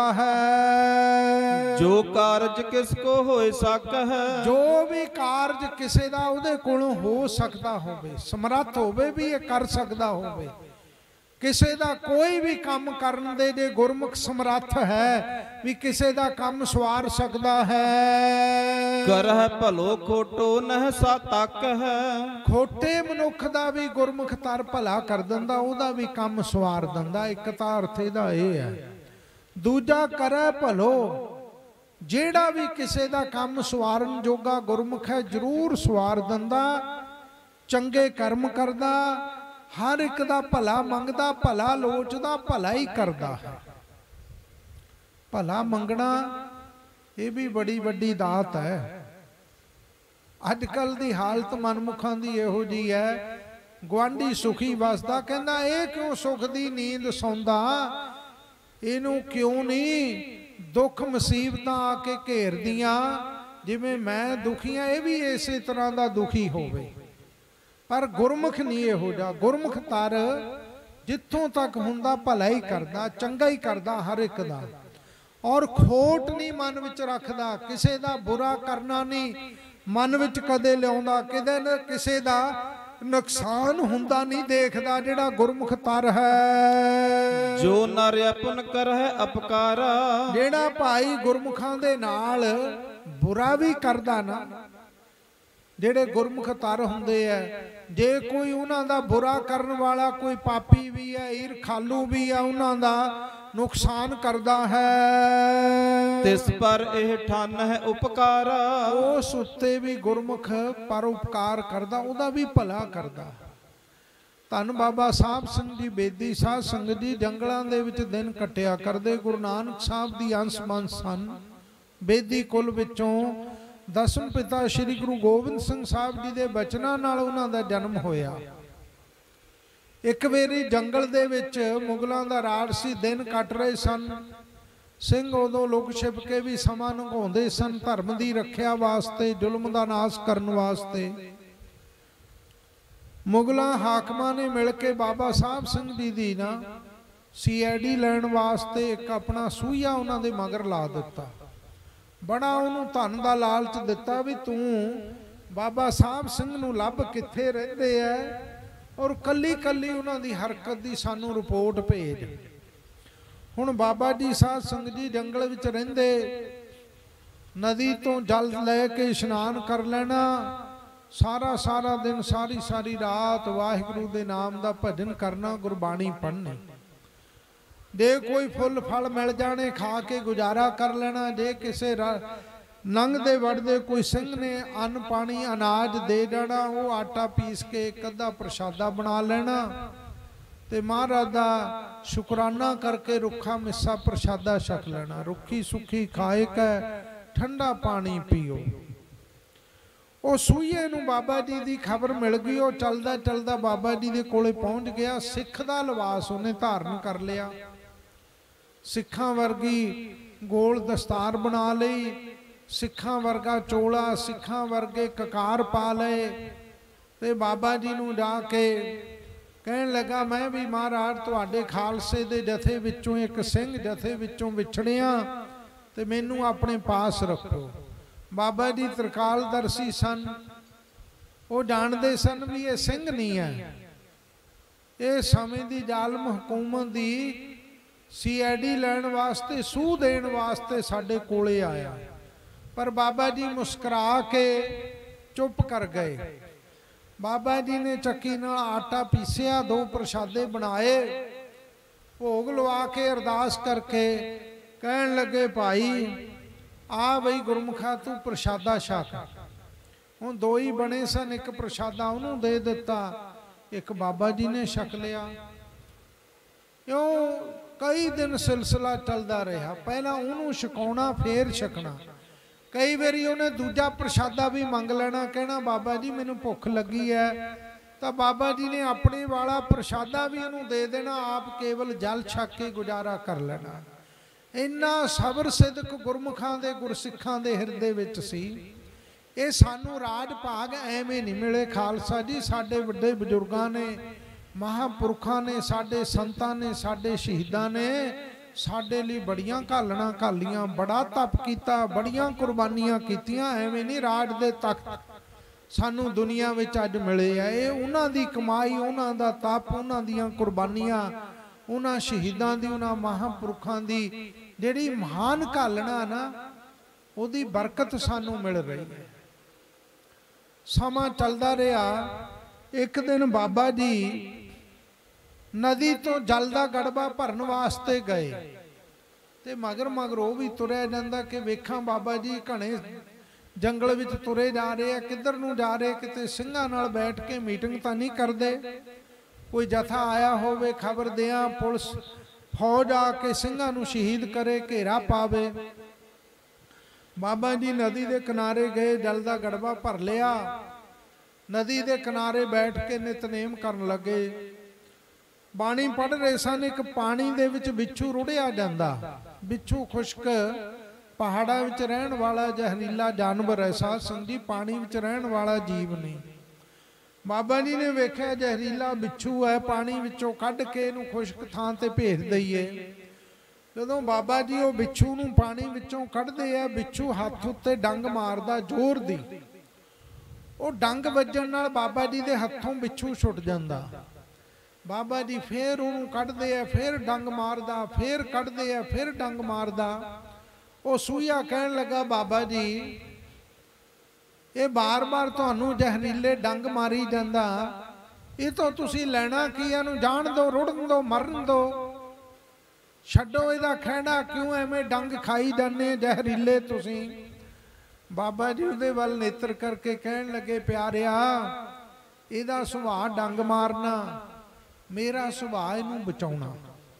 Speaker 4: ਹੈ।
Speaker 2: ਜੋ ਕਾਰਜ ਕਿਸ ਕੋ ਹੋਏ ਸਕ ਹੈ।
Speaker 4: ਜੋ ਵੀ ਕਾਰਜ ਕਿਸੇ ਦਾ ਉਹਦੇ ਕੋਲੋਂ ਹੋ ਸਕਦਾ ਹੋਵੇ, ਸਮਰੱਥ ਹੋਵੇ ਵੀ ਇਹ ਕਰ ਸਕਦਾ ਹੋਵੇ, ਕਿਸੇ ਦਾ ਕੋਈ ਵੀ ਕੰਮ ਕਰਨ ਦੇ ਜੇ ਗੁਰਮੁਖ ਸਮਰੱਥ ਹੈ ਵੀ ਕਿਸੇ ਦਾ ਕੰਮ ਸਵਾਰ ਸਕਦਾ ਹੈ।
Speaker 2: ਕਰਹਿ ਭਲੋ ਖੋਟੋ ਨਹਿ ਸਾ ਤੱਕ ਹੈ।
Speaker 4: ਖੋਟੇ ਮਨੁੱਖ ਦਾ ਵੀ ਗੁਰਮੁਖ ਤਰ ਭਲਾ ਕਰ ਦਿੰਦਾ, ਉਹਦਾ ਵੀ ਕੰਮ ਸਵਾਰ ਦਿੰਦਾ। ਇੱਕ ਤਾਂ ਅਰਥ ਇਹਦਾ ਇਹ ਹੈ। ਦੂਜਾ ਕਰਹਿ ਭਲੋ, ਜਿਹੜਾ ਵੀ ਕਿਸੇ ਦਾ ਕੰਮ ਸਵਾਰਨ ਜੋਗਾ ਗੁਰਮੁਖ ਹੈ ਜ਼ਰੂਰ ਸਵਾਰ ਦਿੰਦਾ, ਚੰਗੇ ਕਰਮ ਕਰਦਾ, ਹਰ ਇੱਕ ਦਾ ਭਲਾ ਮੰਗਦਾ, ਭਲਾ ਲੋਚਦਾ, ਭਲਾ ਹੀ ਕਰਦਾ ਹੈ। ਭਲਾ ਮੰਗਣਾ ਇਹ ਵੀ ਬੜੀ ਵੱਡੀ ਦਾਤ ਹੈ। ਅੱਜ ਕੱਲ ਦੀ ਹਾਲਤ ਮਨਮੁਖਾਂ ਦੀ ਇਹੋ ਜੀ ਹੈ, ਗੁਆਂਢੀ ਸੁਖੀ ਵਸਦਾ, ਕਹਿੰਦਾ ਇਹ ਕਿਉਂ ਸੁਖ ਦੀ ਨੀਂਦ ਸੌਂਦਾ, ਇਹਨੂੰ ਕਿਉਂ ਨਹੀਂ ਦੁੱਖ ਮੁਸੀਬਤਾਂ ਆ ਕੇ ਘੇਰਦੀਆਂ, ਜਿਵੇਂ ਮੈਂ ਦੁਖੀ ਹਾਂ ਇਹ ਵੀ ਇਸੇ ਤਰ੍ਹਾਂ ਦਾ ਦੁਖੀ ਹੋਵੇ। ਪਰ ਗੁਰਮੁਖ ਨਹੀਂ ਇਹੋ ਜਿਹਾ। ਗੁਰਮੁਖ ਤਰ ਜਿੱਥੋਂ ਤੱਕ ਹੁੰਦਾ ਭਲਾ ਹੀ ਕਰਦਾ, ਚੰਗਾ ਹੀ ਕਰਦਾ ਹਰ ਇੱਕ ਦਾ, ਔਰ ਖੋਟ ਨਹੀਂ ਮਨ ਵਿੱਚ ਰੱਖਦਾ, ਕਿਸੇ ਦਾ ਬੁਰਾ ਕਰਨਾ ਨਹੀਂ ਮਨ ਵਿੱਚ ਕਦੇ ਲਿਆਉਂਦਾ, ਕਿਸੇ ਦਾ ਨੁਕਸਾਨ ਹੁੰਦਾ ਨਹੀਂ ਦੇਖਦਾ ਜਿਹੜਾ ਗੁਰਮੁਖ ਤਰ ਹੈ।
Speaker 2: ਜੋ ਨਰ ਆਪਨ ਕਰਹਿ ਅਪਕਾਰਾ।
Speaker 4: ਜਿਹੜਾ ਭਾਈ ਗੁਰਮੁਖਾਂ ਦੇ ਨਾਲ ਬੁਰਾ ਵੀ ਕਰਦਾ ਨਾ, ਜਿਹੜੇ ਗੁਰਮੁਖ ਤਰ ਹੁੰਦੇ ਆ, ਜੇ ਕੋਈ ਉਹਨਾਂ ਦਾ ਬੁਰਾ ਕਰਨ ਵਾਲਾ ਕੋਈ ਪਾਪੀ ਵੀ ਹੈ, ਈਰਖਾਲੂ ਵੀ ਹੈ, ਉਹਨਾਂ ਦਾ ਨੁਕਸਾਨ ਕਰਦਾ ਹੈ,
Speaker 2: ਤਿਸ ਪਰ ਇਹ ਠਨ ਹੈ ਉਪਕਾਰਾ।
Speaker 4: ਉਸ ਉੱਤੇ ਵੀ ਗੁਰਮੁਖ ਪਰ ਉਪਕਾਰ ਕਰਦਾ, ਉਹਦਾ ਵੀ ਭਲਾ ਕਰਦਾ। ਧੰਨ ਬਾਬਾ ਸਾਹਿਬ ਸਿੰਘ ਜੀ ਬੇਦੀ ਸਾਧ ਸੰਗਤ ਜੀ ਜੰਗਲਾਂ ਦੇ ਵਿੱਚ ਦਿਨ ਕੱਟਿਆ ਕਰਦੇ। ਗੁਰੂ ਨਾਨਕ ਸਾਹਿਬ ਦੀ ਅੰਸ਼ ਬੰਸ ਸਨ। ਬੇਦੀ ਕੁਲ ਵਿੱਚੋਂ ਦਸਮ ਪਿਤਾ ਸ੍ਰੀ ਗੁਰੂ ਗੋਬਿੰਦ ਸਿੰਘ ਸਾਹਿਬ ਜੀ ਦੇ ਬਚਨਾਂ ਨਾਲ ਉਹਨਾਂ ਦਾ ਜਨਮ ਹੋਇਆ। ਇੱਕ ਵਾਰੀ ਜੰਗਲ ਦੇ ਵਿੱਚ ਮੁਗਲਾਂ ਦਾ ਰਾਜ ਸੀ, ਦਿਨ ਕੱਟ ਰਹੇ ਸਨ। ਸਿੰਘ ਉਦੋਂ ਲੁਕ ਛਿਪ ਕੇ ਵੀ ਸਮਾਂ ਲੰਘਾਉਂਦੇ ਸਨ, ਧਰਮ ਦੀ ਰੱਖਿਆ ਵਾਸਤੇ, ਜ਼ੁਲਮ ਦਾ ਨਾਸ਼ ਕਰਨ ਵਾਸਤੇ। ਮੁਗਲਾਂ ਹਾਕਮਾਂ ਨੇ ਮਿਲ ਕੇ ਬਾਬਾ ਸਾਹਿਬ ਸਿੰਘ ਜੀ ਦੀ ਨਾ CID ਲੈਣ ਵਾਸਤੇ ਇੱਕ ਆਪਣਾ ਸੂਈਆ ਉਹਨਾਂ ਦੇ ਮਗਰ ਲਾ ਦਿੱਤਾ। ਬੜਾ ਉਹਨੂੰ ਧਨ ਦਾ ਲਾਲਚ ਦਿੱਤਾ ਵੀ ਤੂੰ ਬਾਬਾ ਸਾਹਿਬ ਸਿੰਘ ਨੂੰ ਲੱਭ ਕਿੱਥੇ ਰਹਿੰਦੇ ਐ, ਔਰ ਕੱਲੀ ਕੱਲੀ ਉਹਨਾਂ ਦੀ ਹਰਕਤ ਦੀ ਸਾਨੂੰ ਰਿਪੋਰਟ ਭੇਜ। ਹੁਣ ਬਾਬਾ ਜੀ ਸਾਧ ਸੰਗਤ ਜੀ ਜੰਗਲ ਵਿੱਚ ਰਹਿੰਦੇ, ਨਦੀ ਤੋਂ ਜਲ ਲੈ ਕੇ ਇਸ਼ਨਾਨ ਕਰ ਲੈਣਾ, ਸਾਰਾ ਸਾਰਾ ਦਿਨ ਸਾਰੀ ਸਾਰੀ ਰਾਤ ਵਾਹਿਗੁਰੂ ਦੇ ਨਾਮ ਦਾ ਭਜਨ ਕਰਨਾ, ਗੁਰਬਾਣੀ ਪੜ੍ਹਨੀ। ਜੇ ਕੋਈ ਫੁੱਲ ਫਲ ਮਿਲ ਜਾਣੇ ਖਾ ਕੇ ਗੁਜ਼ਾਰਾ ਕਰ ਲੈਣਾ। ਜੇ ਕਿਸੇ ਲੰਘਦੇ ਵੜਦੇ ਕੋਈ ਸਿੰਘ ਨੇ ਅੰਨ ਪਾਣੀ ਅਨਾਜ ਦੇ ਦੇਣਾ, ਉਹ ਆਟਾ ਪੀਸ ਕੇ ਇੱਕ ਅੱਧਾ ਪ੍ਰਸ਼ਾਦਾ ਬਣਾ ਲੈਣਾ ਤੇ ਮਹਾਰਾਜ ਦਾ ਸ਼ੁਕਰਾਨਾ ਕਰਕੇ ਰੁੱਖਾ ਮਿੱਸਾ ਪ੍ਰਸ਼ਾਦਾ ਛਕ ਲੈਣਾ। ਰੁੱਖੀ ਸੁੱਖੀ ਖਾਏ ਕੈ ਠੰਡਾ ਪਾਣੀ ਪੀਓ। ਉਹ ਸੂਈਏ ਨੂੰ ਬਾਬਾ ਜੀ ਦੀ ਖਬਰ ਮਿਲ ਗਈ। ਉਹ ਚੱਲਦਾ ਚੱਲਦਾ ਬਾਬਾ ਜੀ ਦੇ ਕੋਲੇ ਪਹੁੰਚ ਗਿਆ। ਸਿੱਖ ਦਾ ਲਿਬਾਸ ਉਹਨੇ ਧਾਰਨ ਕਰ ਲਿਆ, ਸਿੱਖਾਂ ਵਰਗੀ ਗੋਲ ਦਸਤਾਰ ਬਣਾ ਲਈ, ਸਿੱਖਾਂ ਵਰਗਾ ਚੋਲਾ, ਸਿੱਖਾਂ ਵਰਗੇ ਕਕਾਰ ਪਾ ਲਏ ਤੇ ਬਾਬਾ ਜੀ ਨੂੰ ਜਾ ਕੇ ਕਹਿਣ ਲੱਗਾ, ਮੈਂ ਵੀ ਮਹਾਰਾਜ ਤੁਹਾਡੇ ਖਾਲਸੇ ਦੇ ਜਥੇ ਵਿੱਚੋਂ ਇੱਕ ਸਿੰਘ ਜਥੇ ਵਿੱਚੋਂ ਵਿਛੜਿਆ ਤੇ ਮੈਨੂੰ ਆਪਣੇ ਪਾਸ ਰੱਖੋ। ਬਾਬਾ ਜੀ ਤ੍ਰਿਕਾਲਦਰਸ਼ੀ ਸਨ, ਉਹ ਜਾਣਦੇ ਸਨ ਵੀ ਇਹ ਸਿੰਘ ਨਹੀਂ ਹੈ, ਇਹ ਸਮੇਂ ਦੀ ਜ਼ਾਲਮ ਹਕੂਮਤ ਦੀ CID ਲੈਣ ਵਾਸਤੇ, ਸੂਹ ਦੇਣ ਵਾਸਤੇ ਸਾਡੇ ਕੋਲੇ ਆਇਆ। ਪਰ ਬਾਬਾ ਜੀ ਮੁਸਕਰਾ ਕੇ ਚੁੱਪ ਕਰ ਗਏ। ਬਾਬਾ ਜੀ ਨੇ ਚੱਕੀ ਨਾਲ ਆਟਾ ਪੀਸਿਆ, 2 ਪ੍ਰਸ਼ਾਦੇ ਬਣਾਏ, ਭੋਗ ਲਵਾ ਕੇ ਅਰਦਾਸ ਕਰਕੇ ਕਹਿਣ ਲੱਗੇ, ਭਾਈ ਆ ਬਈ ਗੁਰਮੁਖਾ ਤੂੰ ਪ੍ਰਸ਼ਾਦਾ ਛਕ। ਹੁਣ 2 ਹੀ ਬਣੇ ਸਨ, ਇੱਕ ਪ੍ਰਸ਼ਾਦਾ ਉਹਨੂੰ ਦੇ ਦਿੱਤਾ, ਇੱਕ ਬਾਬਾ ਜੀ ਨੇ ਛਕ ਲਿਆ। ਇਉਂ ਕਈ ਦਿਨ ਸਿਲਸਿਲਾ ਚੱਲਦਾ ਰਿਹਾ। ਪਹਿਲਾਂ ਉਹਨੂੰ ਛਕਾਉਣਾ, ਫੇਰ ਛਕਣਾ। ਕਈ ਵਾਰੀ ਉਹਨੇ ਦੂਜਾ ਪ੍ਰਸ਼ਾਦਾ ਵੀ ਮੰਗ ਲੈਣਾ, ਕਹਿਣਾ ਬਾਬਾ ਜੀ ਮੈਨੂੰ ਭੁੱਖ ਲੱਗੀ ਹੈ, ਤਾਂ ਬਾਬਾ ਜੀ ਨੇ ਆਪਣੇ ਵਾਲਾ ਪ੍ਰਸ਼ਾਦਾ ਵੀ ਉਹਨੂੰ ਦੇ ਦੇਣਾ, ਆਪ ਕੇਵਲ ਜਲ ਛਕ ਕੇ ਗੁਜ਼ਾਰਾ ਕਰ ਲੈਣਾ। ਇੰਨਾ ਸਬਰ ਸਿਦਕ ਗੁਰਮੁਖਾਂ ਦੇ ਗੁਰਸਿੱਖਾਂ ਦੇ ਹਿਰਦੇ ਵਿੱਚ ਸੀ। ਇਹ ਸਾਨੂੰ ਰਾਜ ਭਾਗ ਐਵੇਂ ਨਹੀਂ ਮਿਲੇ ਖਾਲਸਾ ਜੀ। ਸਾਡੇ ਵੱਡੇ ਬਜ਼ੁਰਗਾਂ ਨੇ, ਮਹਾਂਪੁਰਖਾਂ ਨੇ, ਸਾਡੇ ਸੰਤਾਂ ਨੇ, ਸਾਡੇ ਸ਼ਹੀਦਾਂ ਨੇ ਸਾਡੇ ਲਈ ਬੜੀਆਂ ਘਾਲਣਾ ਘਾਲੀਆਂ, ਬੜਾ ਤਪ ਕੀਤਾ, ਬੜੀਆਂ ਕੁਰਬਾਨੀਆਂ ਕੀਤੀਆਂ। ਐਵੇਂ ਨਹੀਂ ਰਾਜ ਦੇ ਤਖਤ ਸਾਨੂੰ ਦੁਨੀਆ ਵਿੱਚ ਅੱਜ ਮਿਲੇ ਆ। ਇਹ ਉਹਨਾਂ ਦੀ ਕਮਾਈ, ਉਹਨਾਂ ਦਾ ਤਪ, ਉਹਨਾਂ ਦੀਆਂ ਕੁਰਬਾਨੀਆਂ, ਉਹਨਾਂ ਸ਼ਹੀਦਾਂ ਦੀ, ਉਹਨਾਂ ਮਹਾਂਪੁਰਖਾਂ ਦੀ ਜਿਹੜੀ ਮਹਾਨ ਘਾਲਣਾ ਨਾ, ਉਹਦੀ ਬਰਕਤ ਸਾਨੂੰ ਮਿਲ ਰਹੀ ਹੈ। ਸਮਾਂ ਚੱਲਦਾ ਰਿਹਾ। ਇੱਕ ਦਿਨ ਬਾਬਾ ਜੀ ਨਦੀ ਤੋਂ ਜਲ ਦਾ ਗੜਬਾ ਭਰਨ ਵਾਸਤੇ ਗਏ ਤੇ ਮਗਰ ਮਗਰ ਉਹ ਵੀ ਤੁਰਿਆ ਜਾਂਦਾ ਕਿ ਵੇਖਾਂ ਬਾਬਾ ਜੀ ਘਣੇ ਜੰਗਲ ਵਿੱਚ ਤੁਰੇ ਜਾ ਰਹੇ ਆ, ਕਿੱਧਰ ਨੂੰ ਜਾ ਰਹੇ, ਕਿਤੇ ਸਿੰਘਾਂ ਨਾਲ ਬੈਠ ਕੇ ਮੀਟਿੰਗ ਤਾਂ ਨਹੀਂ ਕਰਦੇ, ਕੋਈ ਜਥਾ ਆਇਆ ਹੋਵੇ ਖਬਰ ਦਿਆਂ, ਪੁਲਿਸ ਫੌਜ ਆ ਕੇ ਸਿੰਘਾਂ ਨੂੰ ਸ਼ਹੀਦ ਕਰੇ, ਘੇਰਾ ਪਾਵੇ। ਬਾਬਾ ਜੀ ਨਦੀ ਦੇ ਕਿਨਾਰੇ ਗਏ, ਜਲ ਦਾ ਗੜਬਾ ਭਰ ਲਿਆ, ਨਦੀ ਦੇ ਕਿਨਾਰੇ ਬੈਠ ਕੇ ਨਿਤਨੇਮ ਕਰਨ ਲੱਗੇ, ਬਾਣੀ ਪੜ੍ਹ ਰਹੇ ਸਨ। ਇੱਕ ਪਾਣੀ ਦੇ ਵਿੱਚ ਬਿੱਛੂ ਰੁੜਿਆ ਜਾਂਦਾ। ਬਿੱਛੂ ਖੁਸ਼ਕ ਪਹਾੜਾਂ ਵਿੱਚ ਰਹਿਣ ਵਾਲਾ ਜ਼ਹਿਰੀਲਾ ਜਾਨਵਰ ਹੈ ਸਾਧ ਸੰਗਤ ਜੀ, ਪਾਣੀ ਵਿੱਚ ਰਹਿਣ ਵਾਲਾ ਜੀਵ ਨਹੀਂ। ਬਾਬਾ ਜੀ ਨੇ ਵੇਖਿਆ ਜ਼ਹਿਰੀਲਾ ਬਿੱਛੂ ਹੈ, ਪਾਣੀ ਵਿੱਚੋਂ ਕੱਢ ਕੇ ਇਹਨੂੰ ਖੁਸ਼ਕ ਥਾਂ ਤੇ ਭੇਜ ਦਈਏ। ਜਦੋਂ ਬਾਬਾ ਜੀ ਉਹ ਬਿੱਛੂ ਨੂੰ ਪਾਣੀ ਵਿੱਚੋਂ ਕੱਢਦੇ ਆ, ਬਿੱਛੂ ਹੱਥ ਉੱਤੇ ਡੰਗ ਮਾਰਦਾ ਜ਼ੋਰ ਦੀ। ਉਹ ਡੰਗ ਵੱਜਣ ਨਾਲ ਬਾਬਾ ਜੀ ਦੇ ਹੱਥੋਂ ਬਿੱਛੂ ਛੁੱਟ ਜਾਂਦਾ। ਬਾਬਾ ਜੀ ਫੇਰ ਉਹਨੂੰ ਕੱਢਦੇ ਆ, ਫੇਰ ਡੰਗ ਮਾਰਦਾ, ਫੇਰ ਕੱਢਦੇ ਆ, ਫੇਰ ਡੰਗ ਮਾਰਦਾ। ਉਹ ਸੂਈਆ ਕਹਿਣ ਲੱਗਾ, ਬਾਬਾ ਜੀ ਇਹ ਬਾਰ-ਬਾਰ ਤੁਹਾਨੂੰ ਜ਼ਹਿਰੀਲੇ ਡੰਗ ਮਾਰੀ ਜਾਂਦਾ, ਇਹ ਤੋਂ ਤੁਸੀਂ ਲੈਣਾ ਕੀ? ਇਹਨੂੰ ਜਾਣ ਦਿਓ, ਰੁੜਨ ਦਿਓ, ਮਰਨ ਦਿਓ, ਛੱਡੋ ਇਹਦਾ ਖਹਿੜਾ, ਕਿਉਂ ਐਵੇਂ ਡੰਗ ਖਾਈ ਜਾਂਦੇ ਜ਼ਹਿਰੀਲੇ ਤੁਸੀਂ? ਬਾਬਾ ਜੀ ਉਹਦੇ ਵੱਲ ਨੇਤਰ ਕਰਕੇ ਕਹਿਣ ਲੱਗੇ, ਪਿਆਰਿਆ ਇਹਦਾ ਸੁਭਾਅ ਡੰਗ ਮਾਰਨਾ, ਮੇਰਾ ਸੁਭਾਅ ਇਹਨੂੰ ਬਚਾਉਣਾ।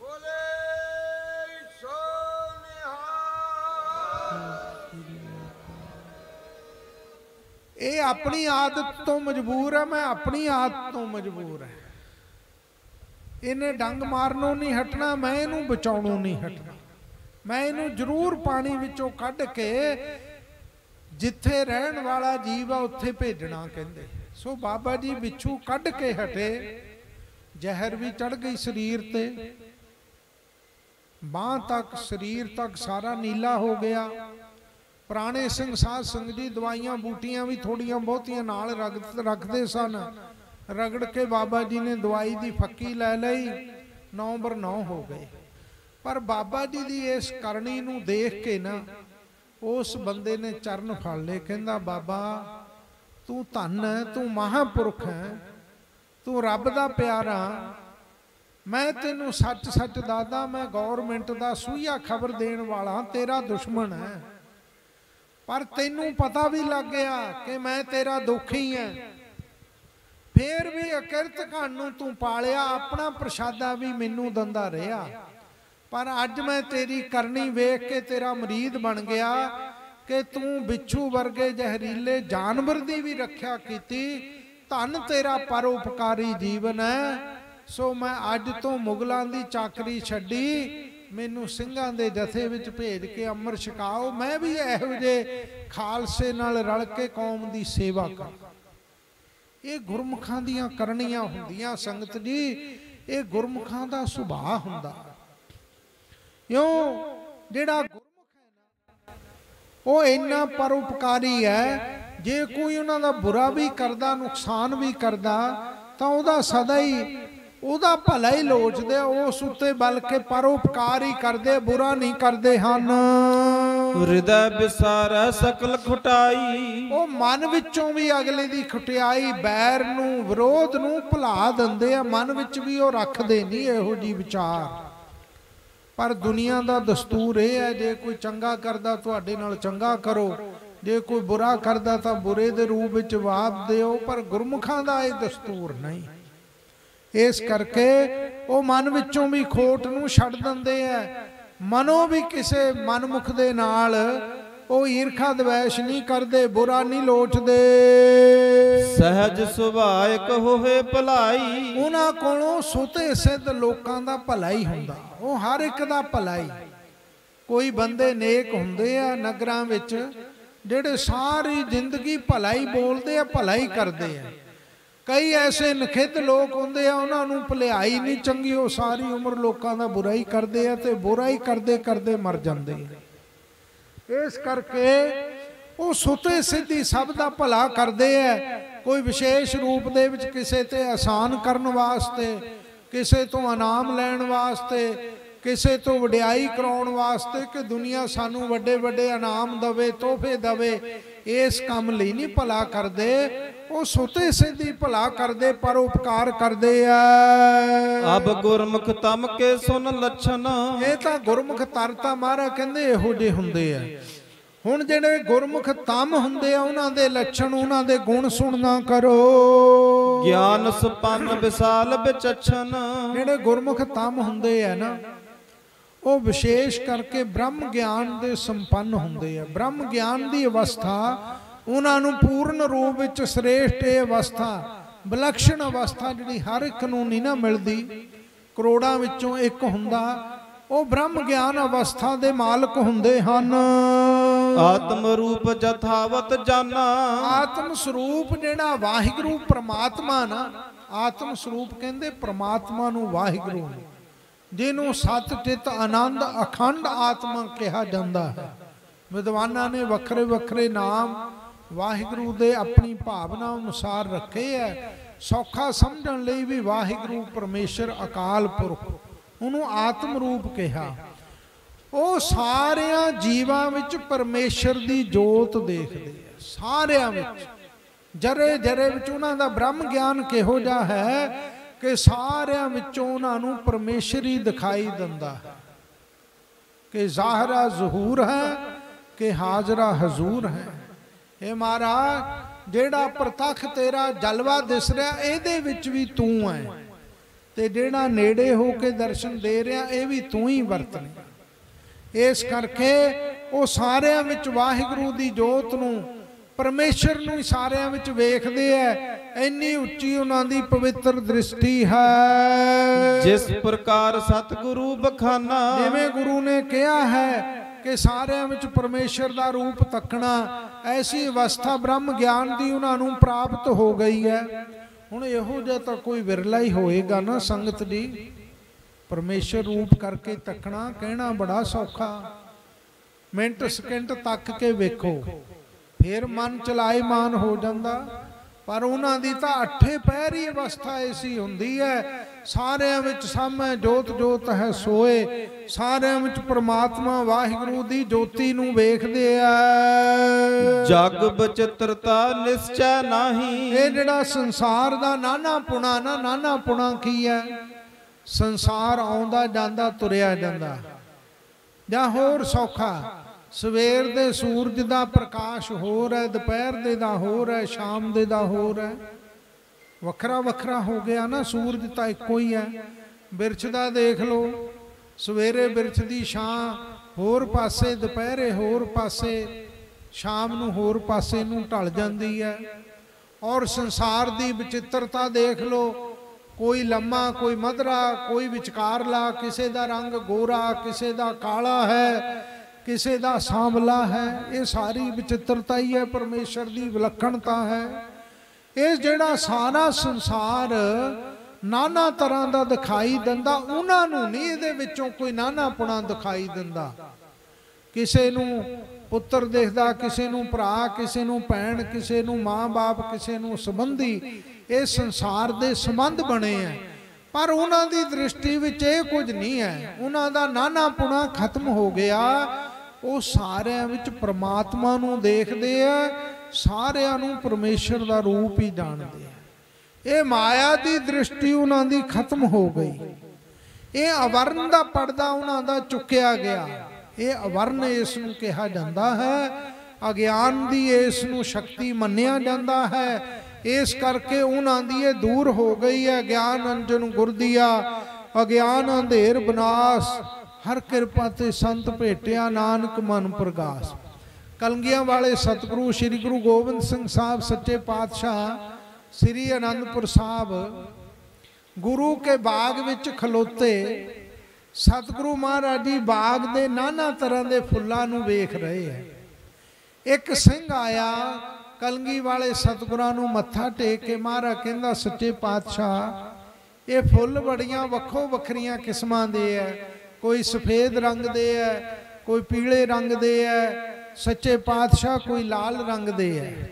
Speaker 4: ਇਹ ਆਪਣੀ ਆਦਤ ਤੋਂ ਮਜਬੂਰ ਹੈ, ਮੈਂ ਆਪਣੀ ਆਦਤ ਤੋਂ ਮਜਬੂਰ ਹੈ। ਇਹਨੇ ਡੰਗ ਮਾਰਨੋਂ ਨਹੀਂ ਹਟਣਾ, ਮੈਂ ਇਹਨੂੰ ਬਚਾਉਣੋਂ ਨਹੀਂ ਹਟਣਾ। ਮੈਂ ਇਹਨੂੰ ਜ਼ਰੂਰ ਪਾਣੀ ਵਿੱਚੋਂ ਕੱਢ ਕੇ ਜਿੱਥੇ ਰਹਿਣ ਵਾਲਾ ਜੀਵ ਆ ਉੱਥੇ ਭੇਜਣਾ ਕਹਿੰਦੇ। ਸੋ ਬਾਬਾ ਜੀ ਬਿੱਛੂ ਕੱਢ ਕੇ ਹਟੇ, ਜ਼ਹਿਰ ਵੀ ਚੜ ਗਈ ਸਰੀਰ ਤੇ, ਬਾਂਹ ਤੱਕ, ਸਰੀਰ ਤੱਕ ਸਾਰਾ ਨੀਲਾ ਹੋ ਗਿਆ। ਪੁਰਾਣੇ ਸਿੰਘ ਸਾਧ ਸੰਗਤ ਜੀ ਦਵਾਈਆਂ ਬੂਟੀਆਂ ਵੀ ਥੋੜੀਆਂ ਬਹੁਤੀਆਂ ਨਾਲ ਰੱਖਦੇ ਸਨ। ਰਗੜ ਕੇ ਬਾਬਾ ਜੀ ਨੇ ਦਵਾਈ ਦੀ ਫੱਕੀ ਲੈ ਲਈ, 9/9 ਹੋ ਗਏ। ਪਰ ਬਾਬਾ ਜੀ ਦੀ ਇਸ ਕਰਨੀ ਨੂੰ ਦੇਖ ਕੇ ਨਾ ਉਸ ਬੰਦੇ ਨੇ ਚਰਨ ਫੜ ਲਏ। ਕਹਿੰਦਾ ਬਾਬਾ ਤੂੰ ਧੰਨ ਹੈ, ਤੂੰ ਮਹਾਂਪੁਰਖ ਹੈ, ਤੂੰ ਰੱਬ ਦਾ ਪਿਆਰਾ। ਮੈਂ ਤੈਨੂੰ ਸੱਚ ਸੱਚ ਦੱਸਦਾ, ਮੈਂ ਗੌਰਮੈਂਟ ਦਾ ਸੂਈਆ ਖਬਰ ਦੇਣ ਵਾਲਾ ਤੇਰਾ ਦੁਸ਼ਮਣ ਹੈ। ਪਰ ਤੈਨੂੰ ਪਤਾ ਵੀ ਲੱਗ ਗਿਆ ਕਿ ਮੈਂ ਤੇਰਾ ਦੁਖੀ ਹਾਂ। ਫੇਰ ਵੀ ਅਕਿਰਤ ਘਣ ਨੂੰ ਤੂੰ ਪਾਲਿਆ, ਆਪਣਾ ਪ੍ਰਸ਼ਾਦਾ ਵੀ ਮੈਨੂੰ ਦਿੰਦਾ ਰਿਹਾ। ਪਰ ਅੱਜ ਮੈਂ ਤੇਰੀ ਕਰਨੀ ਵੇਖ ਕੇ ਤੇਰਾ ਮਰੀਦ ਬਣ ਗਿਆ ਕਿ ਤੂੰ ਬਿੱਛੂ ਵਰਗੇ ਜ਼ਹਿਰੀਲੇ ਜਾਨਵਰ ਦੀ ਵੀ ਰੱਖਿਆ ਕੀਤੀ। ਧੰਨ ਤੇਰਾ ਪਰਉਪਕਾਰੀ ਜੀਵਨ ਹੈ। ਸੋ ਮੈਂ ਅੱਜ ਤੋਂ ਮੁਗਲਾਂ ਦੀ ਚਾਕਰੀ ਛੱਡੀ, ਮੈਨੂੰ ਸਿੰਘਾਂ ਦੇ ਜਥੇ ਵਿੱਚ ਭੇਜ ਕੇ ਅੰਮ੍ਰਿਤ ਛਕਾਓ। ਮੈਂ ਵੀ ਇਹੋ ਜਿਹੇ ਖਾਲਸੇ ਨਾਲ ਰਲ ਕੇ ਕੌਮ ਦੀ ਸੇਵਾ ਕਰਾਂ। ਇਹ ਗੁਰਮੁਖਾਂ ਦੀਆਂ ਕਰਨੀਆਂ ਹੁੰਦੀਆਂ ਸੰਗਤ ਜੀ, ਇਹ ਗੁਰਮੁਖਾਂ ਦਾ ਸੁਭਾਅ ਹੁੰਦਾ। ਕਿਉਂ ਜਿਹੜਾ ਗੁਰਮੁਖ ਹੈ ਨਾ ਉਹ ਇੰਨਾ ਪਰਉਪਕਾਰੀ ਹੈ, ਜੇ ਕੋਈ ਉਹਨਾਂ ਦਾ ਬੁਰਾ ਵੀ ਕਰਦਾ, ਨੁਕਸਾਨ ਵੀ ਕਰਦਾ, ਤਾਂ ਉਹਦਾ ਸਦਾ ਹੀ ਉਹਦਾ ਭਲਾ ਹੀ ਲੋਚਦੇ, ਉਸ ਉੱਤੇ ਬਲਕਿ ਪਰਉਪਕਾਰ ਹੀ ਕਰਦੇ, ਬੁਰਾ ਨਹੀਂ ਕਰਦੇ ਹਨ।
Speaker 2: ਹਿਰਦੈ ਵਿਸਾਰੈ ਸਕਲ ਖੁਟਾਈ,
Speaker 4: ਉਹ ਮਨ ਵਿੱਚੋਂ ਵੀ ਅਗਲੇ ਦੀ ਖੁਟਿਆਈ, ਬੈਰ ਨੂੰ, ਵਿਰੋਧ ਨੂੰ ਭੁਲਾ ਦਿੰਦੇ ਆ। ਮਨ ਵਿੱਚ ਵੀ ਉਹ ਰੱਖਦੇ ਨਹੀਂ ਇਹੋ ਜਿਹੀ ਵਿਚਾਰ। ਪਰ ਦੁਨੀਆ ਦਾ ਦਸਤੂਰ ਇਹ ਹੈ, ਜੇ ਕੋਈ ਚੰਗਾ ਕਰਦਾ ਤੁਹਾਡੇ ਨਾਲ ਚੰਗਾ ਕਰੋ, ਜੇ ਕੋਈ ਬੁਰਾ ਕਰਦਾ ਤਾਂ ਬੁਰੇ ਦੇ ਰੂਪ ਵਿੱਚ ਜਵਾਬ ਦਿਓ। ਪਰ ਗੁਰਮੁਖਾਂ ਦਾ ਇਹ ਦਸਤੂਰ ਨਹੀਂ। ਇਸ ਕਰਕੇ ਉਹ ਮਨ ਵਿੱਚੋਂ ਵੀ ਖੋਟ ਨੂੰ ਛੱਡ ਦਿੰਦੇ ਆ। ਮਨੋਂ ਵੀ ਕਿਸੇ ਮਨਮੁਖ ਦੇ ਨਾਲ ਉਹ ਈਰਖਾ ਦਵੈਸ਼ ਨਹੀਂ ਕਰਦੇ, ਬੁਰਾ ਨਹੀਂ ਲੋਚਦੇ।
Speaker 2: ਸਹਿਜ ਸੁਭਾਇਕ ਹੋਏ ਭਲਾਈ,
Speaker 4: ਉਹਨਾਂ ਕੋਲੋਂ ਸੁਤੇ ਸਿੱਧ ਲੋਕਾਂ ਦਾ ਭਲਾ ਹੀ ਹੁੰਦਾ। ਉਹ ਹਰ ਇੱਕ ਦਾ ਭਲਾ ਹੀ। ਕੋਈ ਬੰਦੇ ਨੇਕ ਹੁੰਦੇ ਆ ਨਗਰਾਂ ਵਿੱਚ, ਜਿਹੜੇ ਸਾਰੀ ਜ਼ਿੰਦਗੀ ਭਲਾ ਹੀ ਬੋਲਦੇ ਆ, ਭਲਾ ਹੀ ਕਰਦੇ ਆ। ਕਈ ਐਸੇ ਨਖਿੱਧ ਲੋਕ ਹੁੰਦੇ ਆ, ਉਹਨਾਂ ਨੂੰ ਭਲਾਈ ਨਹੀਂ ਚੰਗੀ, ਉਹ ਸਾਰੀ ਉਮਰ ਲੋਕਾਂ ਦਾ ਬੁਰਾ ਹੀ ਕਰਦੇ ਆ ਤੇ ਬੁਰਾ ਹੀ ਕਰਦੇ ਕਰਦੇ ਮਰ ਜਾਂਦੇ ਆ। ਇਸ ਕਰਕੇ ਉਹ ਸੁਤੇ ਸਿੱਧੀ ਸਭ ਦਾ ਭਲਾ ਕਰਦੇ ਆ। ਕੋਈ ਵਿਸ਼ੇਸ਼ ਰੂਪ ਦੇ ਵਿੱਚ ਕਿਸੇ ਤੇ ਆਸਾਨ ਕਰਨ ਵਾਸਤੇ, ਕਿਸੇ ਤੋਂ ਇਨਾਮ ਲੈਣ ਵਾਸਤੇ, ਕਿਸੇ ਤੋਂ ਵਡਿਆਈ ਕਰਾਉਣ ਵਾਸਤੇ ਕਿ ਦੁਨੀਆ ਸਾਨੂੰ ਵੱਡੇ ਵੱਡੇ ਇਨਾਮ ਦੇਵੇ, ਤੋਹਫੇ ਦੇਵੇ, ਇਸ ਕੰਮ ਲਈ ਨਹੀਂ ਭਲਾ ਕਰਦੇ। ਉਹ ਸੁਤੇ ਸਿੱਧੀ ਭਲਾ ਕਰਦੇ, ਪਰਉਪਕਾਰ ਕਰਦੇ ਆ।
Speaker 2: ਅਬ ਗੁਰਮੁਖ ਤਮ ਕੇ ਸੁਨ ਲੱਛਣ,
Speaker 4: ਇਹ ਤਾਂ ਗੁਰਮੁਖ ਤਰਤਾ ਮਹਾਰਾਜ ਕਹਿੰਦੇ ਇਹੋ ਜਿਹੇ ਹੁੰਦੇ ਆ। ਹੁਣ ਜਿਹੜੇ ਗੁਰਮੁਖ ਤਮ ਹੁੰਦੇ ਆ, ਉਹਨਾਂ ਦੇ ਲੱਛਣ, ਉਹਨਾਂ ਦੇ ਗੁਣ ਸੁਣਨਾ ਕਰੋ।
Speaker 2: ਗਿਆਨ ਸੁਪੰਨ ਵਿਸਾਲ ਵਿਚਛਣ,
Speaker 4: ਜਿਹੜੇ ਗੁਰਮੁਖ ਤਮ ਹੁੰਦੇ ਆ ਨਾ, ਉਹ ਵਿਸ਼ੇਸ਼ ਕਰਕੇ ਬ੍ਰਹਮ ਗਿਆਨ ਦੇ ਸੰਪੰਨ ਹੁੰਦੇ ਆ। ਬ੍ਰਹਮ ਗਿਆਨ ਦੀ ਅਵਸਥਾ ਉਹਨਾਂ ਨੂੰ ਪੂਰਨ ਰੂਪ ਵਿੱਚ ਸ੍ਰੇਸ਼ਟ ਇਹ ਅਵਸਥਾ, ਵਿਲੱਖਣ ਅਵਸਥਾ ਜਿਹੜੀ ਹਰ ਇੱਕ ਨੂੰ ਨਹੀਂ ਨਾ ਮਿਲਦੀ, ਕਰੋੜਾਂ ਵਿੱਚੋਂ ਇੱਕ ਹੁੰਦਾ, ਉਹ ਬ੍ਰਹਮ ਗਿਆਨ ਅਵਸਥਾ ਦੇ ਮਾਲਕ ਹੁੰਦੇ ਹਨ।
Speaker 2: ਆਤਮ ਰੂਪ ਜਥਾਵਤ ਜਾਨਾ,
Speaker 4: ਆਤਮ ਸਰੂਪ ਜਿਹੜਾ ਵਾਹਿਗੁਰੂ ਪ੍ਰਮਾਤਮਾ ਨਾ, ਆਤਮ ਸਰੂਪ ਕਹਿੰਦੇ ਪ੍ਰਮਾਤਮਾ ਨੂੰ, ਵਾਹਿਗੁਰੂ ਨੂੰ, ਜਿਹਨੂੰ ਸਤ ਚਿਤ ਆਨੰਦ ਅਖੰਡ ਆਤਮਾ ਕਿਹਾ ਜਾਂਦਾ ਹੈ। ਵਿਦਵਾਨਾਂ ਨੇ ਵੱਖਰੇ ਵੱਖਰੇ ਨਾਮ ਵਾਹਿਗੁਰੂ ਦੇ ਆਪਣੀ ਭਾਵਨਾ ਅਨੁਸਾਰ ਰੱਖੇ ਹੈ। ਸੌਖਾ ਸਮਝਣ ਲਈ ਵੀ ਵਾਹਿਗੁਰੂ ਪਰਮੇਸ਼ਰ ਅਕਾਲ ਪੁਰਖ, ਉਹਨੂੰ ਆਤਮ ਰੂਪ ਕਿਹਾ। ਉਹ ਸਾਰਿਆਂ ਜੀਵਾਂ ਵਿੱਚ ਪਰਮੇਸ਼ਰ ਦੀ ਜੋਤ ਦੇਖਦੇ ਆ, ਸਾਰਿਆਂ ਵਿੱਚ, ਜਰੇ ਜਰੇ ਵਿੱਚ ਉਹਨਾਂ ਦਾ ਬ੍ਰਹਮ ਗਿਆਨ ਕਿਹੋ ਜਿਹਾ ਹੈ ਕਿ ਸਾਰਿਆਂ ਵਿੱਚੋਂ ਉਹਨਾਂ ਨੂੰ ਪਰਮੇਸ਼ਰ ਹੀ ਦਿਖਾਈ ਦਿੰਦਾ ਹੈ, ਕਿ ਜ਼ਾਹਰਾ ਜ਼ਹੂਰ ਹੈ, ਕਿ ਹਾਜ਼ਰਾ ਹਜ਼ੂਰ ਹੈ। ਇਹ ਮਹਾਰਾਜ ਜਿਹੜਾ ਪ੍ਰਤੱਖ ਤੇਰਾ ਜਲਵਾ ਦਿਸ ਰਿਹਾ, ਇਹਦੇ ਵਿੱਚ ਵੀ ਤੂੰ ਹੈ, ਤੇ ਜਿਹੜਾ ਨੇੜੇ ਹੋ ਕੇ ਦਰਸ਼ਨ ਦੇ ਰਿਹਾ, ਇਹ ਵੀ ਤੂੰ ਹੀ ਵਰਤਣਾ। ਇਸ ਕਰਕੇ ਉਹ ਸਾਰਿਆਂ ਵਿੱਚ ਵਾਹਿਗੁਰੂ ਦੀ ਜੋਤ ਨੂੰ, ਪਰਮੇਸ਼ਰ ਨੂੰ ਹੀ ਸਾਰਿਆਂ ਵਿੱਚ ਵੇਖਦੇ ਐ। ਇੰਨੀ ਉੱਚੀ ਉਹਨਾਂ ਦੀ ਪਵਿੱਤਰ ਦ੍ਰਿਸ਼ਟੀ ਹੈ।
Speaker 2: ਜਿਸ ਪ੍ਰਕਾਰ ਸਤਿਗੁਰੂ ਬਖਾਨਾ, ਜਿਵੇਂ
Speaker 4: ਗੁਰੂ ਨੇ ਕਿਹਾ ਹੈ ਕਿ ਸਾਰਿਆਂ ਵਿੱਚ ਪਰਮੇਸ਼ਰ ਦਾ ਰੂਪ ਤੱਕਣਾ, ਐਸੀ ਅਵਸਥਾ ਬ੍ਰਹਮ ਗਿਆਨ ਦੀ ਉਹਨਾਂ ਨੂੰ ਪ੍ਰਾਪਤ ਹੋ ਗਈ ਹੈ। ਹੁਣ ਇਹੋ ਜਿਹਾ ਤਾਂ ਕੋਈ ਵਿਰਲਾ ਹੀ ਹੋਏਗਾ ਨਾ ਸੰਗਤ ਜੀ। ਪਰਮੇਸ਼ਰ ਰੂਪ ਕਰਕੇ ਤੱਕਣਾ ਕਹਿਣਾ ਬੜਾ ਸੌਖਾ, ਮਿੰਟ ਸਕਿੰਟ ਤੱਕ ਕੇ ਵੇਖੋ, ਫਿਰ ਮਨ ਚਲਾਈਮਾਨ ਹੋ ਜਾਂਦਾ। ਪਰ ਉਹਨਾਂ ਦੀ ਤਾਂ 8 ਪਹਿਰ ਹੀ ਅਵਸਥਾ ਐਸੀ ਹੁੰਦੀ ਹੈ, ਸਾਰਿਆਂ ਵਿੱਚ ਸਾਹਮਣੇ ਜੋਤ ਜੋਤ ਹੈ ਸੋਏ, ਸਾਰਿਆਂ ਵਿੱਚ ਪ੍ਰਮਾਤਮਾ ਵਾਹਿਗੁਰੂ ਦੀ ਜੋਤੀ ਨੂੰ ਵੇਖਦੇ ਆ।
Speaker 2: ਜਗ ਬਚਿੱਤਰਤਾ ਨਿਸ਼ਚੈ ਨਾਹੀ।
Speaker 4: ਇਹ ਜਿਹੜਾ ਸੰਸਾਰ ਦਾ ਨਾਨਾ ਪੁਣਾ ਨਾ, ਨਾਨਾ ਪੁਣਾ ਕੀ ਹੈ? ਸੰਸਾਰ ਆਉਂਦਾ ਜਾਂਦਾ ਤੁਰਿਆ ਜਾਂਦਾ। ਜਾਂ ਹੋਰ ਸੌਖਾ, ਸਵੇਰ ਦੇ ਸੂਰਜ ਦਾ ਪ੍ਰਕਾਸ਼ ਹੋਰ ਹੈ, ਦੁਪਹਿਰ ਦੇ ਦਾ ਹੋਰ ਹੈ, ਸ਼ਾਮ ਦੇ ਦਾ ਹੋਰ ਹੈ, ਵੱਖਰਾ ਵੱਖਰਾ ਹੋ ਗਿਆ ਨਾ। ਸੂਰਜ ਤਾਂ ਇੱਕੋ ਹੀ ਹੈ। ਬਿਰਛ ਦਾ ਦੇਖ ਲਓ, ਸਵੇਰੇ ਬਿਰਛ ਦੀ ਛਾਂ ਹੋਰ ਪਾਸੇ, ਦੁਪਹਿਰੇ ਹੋਰ ਪਾਸੇ, ਸ਼ਾਮ ਨੂੰ ਹੋਰ ਪਾਸੇ ਨੂੰ ਢਲ ਜਾਂਦੀ ਹੈ। ਔਰ ਸੰਸਾਰ ਦੀ ਵਿਚਿੱਤਰਤਾ ਦੇਖ ਲਓ, ਕੋਈ ਲੰਮਾ, ਕੋਈ ਮਧਰਾ, ਕੋਈ ਵਿਚਕਾਰਲਾ, ਕਿਸੇ ਦਾ ਰੰਗ ਗੋਰਾ, ਕਿਸੇ ਦਾ ਕਾਲਾ ਹੈ, ਕਿਸੇ ਦਾ ਸਾਂਵਲਾ ਹੈ। ਇਹ ਸਾਰੀ ਵਿਚਿੱਤਰਤਾ ਹੀ ਹੈ, ਪਰਮੇਸ਼ਰ ਦੀ ਵਿਲੱਖਣਤਾ ਹੈ। ਇਹ ਜਿਹੜਾ ਸਾਰਾ ਸੰਸਾਰ ਨਾਨਾ ਤਰ੍ਹਾਂ ਦਾ ਦਿਖਾਈ ਦਿੰਦਾ, ਉਹਨਾਂ ਨੂੰ ਨਹੀਂ ਇਹਦੇ ਵਿੱਚੋਂ ਕੋਈ ਨਾਨਾਪੁਣਾ ਦਿਖਾਈ ਦਿੰਦਾ। ਕਿਸੇ ਨੂੰ ਪੁੱਤਰ ਦਿਖਦਾ, ਕਿਸੇ ਨੂੰ ਭਰਾ, ਕਿਸੇ ਨੂੰ ਭੈਣ, ਕਿਸੇ ਨੂੰ ਮਾਂ ਬਾਪ, ਕਿਸੇ ਨੂੰ ਸੰਬੰਧੀ। ਇਹ ਸੰਸਾਰ ਦੇ ਸੰਬੰਧ ਬਣੇ ਹੈ, ਪਰ ਉਹਨਾਂ ਦੀ ਦ੍ਰਿਸ਼ਟੀ ਵਿੱਚ ਇਹ ਕੁਝ ਨਹੀਂ ਹੈ। ਉਹਨਾਂ ਦਾ ਨਾਨਾਪੁਣਾ ਖਤਮ ਹੋ ਗਿਆ। ਉਹ ਸਾਰਿਆਂ ਵਿੱਚ ਪ੍ਰਮਾਤਮਾ ਨੂੰ ਦੇਖਦੇ ਆ, ਸਾਰਿਆਂ ਨੂੰ ਪਰਮੇਸ਼ਰ ਦਾ ਰੂਪ ਹੀ ਜਾਣਦੇ ਆ। ਇਹ ਮਾਇਆ ਦੀ ਦ੍ਰਿਸ਼ਟੀ ਉਹਨਾਂ ਦੀ ਖਤਮ ਹੋ ਗਈ। ਇਹ ਅਵਰਨ ਦਾ ਪਰਦਾ ਉਹਨਾਂ ਦਾ ਚੁੱਕਿਆ ਗਿਆ। ਇਹ ਅਵਰਨ ਇਸ ਨੂੰ ਕਿਹਾ ਜਾਂਦਾ ਹੈ। ਅਗਿਆਨ ਦੀ ਇਸ ਨੂੰ ਸ਼ਕਤੀ ਮੰਨਿਆ ਜਾਂਦਾ ਹੈ। ਇਸ ਕਰਕੇ ਉਹਨਾਂ ਦੀ ਇਹ ਦੂਰ ਹੋ ਗਈ ਹੈ। ਗਿਆਨ ਅੰਜਨ ਗੁਰਦੀਆ, ਅਗਿਆਨ ਅੰਧੇਰ ਬਨਾਸ, ਹਰ ਕਿਰਪਾ ਤੇ ਸੰਤ ਭੇਟਿਆ, ਨਾਨਕ ਮਨ ਪ੍ਰਗਾਸ। ਕਲਗੀਆਂ ਵਾਲੇ ਸਤਿਗੁਰੂ ਸ੍ਰੀ ਗੁਰੂ ਗੋਬਿੰਦ ਸਿੰਘ ਸਾਹਿਬ ਸੱਚੇ ਪਾਤਸ਼ਾਹ ਸ੍ਰੀ ਅਨੰਦਪੁਰ ਸਾਹਿਬ ਗੁਰੂ ਕੇ ਬਾਗ ਵਿੱਚ ਖਲੋਤੇ, ਸਤਿਗੁਰੂ ਮਹਾਰਾਜ ਜੀ ਬਾਗ ਦੇ ਨਾਨਾ ਤਰ੍ਹਾਂ ਦੇ ਫੁੱਲਾਂ ਨੂੰ ਵੇਖ ਰਹੇ ਹੈ। ਇੱਕ ਸਿੰਘ ਆਇਆ, ਕਲਗੀ ਵਾਲੇ ਸਤਿਗੁਰਾਂ ਨੂੰ ਮੱਥਾ ਟੇਕ ਕੇ ਮਹਾਰਾਜ ਕਹਿੰਦਾ, ਸੱਚੇ ਪਾਤਸ਼ਾਹ ਇਹ ਫੁੱਲ ਬੜੀਆਂ ਵੱਖੋ ਵੱਖਰੀਆਂ ਕਿਸਮਾਂ ਦੇ ਹੈ। ਕੋਈ ਸਫੇਦ ਰੰਗ ਦੇ ਹੈ, ਕੋਈ ਪੀਲੇ ਰੰਗ ਦੇ ਹੈ, ਸੱਚੇ ਪਾਤਸ਼ਾਹ ਕੋਈ ਲਾਲ ਰੰਗ ਦੇ ਹੈ।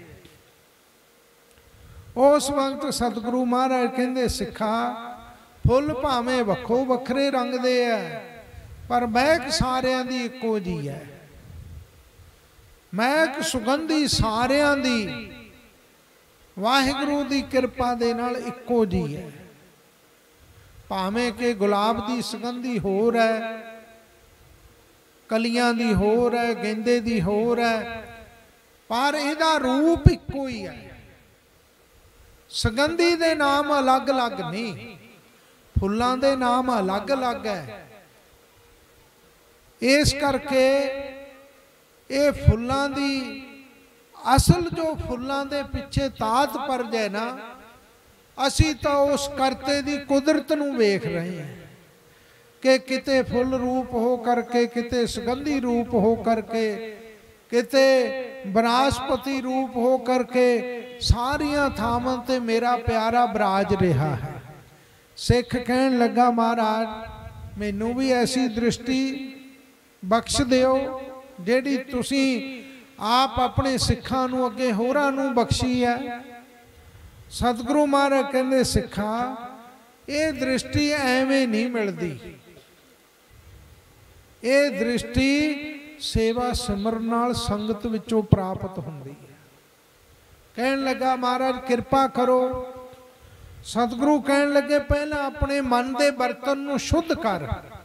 Speaker 4: ਉਸ ਵਕਤ ਸਤਿਗੁਰੂ ਮਹਾਰਾਜ ਕਹਿੰਦੇ, ਸਿੱਖਾ ਫੁੱਲ ਭਾਵੇਂ ਵੱਖੋ ਵੱਖਰੇ ਰੰਗ ਦੇ ਹੈ, ਪਰ ਮਹਿਕ ਸਾਰਿਆਂ ਦੀ ਇੱਕੋ ਜਿਹੀ ਹੈ। ਮਹਿਕ ਸੁਗੰਧੀ ਸਾਰਿਆਂ ਦੀ ਵਾਹਿਗੁਰੂ ਦੀ ਕਿਰਪਾ ਦੇ ਨਾਲ ਇੱਕੋ ਜਿਹੀ ਹੈ। ਭਾਵੇਂ ਕਿ ਗੁਲਾਬ ਦੀ ਸੁਗੰਧੀ ਹੋਰ ਹੈ, ਕਲੀਆਂ ਦੀ ਹੋਰ ਹੈ, ਗੇਂਦੇ ਦੀ ਹੋਰ ਹੈ, ਪਰ ਇਹਦਾ ਰੂਪ ਇੱਕੋ ਹੀ ਹੈ। ਸੁਗੰਧੀ ਦੇ ਨਾਮ ਅਲੱਗ-ਅਲੱਗ ਨਹੀਂ, ਫੁੱਲਾਂ ਦੇ ਨਾਮ ਅਲੱਗ-ਅਲੱਗ ਹੈ। ਇਸ ਕਰਕੇ ਇਹ ਫੁੱਲਾਂ ਦੀ ਅਸਲ ਜੋ ਫੁੱਲਾਂ ਦੇ ਪਿੱਛੇ ਤਾਤ ਪਰਜ ਹੈ ਨਾ, ਅਸੀਂ ਤਾਂ ਉਸ ਕਰਤੇ ਦੀ ਕੁਦਰਤ ਨੂੰ ਵੇਖ ਰਹੇ ਹਾਂ ਕਿ ਕਿਤੇ ਫੁੱਲ ਰੂਪ ਹੋ ਕਰਕੇ, ਕਿਤੇ ਸੁਗੰਧੀ ਰੂਪ ਹੋ ਕਰਕੇ, ਕਿਤੇ ਬਨਾਸਪਤੀ ਰੂਪ ਹੋ ਕਰਕੇ, ਸਾਰੀਆਂ ਥਾਵਾਂ ਤੇ ਮੇਰਾ ਪਿਆਰਾ ਬਰਾਜ ਰਿਹਾ ਹੈ। ਸਿੱਖ ਕਹਿਣ ਲੱਗਾ, ਮਹਾਰਾਜ ਮੈਨੂੰ ਵੀ ਐਸੀ ਦ੍ਰਿਸ਼ਟੀ ਬਖਸ਼ ਦਿਓ ਜਿਹੜੀ ਤੁਸੀਂ ਆਪ ਆਪਣੇ ਸਿੱਖਾਂ ਨੂੰ ਅੱਗੇ ਹੋਰਾਂ ਨੂੰ ਬਖਸ਼ੀ ਹੈ। ਸਤਿਗੁਰੂ ਮਹਾਰਾਜ ਕਹਿੰਦੇ, ਸਿੱਖਾ ਇਹ ਦ੍ਰਿਸ਼ਟੀ ਐਵੇਂ ਨਹੀਂ ਮਿਲਦੀ। ਇਹ ਦ੍ਰਿਸ਼ਟੀ ਸੇਵਾ ਸਿਮਰਨ ਨਾਲ ਸੰਗਤ ਵਿੱਚੋਂ ਪ੍ਰਾਪਤ ਹੁੰਦੀ ਹੈ। ਕਹਿਣ ਲੱਗਾ, ਮਹਾਰਾਜ ਕਿਰਪਾ ਕਰੋ। ਸਤਿਗੁਰੂ ਕਹਿਣ ਲੱਗੇ, ਪਹਿਲਾਂ ਆਪਣੇ ਮਨ ਦੇ ਬਰਤਨ ਨੂੰ ਸ਼ੁੱਧ ਕਰ।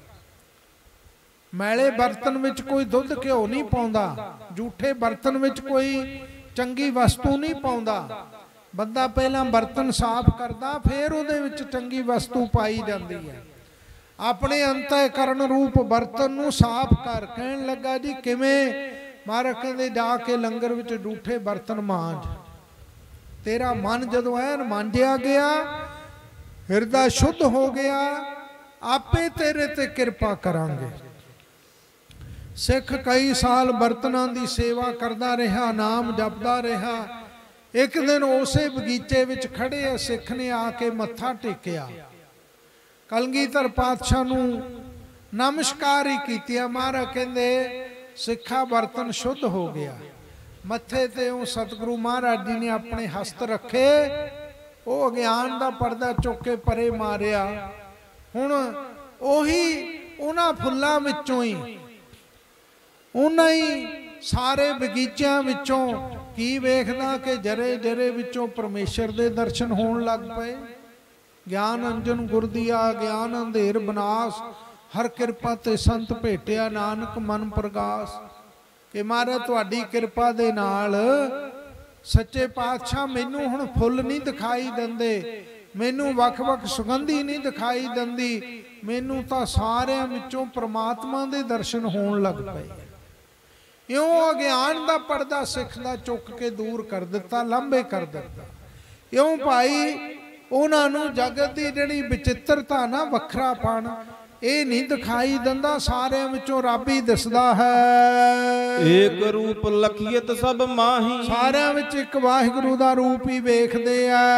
Speaker 4: ਮੈਲੇ ਬਰਤਨ ਵਿੱਚ ਕੋਈ ਦੁੱਧ ਘਿਓ ਨਹੀਂ ਪਾਉਂਦਾ, ਝੂਠੇ ਬਰਤਨ ਵਿੱਚ ਕੋਈ ਚੰਗੀ ਵਸਤੂ ਨਹੀਂ ਪਾਉਂਦਾ। ਬੰਦਾ ਪਹਿਲਾਂ ਬਰਤਨ ਸਾਫ਼ ਕਰਦਾ, ਫਿਰ ਉਹਦੇ ਵਿੱਚ ਚੰਗੀ ਵਸਤੂ ਪਾਈ ਜਾਂਦੀ ਹੈ। ਆਪਣੇ ਅੰਤःਕਰਨ ਰੂਪ ਬਰਤਨ ਨੂੰ ਸਾਫ਼ ਕਰ। ਕਹਿਣ ਲੱਗਾ, ਜੀ ਕਿਵੇਂ? ਮਹਾਰਾਜ ਕਹਿੰਦੇ, ਜਾ ਕੇ ਲੰਗਰ ਵਿੱਚ ਝੂਠੇ ਬਰਤਨ ਮਾਂਜ। ਤੇਰਾ ਮਨ ਜਦੋਂ ਐਨ ਮਾਂਜਿਆ ਗਿਆ, ਹਿਰਦਾ ਸ਼ੁੱਧ ਹੋ ਗਿਆ, ਆਪੇ ਤੇਰੇ ਤੇ ਕਿਰਪਾ ਕਰਾਂਗੇ। ਸਿੱਖ ਕਈ ਸਾਲ ਬਰਤਨਾਂ ਦੀ ਸੇਵਾ ਕਰਦਾ ਰਿਹਾ, ਨਾਮ ਜਪਦਾ ਰਿਹਾ। ਇੱਕ ਦਿਨ ਉਸੇ ਬਗੀਚੇ ਵਿੱਚ ਖੜੇ ਸਿੱਖ ਨੇ ਆ ਕੇ ਮੱਥਾ ਟੇਕਿਆ, ਕਲਗੀਧਰ ਪਾਤਸ਼ਾਹ ਨੂੰ ਨਮਸਕਾਰ ਹੀ ਕੀਤੀ। ਮਹਾਰਾਜ ਕਹਿੰਦੇ, ਸਿੱਖਾ ਬਰਤਨ ਸ਼ੁੱਧ ਹੋ ਗਿਆ। ਮੱਥੇ ਤੇ ਉਹ ਸਤਿਗੁਰੂ ਮਹਾਰਾਜ ਜੀ ਨੇ ਆਪਣੇ ਹਸਤ ਰੱਖੇ, ਉਹ ਅਗਿਆਨ ਦਾ ਪਰਦਾ ਚੁੱਕ ਕੇ ਪਰੇ ਮਾਰਿਆ। ਹੁਣ ਉਹੀ ਉਹਨਾਂ ਫੁੱਲਾਂ ਵਿੱਚੋਂ ਹੀ, ਉਹਨਾਂ ਹੀ ਸਾਰੇ ਬਗੀਚਿਆਂ ਵਿੱਚੋਂ ਕੀ ਵੇਖਦਾ ਕਿ ਜਰੇ ਜਰੇ ਵਿੱਚੋਂ ਪਰਮੇਸ਼ਰ ਦੇ ਦਰਸ਼ਨ ਹੋਣ ਲੱਗ ਪਏ। ਗਿਆਨ ਅੰਜਨ ਗੁਰ ਦੀਆ ਗਿਆਨ ਅੰਧੇਰ ਬਨਾਸ, ਹਰ ਕਿਰਪਾ ਤੇ ਸੰਤ ਭੇਟਿਆ ਨਾਨਕ ਮਨ ਪ੍ਰਗਾਸ। ਕਿ ਮਹਾਰਾਜ ਤੁਹਾਡੀ ਕਿਰਪਾ ਦੇ ਨਾਲ ਸੱਚੇ ਪਾਤਸ਼ਾਹ ਮੈਨੂੰ ਹੁਣ ਫੁੱਲ ਨਹੀਂ ਦਿਖਾਈ ਦਿੰਦੇ, ਮੈਨੂੰ ਵੱਖ-ਵੱਖ ਸੁਗੰਧੀ ਨਹੀਂ ਦਿਖਾਈ ਦਿੰਦੀ, ਮੈਨੂੰ ਤਾਂ ਸਾਰਿਆਂ ਵਿੱਚੋਂ ਪ੍ਰਮਾਤਮਾ ਦੇ ਦਰਸ਼ਨ ਹੋਣ ਲੱਗ ਪਏ। ਇਉਂ ਅਗਿਆਨ ਦਾ ਪਰਦਾ ਸਿੱਖ ਦਾ ਚੁੱਕ ਕੇ ਦੂਰ ਕਰ ਦਿੱਤਾ, ਲਾਂਭੇ ਕਰ ਦਿੱਤਾ। ਇਉਂ ਭਾਈ ਉਹਨਾਂ ਨੂੰ ਜਗਤ ਦੀ ਜਿਹੜੀ ਵਿਚਿੱਤਰਤਾ ਨਾ, ਵੱਖਰਾਪਣ, ਇਹ ਨਹੀਂ ਦਿਖਾਈ ਦਿੰਦਾ, ਸਾਰਿਆਂ ਵਿੱਚੋਂ ਰੱਬ ਹੀ ਦਿਸਦਾ ਹੈ।
Speaker 5: ਏਕ ਰੂਪ ਲਖੀਤ ਸਭ ਮਾਹੀ,
Speaker 4: ਸਾਰਿਆਂ ਵਿੱਚ ਇੱਕ ਵਾਹਿਗੁਰੂ ਦਾ ਰੂਪ ਹੀ ਵੇਖਦੇ ਆ।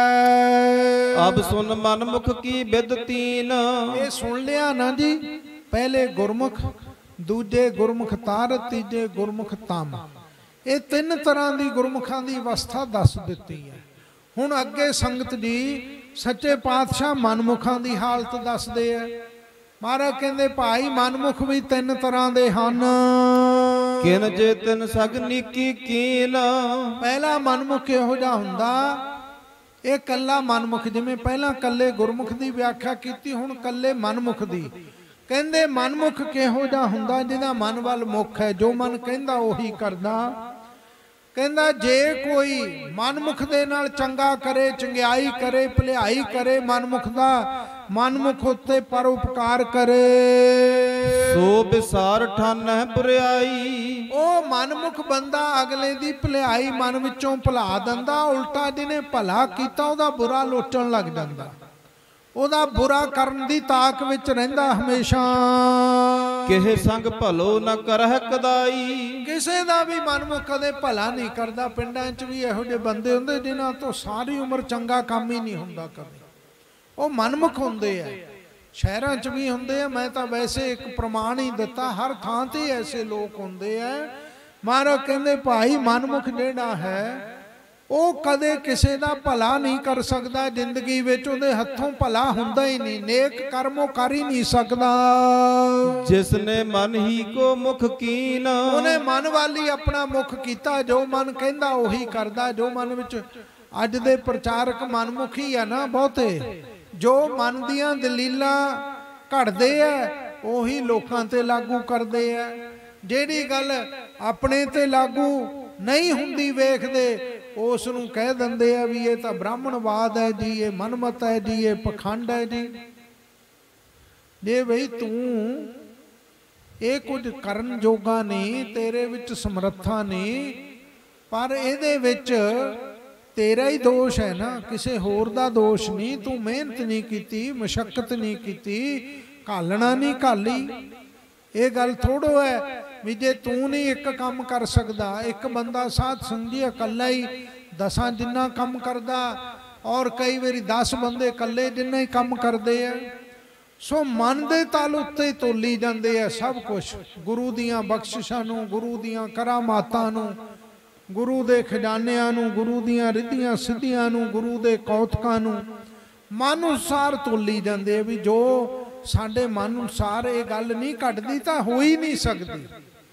Speaker 5: ਅਬ ਸੁਨ ਮਨ ਮੁਖ ਕੀ ਬਿਦ ਤੀਨ,
Speaker 4: ਇਹ ਸੁਣ ਲਿਆ ਨਾ ਜੀ। ਪਹਿਲੇ ਗੁਰਮੁਖ, ਦੂਜੇ ਗੁਰਮੁਖ ਤਾਰ, ਤੀਜੇ ਗੁਰਮੁਖ ਤਮ। ਇਹ ਤਿੰਨ ਤਰ੍ਹਾਂ ਦੀ ਗੁਰਮੁਖਾਂ ਦੀ ਅਵਸਥਾ ਦੱਸ ਦਿੱਤੀ ਹੈ। ਹੁਣ ਅੱਗੇ ਸੰਗਤ ਜੀ ਸੱਚੇ ਪਾਤਸ਼ਾਹ ਮਨਮੁਖਾਂ ਦੀ ਹਾਲਤ ਦੱਸਦੇ ਆ। ਮਹਾਰਾਜ ਕਹਿੰਦੇ ਭਾਈ ਮਨਮੁਖ ਵੀ ਤਿੰਨ ਤਰ੍ਹਾਂ ਦੇ ਹਨ।
Speaker 5: ਕਿਨ ਜੇ ਤਿਨ ਸਗਨੀ ਕੀ ਕੀਨ,
Speaker 4: ਪਹਿਲਾ ਮਨਮੁਖ ਇਹੋ ਜਿਹਾ ਹੁੰਦਾ, ਇਹ ਕੱਲਾ ਮਨਮੁਖ, ਜਿਵੇਂ ਪਹਿਲਾਂ ਕੱਲੇ ਗੁਰਮੁਖ ਦੀ ਵਿਆਖਿਆ ਕੀਤੀ, ਹੁਣ ਕੱਲੇ ਮਨਮੁਖ ਦੀ। ਕਹਿੰਦੇ ਮਨਮੁਖ ਕਿਹੋ ਜਿਹਾ ਹੁੰਦਾ, ਜਿਹਦਾ ਮਨ ਵੱਲ ਮੁਖ ਹੈ, ਜੋ ਮਨ ਕਹਿੰਦਾ ਉਹੀ ਕਰਦਾ। ਕਹਿੰਦਾ ਜੇ ਕੋਈ ਮਨਮੁਖ ਦੇ ਨਾਲ ਚੰਗਾ ਕਰੇ, ਚੰਗਿਆਈ ਕਰੇ, ਭਲਾਈ ਕਰੇ, ਮਨਮੁਖ ਦਾ ਮਨਮੁਖ ਉੱਤੇ ਪਰਉਪਕਾਰ ਕਰੇ,
Speaker 5: ਸੋ ਵਿਸਾਰ ਠਾਨਹਿ ਬੁਰਾਈ,
Speaker 4: ਉਹ ਮਨਮੁਖ ਬੰਦਾ ਅਗਲੇ ਦੀ ਭਲਾਈ ਮਨ ਵਿੱਚੋਂ ਭੁਲਾ ਦਿੰਦਾ। ਉਲਟਾ ਜਿਹਨੇ ਭਲਾ ਕੀਤਾ ਉਹਦਾ ਬੁਰਾ ਲੋਚਣ ਲੱਗ ਜਾਂਦਾ, ਉਹਦਾ ਬੁਰਾ ਕਰਨ ਦੀ ਤਾਕ ਵਿੱਚ ਰਹਿੰਦਾ ਹਮੇਸ਼ਾ।
Speaker 5: ਕਿਹ ਸੰਗ ਭਲੋ ਨ ਕਰਹਿ ਕਦਾਈ,
Speaker 4: ਕਿਸੇ ਦਾ ਵੀ ਮਨਮੁਖ ਕਦੇ ਭਲਾ ਨਹੀਂ ਕਰਦਾ। ਪਿੰਡਾਂ 'ਚ ਵੀ ਇਹੋ ਜਿਹੇ ਬੰਦੇ ਹੁੰਦੇ ਜਿਨ੍ਹਾਂ ਤੋਂ ਸਾਰੀ ਉਮਰ ਚੰਗਾ ਕੰਮ ਹੀ ਨਹੀਂ ਹੁੰਦਾ ਕਦੇ, ਉਹ ਮਨਮੁਖ ਹੁੰਦੇ ਆ। ਸ਼ਹਿਰਾਂ 'ਚ ਵੀ ਹੁੰਦੇ ਆ। ਮੈਂ ਤਾਂ ਵੈਸੇ ਇੱਕ ਪ੍ਰਮਾਣ ਹੀ ਦਿੱਤਾ, ਹਰ ਥਾਂ ਤੇ ਐਸੇ ਲੋਕ ਹੁੰਦੇ ਆ। ਮਹਾਰਾਜ ਕਹਿੰਦੇ ਭਾਈ ਮਨਮੁਖ ਜਿਹੜਾ ਹੈ ਉਹ ਕਦੇ ਕਿਸੇ ਦਾ ਭਲਾ ਨਹੀਂ ਕਰ ਸਕਦਾ ਜ਼ਿੰਦਗੀ ਵਿੱਚ, ਉਹਦੇ ਹੱਥੋਂ ਭਲਾ ਹੁੰਦਾ ਹੀ ਨਹੀਂ, ਨੇਕ ਕਰਮ ਉਹ ਕਰ ਹੀ ਨਹੀਂ ਸਕਦਾ।
Speaker 5: ਜਿਸ ਨੇ ਮਨ ਹੀ ਕੋ ਮੁਖ ਕੀਨ,
Speaker 4: ਉਹਨੇ ਮਨ ਵਾਲੀ ਆਪਣਾ ਮੁਖ ਕੀਤਾ, ਜੋ ਮਨ ਕਹਿੰਦਾ ਉਹੀ ਕਰਦਾ। ਜੋ ਮਨ ਵਿੱਚ ਅੱਜ ਦੇ ਪ੍ਰਚਾਰਕ ਮਨਮੁਖੀ ਆ ਨਾ ਬਹੁਤੇ, ਜੋ ਮਨ ਦੀਆਂ ਦਲੀਲਾਂ ਘੜਦੇ ਆ ਉਹੀ ਲੋਕਾਂ ਤੇ ਲਾਗੂ ਕਰਦੇ ਆ। ਜਿਹੜੀ ਗੱਲ ਆਪਣੇ ਤੇ ਲਾਗੂ ਨਹੀਂ ਹੁੰਦੀ ਵੇਖਦੇ, ਉਸ ਨੂੰ ਕਹਿ ਦਿੰਦੇ ਆ ਵੀ ਇਹ ਤਾਂ ਬ੍ਰਾਹਮਣਵਾਦ ਹੈ ਜੀ, ਇਹ ਮਨਮਤ ਹੈ ਜੀ, ਇਹ ਪਖੰਡ ਹੈ ਜੀ। ਜੇ ਬਈ ਤੂੰ ਇਹ ਕੁਝ ਕਰਨ ਜੋਗਾ ਨਹੀਂ, ਤੇਰੇ ਵਿੱਚ ਸਮਰੱਥਾ ਨਹੀਂ, ਪਰ ਇਹਦੇ ਵਿੱਚ ਤੇਰਾ ਹੀ ਦੋਸ਼ ਹੈ ਨਾ, ਕਿਸੇ ਹੋਰ ਦਾ ਦੋਸ਼ ਨਹੀਂ। ਤੂੰ ਮਿਹਨਤ ਨਹੀਂ ਕੀਤੀ, ਮਸ਼ੱਕਤ ਨਹੀਂ ਕੀਤੀ, ਘਾਲਣਾ ਨਹੀਂ ਘਾਲੀ। ਇਹ ਗੱਲ ਥੋੜੋ ਹੈ ਵੀ ਜੇ ਤੂੰ ਨਹੀਂ ਇੱਕ ਕੰਮ ਕਰ ਸਕਦਾ, ਇੱਕ ਬੰਦਾ ਸਾਧ ਸੰਗੀ ਇਕੱਲਾ ਹੀ 10 ਜਿੰਨਾ ਕੰਮ ਕਰਦਾ, ਔਰ ਕਈ ਵਾਰੀ 10 ਬੰਦੇ ਇਕੱਲੇ ਜਿੰਨਾ ਹੀ ਕੰਮ ਕਰਦੇ ਆ। ਸੋ ਮਨ ਦੇ ਤਲ ਉੱਤੇ ਤੋਲੀ ਜਾਂਦੇ ਆ ਸਭ ਕੁਝ, ਗੁਰੂ ਦੀਆਂ ਬਖਸ਼ਿਸ਼ਾਂ ਨੂੰ, ਗੁਰੂ ਦੀਆਂ ਕਰਾਮਾਤਾਂ ਨੂੰ, ਗੁਰੂ ਦੇ ਖਜ਼ਾਨਿਆਂ ਨੂੰ, ਗੁਰੂ ਦੀਆਂ ਰਿੱਧੀਆਂ ਸਿੱਧੀਆਂ ਨੂੰ, ਗੁਰੂ ਦੇ ਕੌਤਕਾਂ ਨੂੰ ਮਨ ਅਨੁਸਾਰ ਤੋਲੀ ਜਾਂਦੇ ਆ। ਵੀ ਜੋ ਸਾਡੇ ਮਨ ਅਨੁਸਾਰ ਇਹ ਗੱਲ ਨਹੀਂ ਘਟਦੀ ਤਾਂ ਹੋ ਹੀ ਨਹੀਂ ਸਕਦੀ।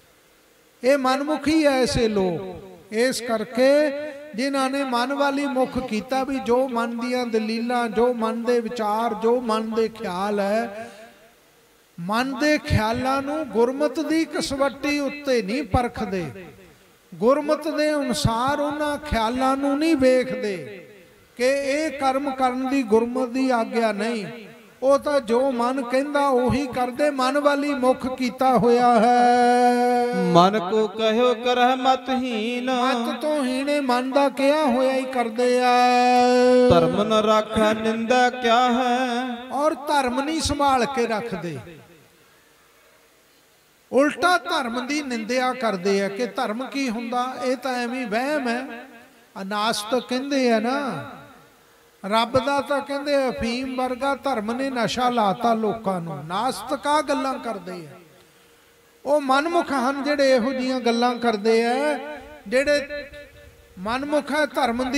Speaker 4: ਇਹ ਮਨਮੁਖੀ ਹੈ ਐਸੇ ਲੋਕ। ਇਸ ਕਰਕੇ ਜਿਨ੍ਹਾਂ ਨੇ ਮਨ ਵਾਲੀ ਮੁਖ ਕੀਤਾ, ਵੀ ਜੋ ਮਨ ਦੀਆਂ ਦਲੀਲਾਂ, ਜੋ ਮਨ ਦੇ ਵਿਚਾਰ, ਜੋ ਮਨ ਦੇ ਖਿਆਲ ਹੈ, ਮਨ ਦੇ ਖਿਆਲਾਂ ਨੂੰ ਗੁਰਮਤ ਦੀ ਕਸਵੱਟੀ ਉੱਤੇ ਨਹੀਂ ਪਰਖਦੇ, ਗੁਰਮਤ ਦੇ ਅਨੁਸਾਰ ਉਹਨਾਂ ਖਿਆਲਾਂ ਨੂੰ ਨਹੀਂ ਵੇਖਦੇ ਕਿ ਇਹ ਕਰਮ ਕਰਨ ਦੀ ਗੁਰਮਤ ਦੀ ਆਗਿਆ ਨਹੀਂ। ਉਹ ਤਾਂ ਜੋ ਮਨ ਕਹਿੰਦਾ ਉਹੀ ਕਰਦੇ, ਮਨ ਵਾਲੀ ਮੁਖ ਕੀਤਾ ਹੋਇਆ ਹੈ।
Speaker 5: ਮਨ ਕੋ ਕਹਿਓ ਕਰਹਿ ਮਤਹੀਨ,
Speaker 4: ਮਤ ਤੋਂ ਹੀਣੇ ਮਨ ਦਾ ਕਿਹਾ ਹੋਇਆ ਹੀ ਕਰਦੇ ਆ।
Speaker 5: ਧਰਮ ਨ ਰਾਖੈ ਨਿੰਦਾ ਕਿਆ ਹੈ,
Speaker 4: ਔਰ ਧਰਮ ਨਹੀਂ ਸੰਭਾਲ ਕੇ ਰੱਖਦੇ, ਉਲਟਾ ਧਰਮ ਦੀ ਨਿੰਦਿਆ ਕਰਦੇ ਆ। ਕਿ ਧਰਮ ਕੀ ਹੁੰਦਾ, ਇਹ ਤਾਂ ਐਵੇਂ ਵਹਿਮ ਹੈ। ਨਾਸਤਕ ਕਹਿੰਦੇ ਆ ਨਾ, ਰੱਬ ਦਾ ਤਾਂ ਕਹਿੰਦੇ ਅਫੀਮ ਵਰਗਾ ਧਰਮ ਨੇ ਨਸ਼ਾ ਲਾਤਾ ਲੋਕਾਂ ਨੂੰ। ਨਾਸਤਕ ਆ ਗੱਲਾਂ ਕਰਦੇ ਆ। ਉਹ ਮਨਮੁਖ ਹਨ ਜਿਹੜੇ ਇਹੋ ਜਿਹੀਆਂ ਗੱਲਾਂ ਕਰਦੇ ਆ। ਜਿਹੜੇ ਮਨਮੁਖ ਹੈ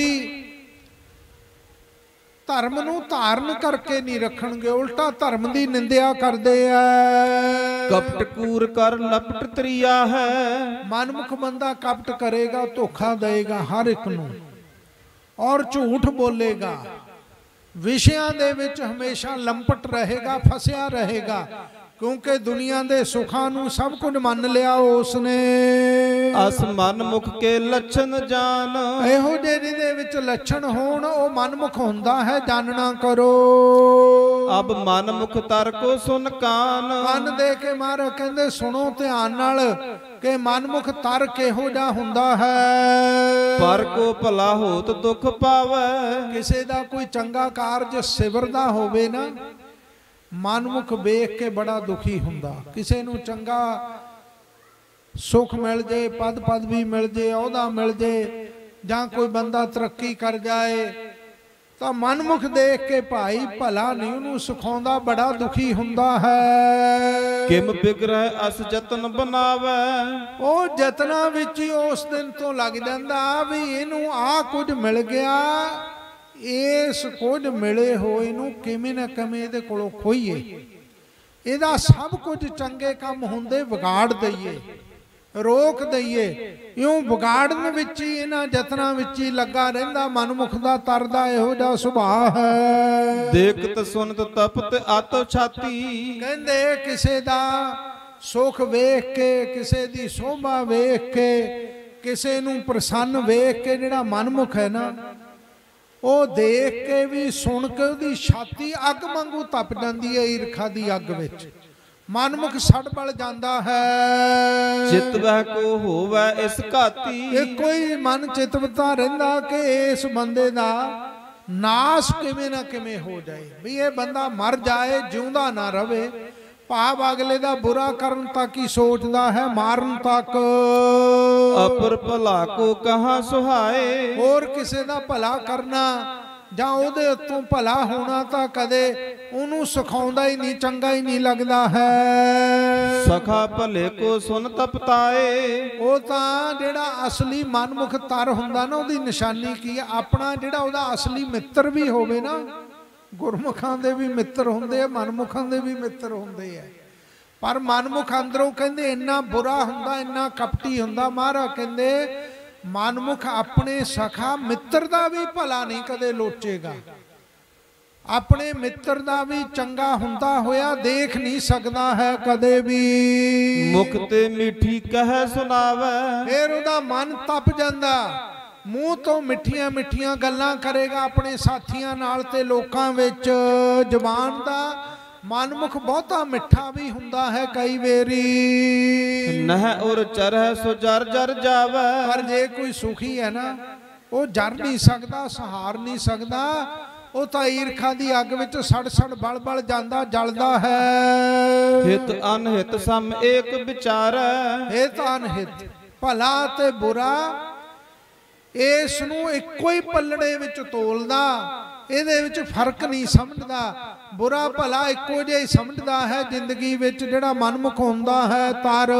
Speaker 4: ਧਰਮ ਨੂੰ ਧਾਰਨ ਕਰਕੇ ਨਹੀਂ ਰੱਖਣਗੇ, ਉਲਟਾ ਧਰਮ ਦੀ ਨਿੰਦਿਆ ਕਰਦੇ ਆ।
Speaker 5: ਕਪਟ ਕੂਰ ਕਰ ਲਪਟ ਤਰੀਆ ਹੈ।
Speaker 4: ਮਨਮੁਖ ਬੰਦਾ ਕਪਟ ਕਰੇਗਾ, ਧੋਖਾ ਦੇਗਾ ਹਰ ਇੱਕ ਨੂੰ, ਔਰ ਝੂਠ ਬੋਲੇਗਾ, ਵਿਸ਼ਿਆਂ ਦੇ ਵਿੱਚ ਹਮੇਸ਼ਾ ਲੰਪਟ ਰਹੇਗਾ, ਫਸਿਆ ਰਹੇਗਾ, ਕਿਉਂਕਿ ਦੁਨੀਆ ਦੇ ਸੁੱਖਾਂ ਨੂੰ ਸਭ ਕੁਝ ਮੰਨ ਲਿਆ ਉਸਨੇ।
Speaker 5: ਅਸ ਮਨਮੁਖ ਕੇ ਲੱਛਣ ਜਾਣ।
Speaker 4: ਇਹੋ ਜਿਹੇ ਜਿਹਦੇ ਵਿੱਚ ਲੱਛਣ ਹੋਣ ਉਹ ਮਨਮੁਖ ਹੁੰਦਾ ਹੈ, ਜਾਣਨਾ ਕਰੋ।
Speaker 5: ਅਬ ਮਨਮੁਖ ਤਰ ਕੋ ਸੁਨ ਕਾਨ।
Speaker 4: ਕੰਨ ਦੇ ਕੇ ਮਹਾਰਾਜ ਕਹਿੰਦੇ ਸੁਣੋ ਧਿਆਨ ਨਾਲ ਕਿ ਮਨਮੁਖ ਤਰ ਕਿਹੋ ਜਿਹਾ ਹੁੰਦਾ ਹੈ।
Speaker 5: ਪਰ ਕੋ ਭਲਾ ਹੋਤ ਦੁੱਖ ਪਾਵੈ।
Speaker 4: ਕਿਸੇ ਦਾ ਕੋਈ ਚੰਗਾ ਕਾਰਜ ਸਿਵਰਦਾ ਹੋਵੇ ਨਾ, ਮਨਮੁਖ ਵੇਖ ਕੇ ਬੜਾ ਦੁਖੀ ਹੁੰਦਾ। ਕਿਸੇ ਨੂੰ ਚੰਗਾ ਸੁਖ ਮਿਲ ਜੇ, ਪਦ ਪਦਵੀ ਮਿਲ ਜੇ, ਅਹੁਦਾ ਮਿਲ ਜੇ, ਜਾਂ ਕੋਈ ਬੰਦਾ ਤਰੱਕੀ ਕਰ ਜਾਏ ਤਾਂ ਮਨਮੁਖ ਦੇਖ ਕੇ ਭਾਈ ਭਲਾ ਨਹੀਂ ਉਹਨੂੰ ਸਿਖਾਉਂਦਾ, ਬੜਾ ਦੁਖੀ ਹੁੰਦਾ ਹੈ।
Speaker 5: ਕਿਮ ਬਿਗਰਹਿ ਅਸ ਜਤਨ ਬਣਾਵੈ।
Speaker 4: ਉਹ ਜਤਨਾਂ ਵਿੱਚ ਹੀ ਉਸ ਦਿਨ ਤੋਂ ਲੱਗ ਜਾਂਦਾ ਵੀ ਇਹਨੂੰ ਆਹ ਕੁਝ ਮਿਲ ਗਿਆ, ਇਸ ਕੁਝ ਮਿਲੇ ਹੋਏ ਨੂੰ ਕਿਵੇਂ ਨਾ ਕਿਵੇਂ ਇਹਦੇ ਕੋਲੋਂ ਖੋਈਏ, ਇਹਦਾ ਸਭ ਕੁਝ ਚੰਗੇ ਕੰਮ ਹੁੰਦੇ ਵਿਗਾੜ ਦਈਏ, ਰੋਕ ਦਈਏ। ਇਉਂ ਵਿਗਾੜਨ ਵਿੱਚ ਹੀ, ਇਹਨਾਂ ਯਤਨਾਂ ਵਿੱਚ ਹੀ ਲੱਗਾ ਰਹਿੰਦਾ। ਮਨਮੁਖ ਦਾ ਤਰਦਾ ਇਹੋ ਜਿਹਾ ਸੁਭਾਅ ਹੈ।
Speaker 5: ਦੇਖਤ ਸੁਨਤ ਤਪਤ ਆਤੋ ਛਾਤੀ।
Speaker 4: ਕਹਿੰਦੇ ਕਿਸੇ ਦਾ ਸੁਖ ਵੇਖ ਕੇ, ਕਿਸੇ ਦੀ ਸੋਭਾ ਵੇਖ ਕੇ, ਕਿਸੇ ਨੂੰ ਪ੍ਰਸੰਨ ਵੇਖ ਕੇ ਜਿਹੜਾ ਮਨਮੁਖ ਹੈ ਨਾ, ਉਹ ਦੇਖ ਕੇ ਵੀ ਸੁਣ ਕੇ ਉਹਦੀ ਛਾਤੀ ਅੱਗ ਵਾਂਗੂ ਤਪ ਜਾਂਦੀ ਹੈ ਈਰਖਾ ਦੀ ਅੱਗ ਵਿੱਚ। ਮਨਮੁਖ ਸੜ ਬਲ ਜਾਂਦਾ ਹੈ।
Speaker 5: ਚਿਤ ਵਹਿ ਕੋ ਹੋਵੈ ਇਸ ਘਾਤੀ।
Speaker 4: ਇਹ ਕੋਈ ਮਨ ਚਿਤਵਤਾ ਰਹਿੰਦਾ ਕਿ ਇਸ ਬੰਦੇ ਦਾ ਨਾਸ ਕਿਵੇਂ ਨਾ ਕਿਵੇਂ ਹੋ ਜਾਏ, ਵੀ ਇਹ ਬੰਦਾ ਮਰ ਜਾਏ, ਜਿਉਂਦਾ ਨਾ ਰਵੇ। ਭਾਵ ਅਗਲੇ ਦਾ ਬੁਰਾ ਕਰਨ ਤੱਕ ਹੀ ਸੋਚਦਾ ਹੈ, ਮਾਰਨ ਤੱਕ।
Speaker 5: ਅਪਰ ਭਲਾ ਕੋ ਕਹਾਂ ਸੁਹਾਏ।
Speaker 4: ਹੋਰ ਕਿਸੇ ਦਾ ਭਲਾ ਕਰਨਾ ਜਾਂ ਉਹਦੇ ਉੱਤੋਂ ਭਲਾ ਹੋਣਾ ਤਾਂ ਕਦੇ ਉਹਨੂੰ ਸਿਖਾਉਂਦਾ ਹੀ ਨਹੀਂ, ਚੰਗਾ ਹੀ ਨਹੀਂ ਲੱਗਦਾ ਹੈ।
Speaker 5: ਸਖਾ ਭਲੇ ਕੋ ਸੁਨ ਤਪਤਾਏ।
Speaker 4: ਉਹ ਤਾਂ ਜਿਹੜਾ ਅਸਲੀ ਮਨਮੁਖ ਤਰ ਹੁੰਦਾ ਨਾ, ਉਹਦੀ ਨਿਸ਼ਾਨੀ ਕੀ ਹੈ? ਆਪਣਾ ਜਿਹੜਾ ਉਹਦਾ ਅਸਲੀ ਮਿੱਤਰ ਵੀ ਹੋਵੇ ਨਾ, ਗੁਰਮੁਖਾਂ ਦੇ ਵੀ ਮਿੱਤਰ ਹੁੰਦੇ ਆ, ਮਨਮੁਖਾਂ ਦੇ ਵੀ ਮਿੱਤਰ ਹੁੰਦੇ ਆ, ਪਰ ਮਨਮੁਖ ਅੰਦਰੋਂ ਕਹਿੰਦੇ ਇੰਨਾ ਬੁਰਾ ਹੁੰਦਾ, ਇੰਨਾ ਕਪਟੀ ਹੁੰਦਾ। ਮਹਾਰਾਜ ਕਹਿੰਦੇ ਮਨਮੁਖ ਆਪਣੇ ਸਖਾ ਮਿੱਤਰ ਦਾ ਵੀ ਭਲਾ ਨਹੀਂ ਕਦੇ ਲੋਚੇਗਾ, ਆਪਣੇ ਮਿੱਤਰ ਦਾ ਵੀ ਚੰਗਾ ਹੁੰਦਾ ਹੋਇਆ ਦੇਖ ਨਹੀਂ ਸਕਦਾ ਹੈ ਕਦੇ ਵੀ।
Speaker 5: ਮੁਖ ਤੇ ਮਿੱਠੀ ਕਹਿ ਸੁਣਾਵੈ।
Speaker 4: ਫਿਰ ਉਹਦਾ ਮਨ ਤਪ ਜਾਂਦਾ, ਮੂੰਹ ਤੋਂ ਮਿੱਠੀਆਂ ਮਿੱਠੀਆਂ ਗੱਲਾਂ ਕਰੇਗਾ ਆਪਣੇ ਸਾਥੀਆਂ ਨਾਲ ਤੇ ਲੋਕਾਂ ਵਿੱਚ। ਜ਼ਬਾਨ ਦਾ ਮਨਮੁਖ ਬਹੁਤਾ ਮਿੱਠਾ ਵੀ ਹੁੰਦਾ ਹੈ ਕਈ ਵੇਰੀ।
Speaker 5: ਨਹ ਔਰ ਚਰਹਿ ਸੋ ਜਰ ਜਰ ਜਾਵੈ।
Speaker 4: ਪਰ ਜੇ ਕੋਈ ਸੁਖੀ ਹੈ ਨਾ, ਉਹ ਜਰ ਨਹੀਂ ਸਕਦਾ, ਸਹਾਰ ਨਹੀਂ ਸਕਦਾ, ਉਹ ਤਾਂ ਈਰਖਾ ਦੀ ਅੱਗ ਵਿੱਚ ਸੜ ਸੜ ਬਲ ਬਲ ਜਾਂਦਾ, ਜਲਦਾ ਹੈ।
Speaker 5: ਹਿਤ ਅਨਹਿਤ ਸਮ ਏਕ ਵਿਚਾਰੈ।
Speaker 4: ਹਿਤ ਅਨਹਿਤ, ਭਲਾ ਤੇ ਬੁਰਾ, ਇਸ ਨੂੰ ਇੱਕੋ ਹੀ ਪੱਲੜੇ ਵਿੱਚ ਤੋਲਦਾ, ਇਹਦੇ ਵਿੱਚ ਫਰਕ ਨਹੀਂ ਸਮਝਦਾ। ਬੁਰਾ ਭਲਾ ਇੱਕੋ ਜਿਹਾ ਹੀ ਸਮਝਦਾ ਹੈ ਜ਼ਿੰਦਗੀ ਵਿੱਚ ਜਿਹੜਾ ਮਨਮੁਖ ਹੁੰਦਾ ਹੈ ਤਰ।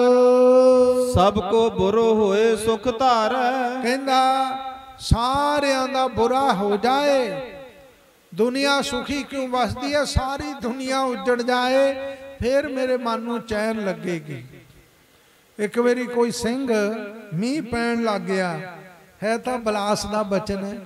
Speaker 5: ਸਭ ਕੋ ਬੁਰੋ ਹੋਏ ਸੁਖ ਧਾਰੈ।
Speaker 4: ਕਹਿੰਦਾ ਸਾਰਿਆਂ ਦਾ ਬੁਰਾ ਹੋ ਜਾਏ, ਦੁਨੀਆ ਸੁਖੀ ਕਿਉਂ ਵਸਦੀ ਹੈ, ਸਾਰੀ ਦੁਨੀਆ ਉੱਜੜ ਜਾਏ, ਫਿਰ ਮੇਰੇ ਮਨ ਨੂੰ ਚੈਨ ਲੱਗੇਗੀ। ਇੱਕ ਵਾਰੀ ਕੋਈ ਸਿੰਘ, ਮੀਂਹ ਪੈਣ ਲੱਗ ਗਿਆ, ਹੈ ਤਾਂ ਬਲਾਸ ਦਾ ਬਚਨ ਹੈ,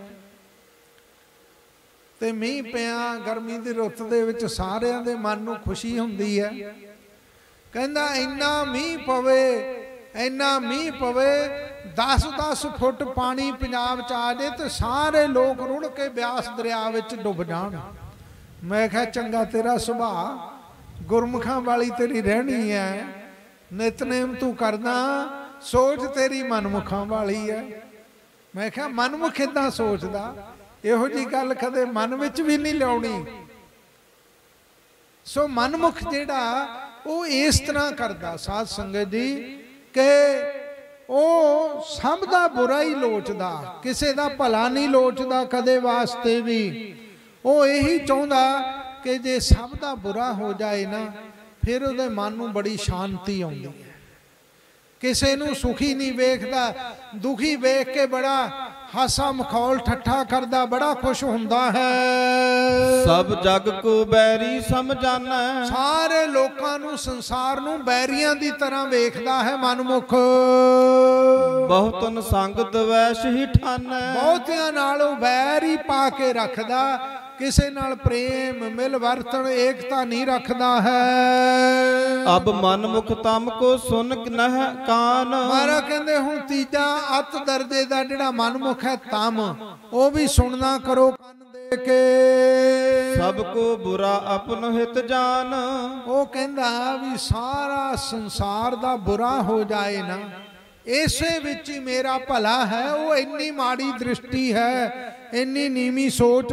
Speaker 4: ਤੇ ਮੀਂਹ ਪਿਆ ਗਰਮੀ ਦੀ ਰੁੱਤ ਦੇ ਵਿੱਚ ਸਾਰਿਆਂ ਦੇ ਮਨ ਨੂੰ ਖੁਸ਼ੀ ਹੁੰਦੀ ਹੈ। ਕਹਿੰਦਾ ਇੰਨਾ ਮੀਂਹ ਪਵੇ, ਇੰਨਾ ਮੀਂਹ ਪਵੇ, 10-10 ਫੁੱਟ ਪਾਣੀ ਪੰਜਾਬ 'ਚ ਆ ਜਾਏ ਤੇ ਸਾਰੇ ਲੋਕ ਰੁੜ ਕੇ ਬਿਆਸ ਦਰਿਆ ਵਿੱਚ ਡੁੱਬ ਜਾਣ। ਮੈਂ ਕਿਹਾ ਚੰਗਾ ਤੇਰਾ ਸੁਭਾਅ, ਗੁਰਮੁਖਾਂ ਵਾਲੀ ਤੇਰੀ ਰਹਿਣੀ ਹੈ, ਨਿਤਨੇਮ ਤੂੰ ਕਰਦਾ, ਸੋਚ ਤੇਰੀ ਮਨਮੁਖਾਂ ਵਾਲੀ ਹੈ। ਮੈਂ ਕਿਹਾ ਮਨਮੁਖ ਏਦਾਂ ਸੋਚਦਾ, ਇਹੋ ਜਿਹੀ ਗੱਲ ਕਦੇ ਮਨ ਵਿੱਚ ਵੀ ਨਹੀਂ ਲਿਆਉਣੀ। ਸੋ ਮਨਮੁਖ ਜਿਹੜਾ ਉਹ ਇਸ ਤਰ੍ਹਾਂ ਕਰਦਾ ਸਾਧ ਸੰਗਤ ਜੀ, ਕਿ ਉਹ ਸਭ ਦਾ ਬੁਰਾ ਹੀ ਲੋਚਦਾ, ਕਿਸੇ ਦਾ ਭਲਾ ਨਹੀਂ ਲੋਚਦਾ ਕਦੇ ਵਾਸਤੇ ਵੀ। ਉਹ ਇਹੀ ਚਾਹੁੰਦਾ ਕਿ ਜੇ ਸਭ ਦਾ ਬੁਰਾ ਹੋ ਜਾਏ ਨਾ, ਫਿਰ ਉਹਦੇ ਮਨ ਨੂੰ ਬੜੀ ਸ਼ਾਂਤੀ ਆਉਂਦੀ ਹੈ। ਕਿਸੇ ਨੂੰ ਸੁਖੀ ਨਹੀਂ ਵੇਖਦਾ, ਦੁਖੀ ਵੇਖ ਕੇ ਬੜਾ ਹਾਸਾ ਮਖੌਲ ਠੱਠਾ ਕਰਦਾ, ਬੜਾ ਖੁਸ਼ ਹੁੰਦਾ ਹੈ।
Speaker 5: ਸਭ ਜਗ ਕੋ ਬੈਰੀ ਸਮਝਾਨਾ,
Speaker 4: ਸਾਰੇ ਲੋਕਾਂ ਨੂੰ, ਸੰਸਾਰ ਨੂੰ ਬੈਰੀਆਂ ਦੀ ਤਰ੍ਹਾਂ ਵੇਖਦਾ ਹੈ ਮਨਮੁਖ।
Speaker 5: ਬਹੁਤਨ ਸੰਗਤ ਵੈਸ਼ ਹੀ ਠਾਨੈ,
Speaker 4: ਬਹੁਤਿਆਂ ਨਾਲੋਂ ਵੈਰ ਹੀ ਪਾ ਕੇ ਰੱਖਦਾ, ਕਿਸੇ ਨਾਲ ਪ੍ਰੇਮ ਮਿਲ ਵਰਤਣ ਏਕਤਾ ਨਹੀਂ ਰੱਖਦਾ ਹੈ।
Speaker 5: ਅਬ ਮਨਮੁਖ ਤਮ ਕੋ ਸੁਨ ਨਹ ਕਾਨ,
Speaker 4: ਮਹਾਰਾਜ ਕਹਿੰਦੇ ਹੁਣ ਤੀਜਾ ਅਤ ਦਰਜੇ ਦਾ ਜਿਹੜਾ ਮਨਮੁਖ ਹੈ ਤਮ, ਉਹ ਵੀ ਸੁਣਨਾ ਕਰੋ ਕੰਨ ਦੇ ਕੇ।
Speaker 5: ਸਭ ਕੋ ਬੁਰਾ ਆਪਨ ਹਿਤ ਜਾਨ,
Speaker 4: ਉਹ ਕਹਿੰਦਾ ਵੀ ਸਾਰਾ ਸੰਸਾਰ ਦਾ ਬੁਰਾ ਹੋ ਜਾਏ ਨਾ, ਇਸੇ ਵਿੱਚ ਹੀ ਮੇਰਾ ਭਲਾ ਹੈ। ਉਹ ਇੰਨੀ ਮਾੜੀ ਦ੍ਰਿਸ਼ਟੀ ਹੈ, ਇੰਨੀ ਨੀਵੀਂ ਸੋਚ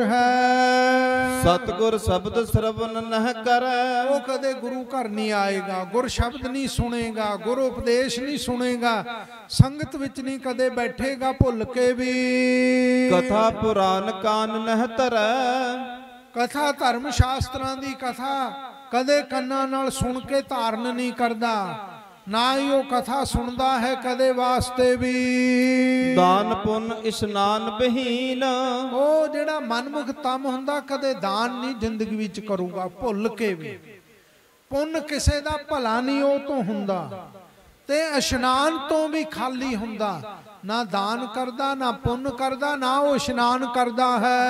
Speaker 4: ਹੈ।
Speaker 5: ਸਤਿਗੁਰ ਸ਼ਬਦ ਸਰਵਨ ਨਹ ਕਰੈ,
Speaker 4: ਉਹ ਕਦੇ ਗੁਰੂ ਘਰ ਨਹੀਂ ਆਏਗਾ, ਗੁਰ ਸ਼ਬਦ ਨਹੀਂ ਸੁਣੇਗਾ, ਗੁਰੂ ਉਪਦੇਸ਼ ਨਹੀਂ ਸੁਣੇਗਾ, ਸੰਗਤ ਵਿੱਚ ਨਹੀਂ ਕਦੇ ਬੈਠੇਗਾ ਭੁੱਲ ਕੇ ਵੀ।
Speaker 5: ਕਥਾ ਪੁਰਾਨ ਕਾਨ ਨਹ ਧਰੈ,
Speaker 4: ਕਥਾ ਧਰਮ ਸ਼ਾਸਤਰਾਂ ਦੀ ਕਥਾ ਕਦੇ ਕੰਨਾਂ ਨਾਲ ਸੁਣ ਕੇ ਧਾਰਨ ਨਹੀਂ ਕਰਦਾ, ਨਾ ਹੀ ਉਹ ਕਥਾ ਸੁਣਦਾ ਹੈ ਕਦੇ ਵਾਸਤੇ ਵੀ।
Speaker 5: ਦਾਨ ਪੁੰਨ ਇਸ਼ਨਾਨ ਬਹੀਨ,
Speaker 4: ਉਹ ਜਿਹੜਾ ਮਨਮੁਖ ਤਮ ਹੁੰਦਾ ਕਦੇ ਦਾਨ ਨਹੀਂ ਜ਼ਿੰਦਗੀ ਵਿੱਚ ਕਰੂਗਾ ਭੁੱਲ ਕੇ ਵੀ। ਪੁੰਨ ਕਿਸੇ ਦਾ ਭਲਾ ਨਹੀਂ ਉਹ ਤੋਂ ਹੁੰਦਾ, ਤੇ ਇਸ਼ਨਾਨ ਤੋਂ ਵੀ ਖਾਲੀ ਹੁੰਦਾ, ਨਾ ਦਾਨ ਕਰਦਾ, ਨਾ ਪੁੰਨ ਕਰਦਾ, ਨਾ ਉਹ ਇਸ਼ਨਾਨ ਕਰਦਾ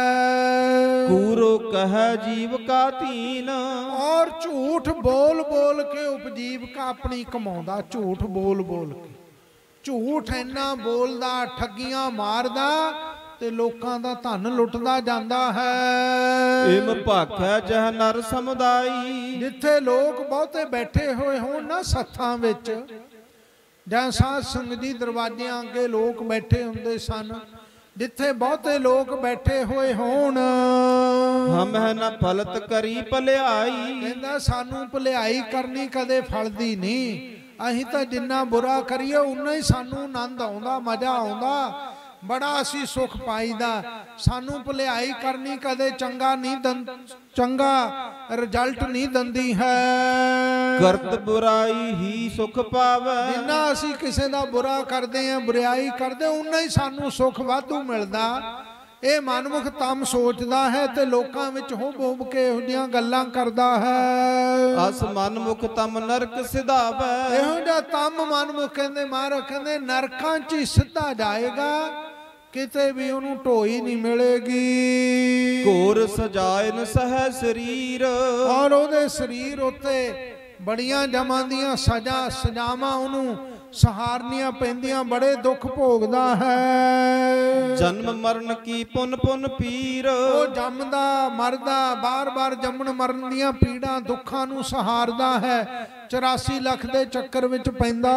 Speaker 4: ਹੈ।
Speaker 5: ਕੂਰੋ ਕਹੈ ਜੀਵ ਕਾ ਧੀਨ,
Speaker 4: ਔਰ ਝੂਠ ਬੋਲ ਬੋਲ ਕੇ ਉਪਜੀਵਕਾ ਆਪਣੀ ਕਮਾਉਂਦਾ, ਝੂਠ ਬੋਲ ਬੋਲ ਕੇ। ਝੂਠ ਇੰਨਾ ਬੋਲਦਾ, ਠੱਗੀਆਂ ਮਾਰਦਾ ਤੇ ਲੋਕਾਂ ਦਾ ਧਨ ਲੁੱਟਦਾ ਜਾਂਦਾ ਹੈ।
Speaker 5: ਇਮ ਭਾਖੈ ਜਹ ਨਰ ਸਮੁਦਾਈ,
Speaker 4: ਜਿੱਥੇ ਲੋਕ ਬਹੁਤੇ ਬੈਠੇ ਹੋਏ ਹੋਣ ਨਾ ਸੱਥਾਂ ਵਿੱਚ, ਜਾਂ ਸਾਧ ਸੰਗਤ ਦੀ ਦਰਵਾਜ਼ਿਆਂ ਅੱਗੇ ਲੋਕ ਬੈਠੇ ਹੁੰਦੇ ਸਨ, ਜਿੱਥੇ ਬਹੁਤੇ ਲੋਕ ਬੈਠੇ ਹੋਏ ਹੋਣ,
Speaker 5: ਹਮ ਹੈ ਨਾ ਫਲਤ ਕਰੀ ਭਲਿਆਈ,
Speaker 4: ਕਹਿੰਦਾ ਸਾਨੂੰ ਭਲਿਆਈ ਕਰਨੀ ਕਦੇ ਫਲਦੀ ਨਹੀਂ। ਅਸੀਂ ਤਾਂ ਜਿੰਨਾ ਬੁਰਾ ਕਰੀਏ ਉਨਾ ਹੀ ਸਾਨੂੰ ਆਨੰਦ ਆਉਂਦਾ, ਮਜ਼ਾ ਆਉਂਦਾ, ਬੜਾ ਅਸੀਂ ਸੁਖ ਪਾਈਦਾ। ਸਾਨੂੰ ਭਲਿਆਈ ਕਰਨੀ ਕਦੇ ਚੰਗਾ ਨਹੀਂ ਚੰਗਾ ਰਿਜ਼ਲਟ ਨਹੀਂ ਦਿੰਦੀ ਹੈ।
Speaker 5: ਕਰਤ ਬੁਰਾਈ ਹੀ ਸੁਖ ਪਾਵੈ, ਜਿੰਨਾ
Speaker 4: ਅਸੀਂ ਕਿਸੇ ਦਾ ਬੁਰਾ ਕਰਦੇ ਆਂ, ਬੁਰਾਈ ਕਰਦੇ, ਉਨਾ ਹੀ ਸਾਨੂੰ ਸੁਖ ਵਾਧੂ ਮਿਲਦਾ। ਇਹ ਮਨਮੁਖ ਤਮ ਸੋਚਦਾ ਹੈ ਤੇ ਲੋਕਾਂ ਵਿੱਚ ਹੁਬ ਹੁਬ ਕੇ ਇਹੋ ਜਿਹੀਆਂ ਗੱਲਾਂ ਕਰਦਾ ਹੈ।
Speaker 5: ਅਸ ਮਨਮੁਖ ਤਮ ਨਰਕ ਸਿਧਾਵੈ,
Speaker 4: ਇਹੋ ਜਿਹਾ ਤਮ ਮਨਮੁਖ ਕਹਿੰਦੇ ਮਹਾਰਾਜ ਕਹਿੰਦੇ ਨਰਕਾਂ 'ਚ ਹੀ ਸਿੱਧਾ ਜਾਏਗਾ, ਕਿਤੇ ਵੀ ਉਹਨੂੰ ਢੋਈ ਨਹੀਂ ਮਿਲੇਗੀ।
Speaker 5: ਘੋਰ ਸਜਾਇਨ ਸਹਿ ਸਰੀਰ,
Speaker 4: ਔਰ ਉਹਦੇ ਸਰੀਰ ਉੱਤੇ ਬੜੀਆਂ ਜਮਾਂ ਦੀਆਂ ਸਜ਼ਾਵਾਂ ਉਹਨੂੰ ਸਹਾਰਨੀਆਂ ਪੈਂਦੀਆਂ, ਬੜੇ ਦੁੱਖ ਭੋਗਦਾ ਹੈ।
Speaker 5: ਜਨਮ ਮਰਨ ਕੀ ਪੁੰਨ ਪੁੰਨ ਪੀਰ,
Speaker 4: ਉਹ ਜੰਮਦਾ ਮਰਦਾ, ਬਾਰ-ਬਾਰ ਜੰਮਣ ਮਰਨ ਦੀਆਂ ਪੀੜਾਂ ਦੁੱਖਾਂ ਨੂੰ ਸਹਾਰਦਾ ਹੈ, 84 ਲੱਖ ਦੇ ਚੱਕਰ ਵਿੱਚ ਪੈਂਦਾ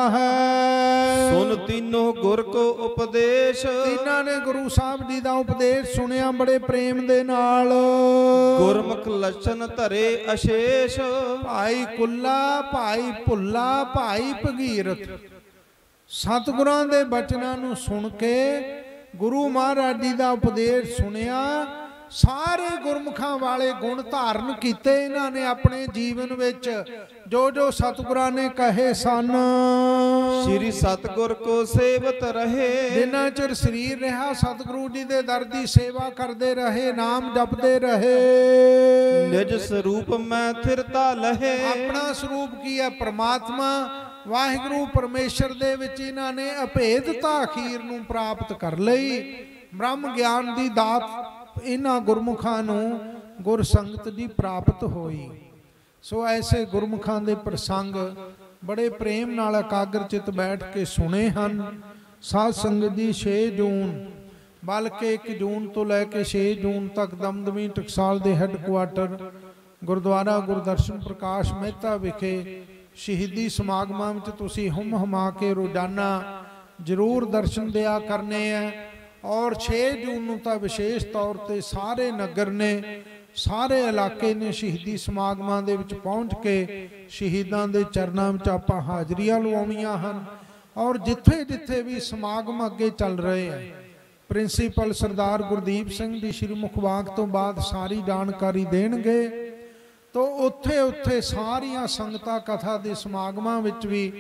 Speaker 4: ਹੈ।
Speaker 5: ਸੁਨ ਤੀਨੋ ਗੁਰ ਕੋ ਉਪਦੇਸ਼,
Speaker 4: ਤਿੰਨਾਂ ਨੇ ਗੁਰੂ ਸਾਹਿਬ ਜੀ ਦਾ ਉਪਦੇਸ਼ ਸੁਣਿਆ ਬੜੇ ਪ੍ਰੇਮ ਦੇ ਨਾਲ।
Speaker 5: ਗੁਰਮੁਖ ਲਛਨ ਧਰੇ ਅਸ਼ੇਸ਼,
Speaker 4: ਭਾਈ ਕੁੱਲਾ, ਭਾਈ ਭੁੱਲਾ, ਭਾਈ ਭਗੀਰਥ, ਸਤਿਗੁਰਾਂ ਦੇ ਬਚਨਾਂ ਨੂੰ ਸੁਣ ਕੇ ਗੁਰੂ ਮਹਾਰਾਜ ਜੀ ਦਾ ਉਪਦੇਸ਼ ਸੁਣਿਆ, ਸਾਰੇ ਗੁਰਮੁਖਾਂ ਵਾਲੇ ਗੁਣ ਧਾਰਨ ਕੀਤੇ ਇਹਨਾਂ ਨੇ ਆਪਣੇ ਜੀਵਨ ਵਿੱਚ, ਜੋ ਜੋ ਸਤਿਗੁਰਾਂ ਨੇ ਕਹੇ ਸਨ।
Speaker 5: ਸ੍ਰੀ ਸਤਿਗੁਰ ਕੋ ਸੇਵਤ ਰਹੇ,
Speaker 4: ਜਿੰਨਾ ਚਿਰ ਸਰੀਰ ਰਿਹਾ ਸਤਿਗੁਰੂ ਜੀ ਦੇ ਦਰ ਦੀ ਸੇਵਾ ਕਰਦੇ ਰਹੇ, ਨਾਮ ਜਪਦੇ ਰਹੇ।
Speaker 5: ਨਿਜ ਸਰੂਪ ਮੈਂ ਥਿਰਤਾ ਲਹੇ,
Speaker 4: ਆਪਣਾ ਸਰੂਪ ਕੀ ਹੈ? ਪ੍ਰਮਾਤਮਾ ਵਾਹਿਗੁਰੂ ਪਰਮੇਸ਼ਰ ਦੇ ਵਿੱਚ ਇਹਨਾਂ ਨੇ ਅਭੇਦਤਾ ਅਖੀਰ ਨੂੰ ਪ੍ਰਾਪਤ ਕਰ ਲਈ। ਬ੍ਰਹਮ ਗਿਆਨ ਦੀ ਦਾਤ ਇਹਨਾਂ ਗੁਰਮੁਖਾਂ ਨੂੰ ਗੁਰ ਸੰਗਤ ਦੀ ਪ੍ਰਾਪਤ ਹੋਈ। ਸੋ ਐਸੇ ਗੁਰਮੁਖਾਂ ਦੇ ਪ੍ਰਸੰਗ ਬੜੇ ਪ੍ਰੇਮ ਨਾਲ ਇਕਾਗਰ ਚਿਤ ਬੈਠ ਕੇ ਸੁਣੇ ਹਨ। ਸਾਧ ਸੰਗਤ ਦੀ 6 ਜੂਨ ਬਲਕਿ 1 ਜੂਨ ਤੋਂ ਲੈ ਕੇ 6 ਜੂਨ ਤੱਕ ਦਮਦਮੀ ਟਕਸਾਲ ਦੇ ਹੈੱਡਕੁਆਟਰ ਗੁਰਦੁਆਰਾ ਗੁਰਦਰਸ਼ਨ ਪ੍ਰਕਾਸ਼ ਮਹਿਤਾ ਵਿਖੇ ਸ਼ਹੀਦੀ ਸਮਾਗਮਾਂ ਵਿੱਚ ਤੁਸੀਂ ਹੁਮ ਹਮਾ ਕੇ ਰੋਜ਼ਾਨਾ ਜ਼ਰੂਰ ਦਰਸ਼ਨ ਦਿਆ ਕਰਨੇ ਆ। ਔਰ 6 ਜੂਨ ਨੂੰ ਤਾਂ ਵਿਸ਼ੇਸ਼ ਤੌਰ ਤੇ ਸਾਰੇ ਨਗਰ ਨੇ, ਸਾਰੇ ਇਲਾਕੇ ਨੇ ਸ਼ਹੀਦੀ ਸਮਾਗਮਾਂ ਦੇ ਵਿੱਚ ਪਹੁੰਚ ਕੇ ਸ਼ਹੀਦਾਂ ਦੇ ਚਰਨਾਂ ਵਿੱਚ ਆਪਾਂ ਹਾਜ਼ਰੀਆਂ ਲਵਾਉਣੀਆਂ ਹਨ। ਔਰ ਜਿੱਥੇ ਜਿੱਥੇ ਵੀ ਸਮਾਗਮ ਅੱਗੇ ਚੱਲ ਰਹੇ ਆ, ਪ੍ਰਿੰਸੀਪਲ ਸਰਦਾਰ ਗੁਰਦੀਪ ਸਿੰਘ ਦੀ ਸ਼੍ਰੀ ਮੁਖਵਾਕ ਤੋਂ ਬਾਅਦ ਸਾਰੀ ਜਾਣਕਾਰੀ ਦੇਣਗੇ। ਤੋ ਉੱਥੇ ਉੱਥੇ ਸਾਰੀਆਂ ਸੰਗਤਾਂ ਕਥਾ ਦੇ ਸਮਾਗਮਾਂ ਵਿੱਚ ਵੀ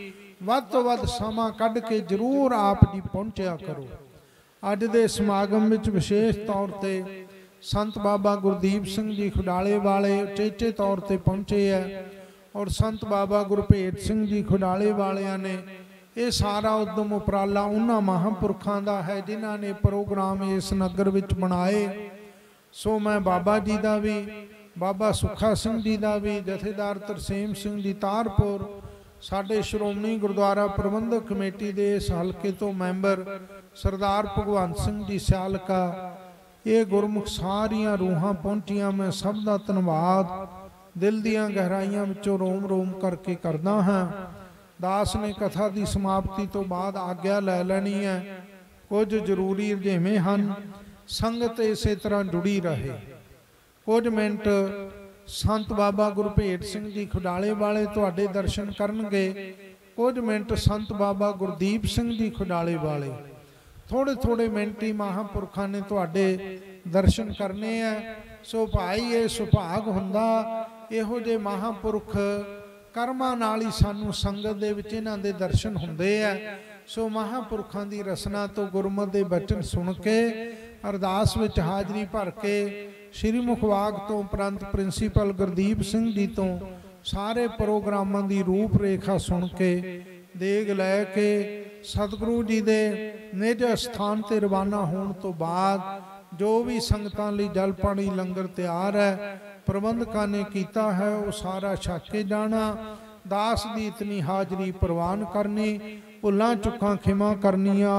Speaker 4: ਵੱਧ ਤੋਂ ਵੱਧ ਸਮਾਂ ਕੱਢ ਕੇ ਜ਼ਰੂਰ ਆਪ ਜੀ ਪਹੁੰਚਿਆ ਕਰੋ। ਅੱਜ ਦੇ ਸਮਾਗਮ ਵਿੱਚ ਵਿਸ਼ੇਸ਼ ਤੌਰ ਤੇ ਸੰਤ ਬਾਬਾ ਗੁਰਦੀਪ ਸਿੰਘ ਜੀ ਖੁਡਾਲੇ ਵਾਲੇ ਉਚੇਚੇ ਤੌਰ ਤੇ ਪਹੁੰਚੇ ਹੈ, ਔਰ ਸੰਤ ਬਾਬਾ ਗੁਰਭੇਟ ਸਿੰਘ ਜੀ ਖੁਡਾਲੇ ਵਾਲਿਆਂ ਨੇ ਇਹ ਸਾਰਾ ਉਦਮ ਉਪਰਾਲਾ ਉਹਨਾਂ ਮਹਾਂਪੁਰਖਾਂ ਦਾ ਹੈ ਜਿਨ੍ਹਾਂ ਨੇ ਪ੍ਰੋਗਰਾਮ ਇਸ ਨਗਰ ਵਿੱਚ ਬਣਾਏ। ਸੋ ਮੈਂ ਬਾਬਾ ਜੀ ਦਾ ਵੀ, ਬਾਬਾ ਸੁੱਖਾ ਸਿੰਘ ਜੀ ਦਾ ਵੀ, ਜਥੇਦਾਰ ਤਰਸੇਮ ਸਿੰਘ ਜੀ ਤਾਰਪੁਰ, ਸਾਡੇ ਸ਼੍ਰੋਮਣੀ ਗੁਰਦੁਆਰਾ ਪ੍ਰਬੰਧਕ ਕਮੇਟੀ ਦੇ ਇਸ ਹਲਕੇ ਤੋਂ ਮੈਂਬਰ ਸਰਦਾਰ ਭਗਵੰਤ ਸਿੰਘ ਜੀ ਸਿਆਲਕਾ, ਇਹ ਗੁਰਮੁਖ ਸਾਰੀਆਂ ਰੂਹਾਂ ਪਹੁੰਚੀਆਂ, ਮੈਂ ਸਭ ਦਾ ਧੰਨਵਾਦ ਦਿਲ ਦੀਆਂ ਗਹਿਰਾਈਆਂ ਵਿੱਚੋਂ ਰੋਮ ਰੋਮ ਕਰਕੇ ਕਰਦਾ ਹਾਂ। ਦਾਸ ਨੇ ਕਥਾ ਦੀ ਸਮਾਪਤੀ ਤੋਂ ਬਾਅਦ ਆਗਿਆ ਲੈ ਲੈਣੀ ਹੈ। ਕੁਝ ਜ਼ਰੂਰੀ ਰੁਝੇਵੇਂ ਹਨ, ਸੰਗਤ ਇਸੇ ਤਰ੍ਹਾਂ ਜੁੜੀ ਰਹੇ। ਕੁਝ ਮਿੰਟ ਸੰਤ ਬਾਬਾ ਗੁਰਭੇਟ ਸਿੰਘ ਜੀ ਖੁਡਾਲੇ ਵਾਲੇ ਤੁਹਾਡੇ ਦਰਸ਼ਨ ਕਰਨਗੇ, ਕੁਝ ਮਿੰਟ ਸੰਤ ਬਾਬਾ ਗੁਰਦੀਪ ਸਿੰਘ ਜੀ ਖੁਡਾਲੇ ਵਾਲੇ, ਥੋੜੇ ਥੋੜੇ ਮਿੰਟ ਹੀ ਮਹਾਂਪੁਰਖਾਂ ਨੇ ਤੁਹਾਡੇ ਦਰਸ਼ਨ ਕਰਨੇ ਆ। ਸੋ ਭਾਈ ਇਹ ਸੁਭਾਗ ਹੁੰਦਾ, ਇਹੋ ਜਿਹੇ ਮਹਾਂਪੁਰਖ ਕਰਮਾਂ ਨਾਲ ਹੀ ਸਾਨੂੰ ਸੰਗਤ ਦੇ ਵਿੱਚ ਇਹਨਾਂ ਦੇ ਦਰਸ਼ਨ ਹੁੰਦੇ ਆ। ਸੋ ਮਹਾਂਪੁਰਖਾਂ ਦੀ ਰਸਨਾ ਤੋਂ ਗੁਰਮਤਿ ਦੇ ਬਚਨ ਸੁਣ ਕੇ ਅਰਦਾਸ ਵਿੱਚ ਹਾਜ਼ਰੀ ਭਰ ਕੇ ਸ਼੍ਰੀ ਮੁਖਵਾਕ ਤੋਂ ਉਪਰੰਤ ਪ੍ਰਿੰਸੀਪਲ ਗੁਰਦੀਪ ਸਿੰਘ ਜੀ ਤੋਂ ਸਾਰੇ ਪ੍ਰੋਗਰਾਮਾਂ ਦੀ ਰੂਪ ਰੇਖਾ ਸੁਣ ਕੇ ਦੇਗ ਲੈ ਕੇ ਸਤਿਗੁਰੂ ਜੀ ਦੇ ਨਿਜ ਸਥਾਨ ਤੇ ਰਵਾਨਾ ਹੋਣ ਤੋਂ ਬਾਅਦ ਜੋ ਵੀ ਸੰਗਤਾਂ ਲਈ ਜਲ ਪਾਣੀ ਲੰਗਰ ਤਿਆਰ ਹੈ, ਪ੍ਰਬੰਧਕਾਂ ਨੇ ਕੀਤਾ ਹੈ, ਉਹ ਸਾਰਾ ਛਕ ਕੇ ਜਾਣਾ। ਦਾਸ ਦੀ ਇਤਨੀ ਹਾਜ਼ਰੀ ਪ੍ਰਵਾਨ ਕਰਨੀ, ਭੁੱਲਾਂ ਚੁੱਕਾਂ ਖਿਮਾ ਕਰਨੀਆਂ।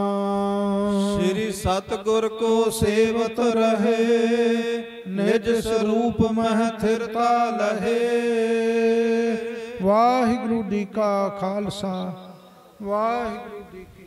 Speaker 5: ਸ੍ਰੀ ਸਤਿਗੁਰ ਕੋ ਸੇਵਤ ਰਹੇ, ਨਿਜ ਸਰੂਪ ਮਹਿ ਥਿਰਤਾ ਲਹੇ।
Speaker 4: ਵਾਹਿਗੁਰੂ ਜੀ ਕਾ ਖਾਲਸਾ, ਵਾਹਿਗੁਰੂ ਜੀ ਕੀ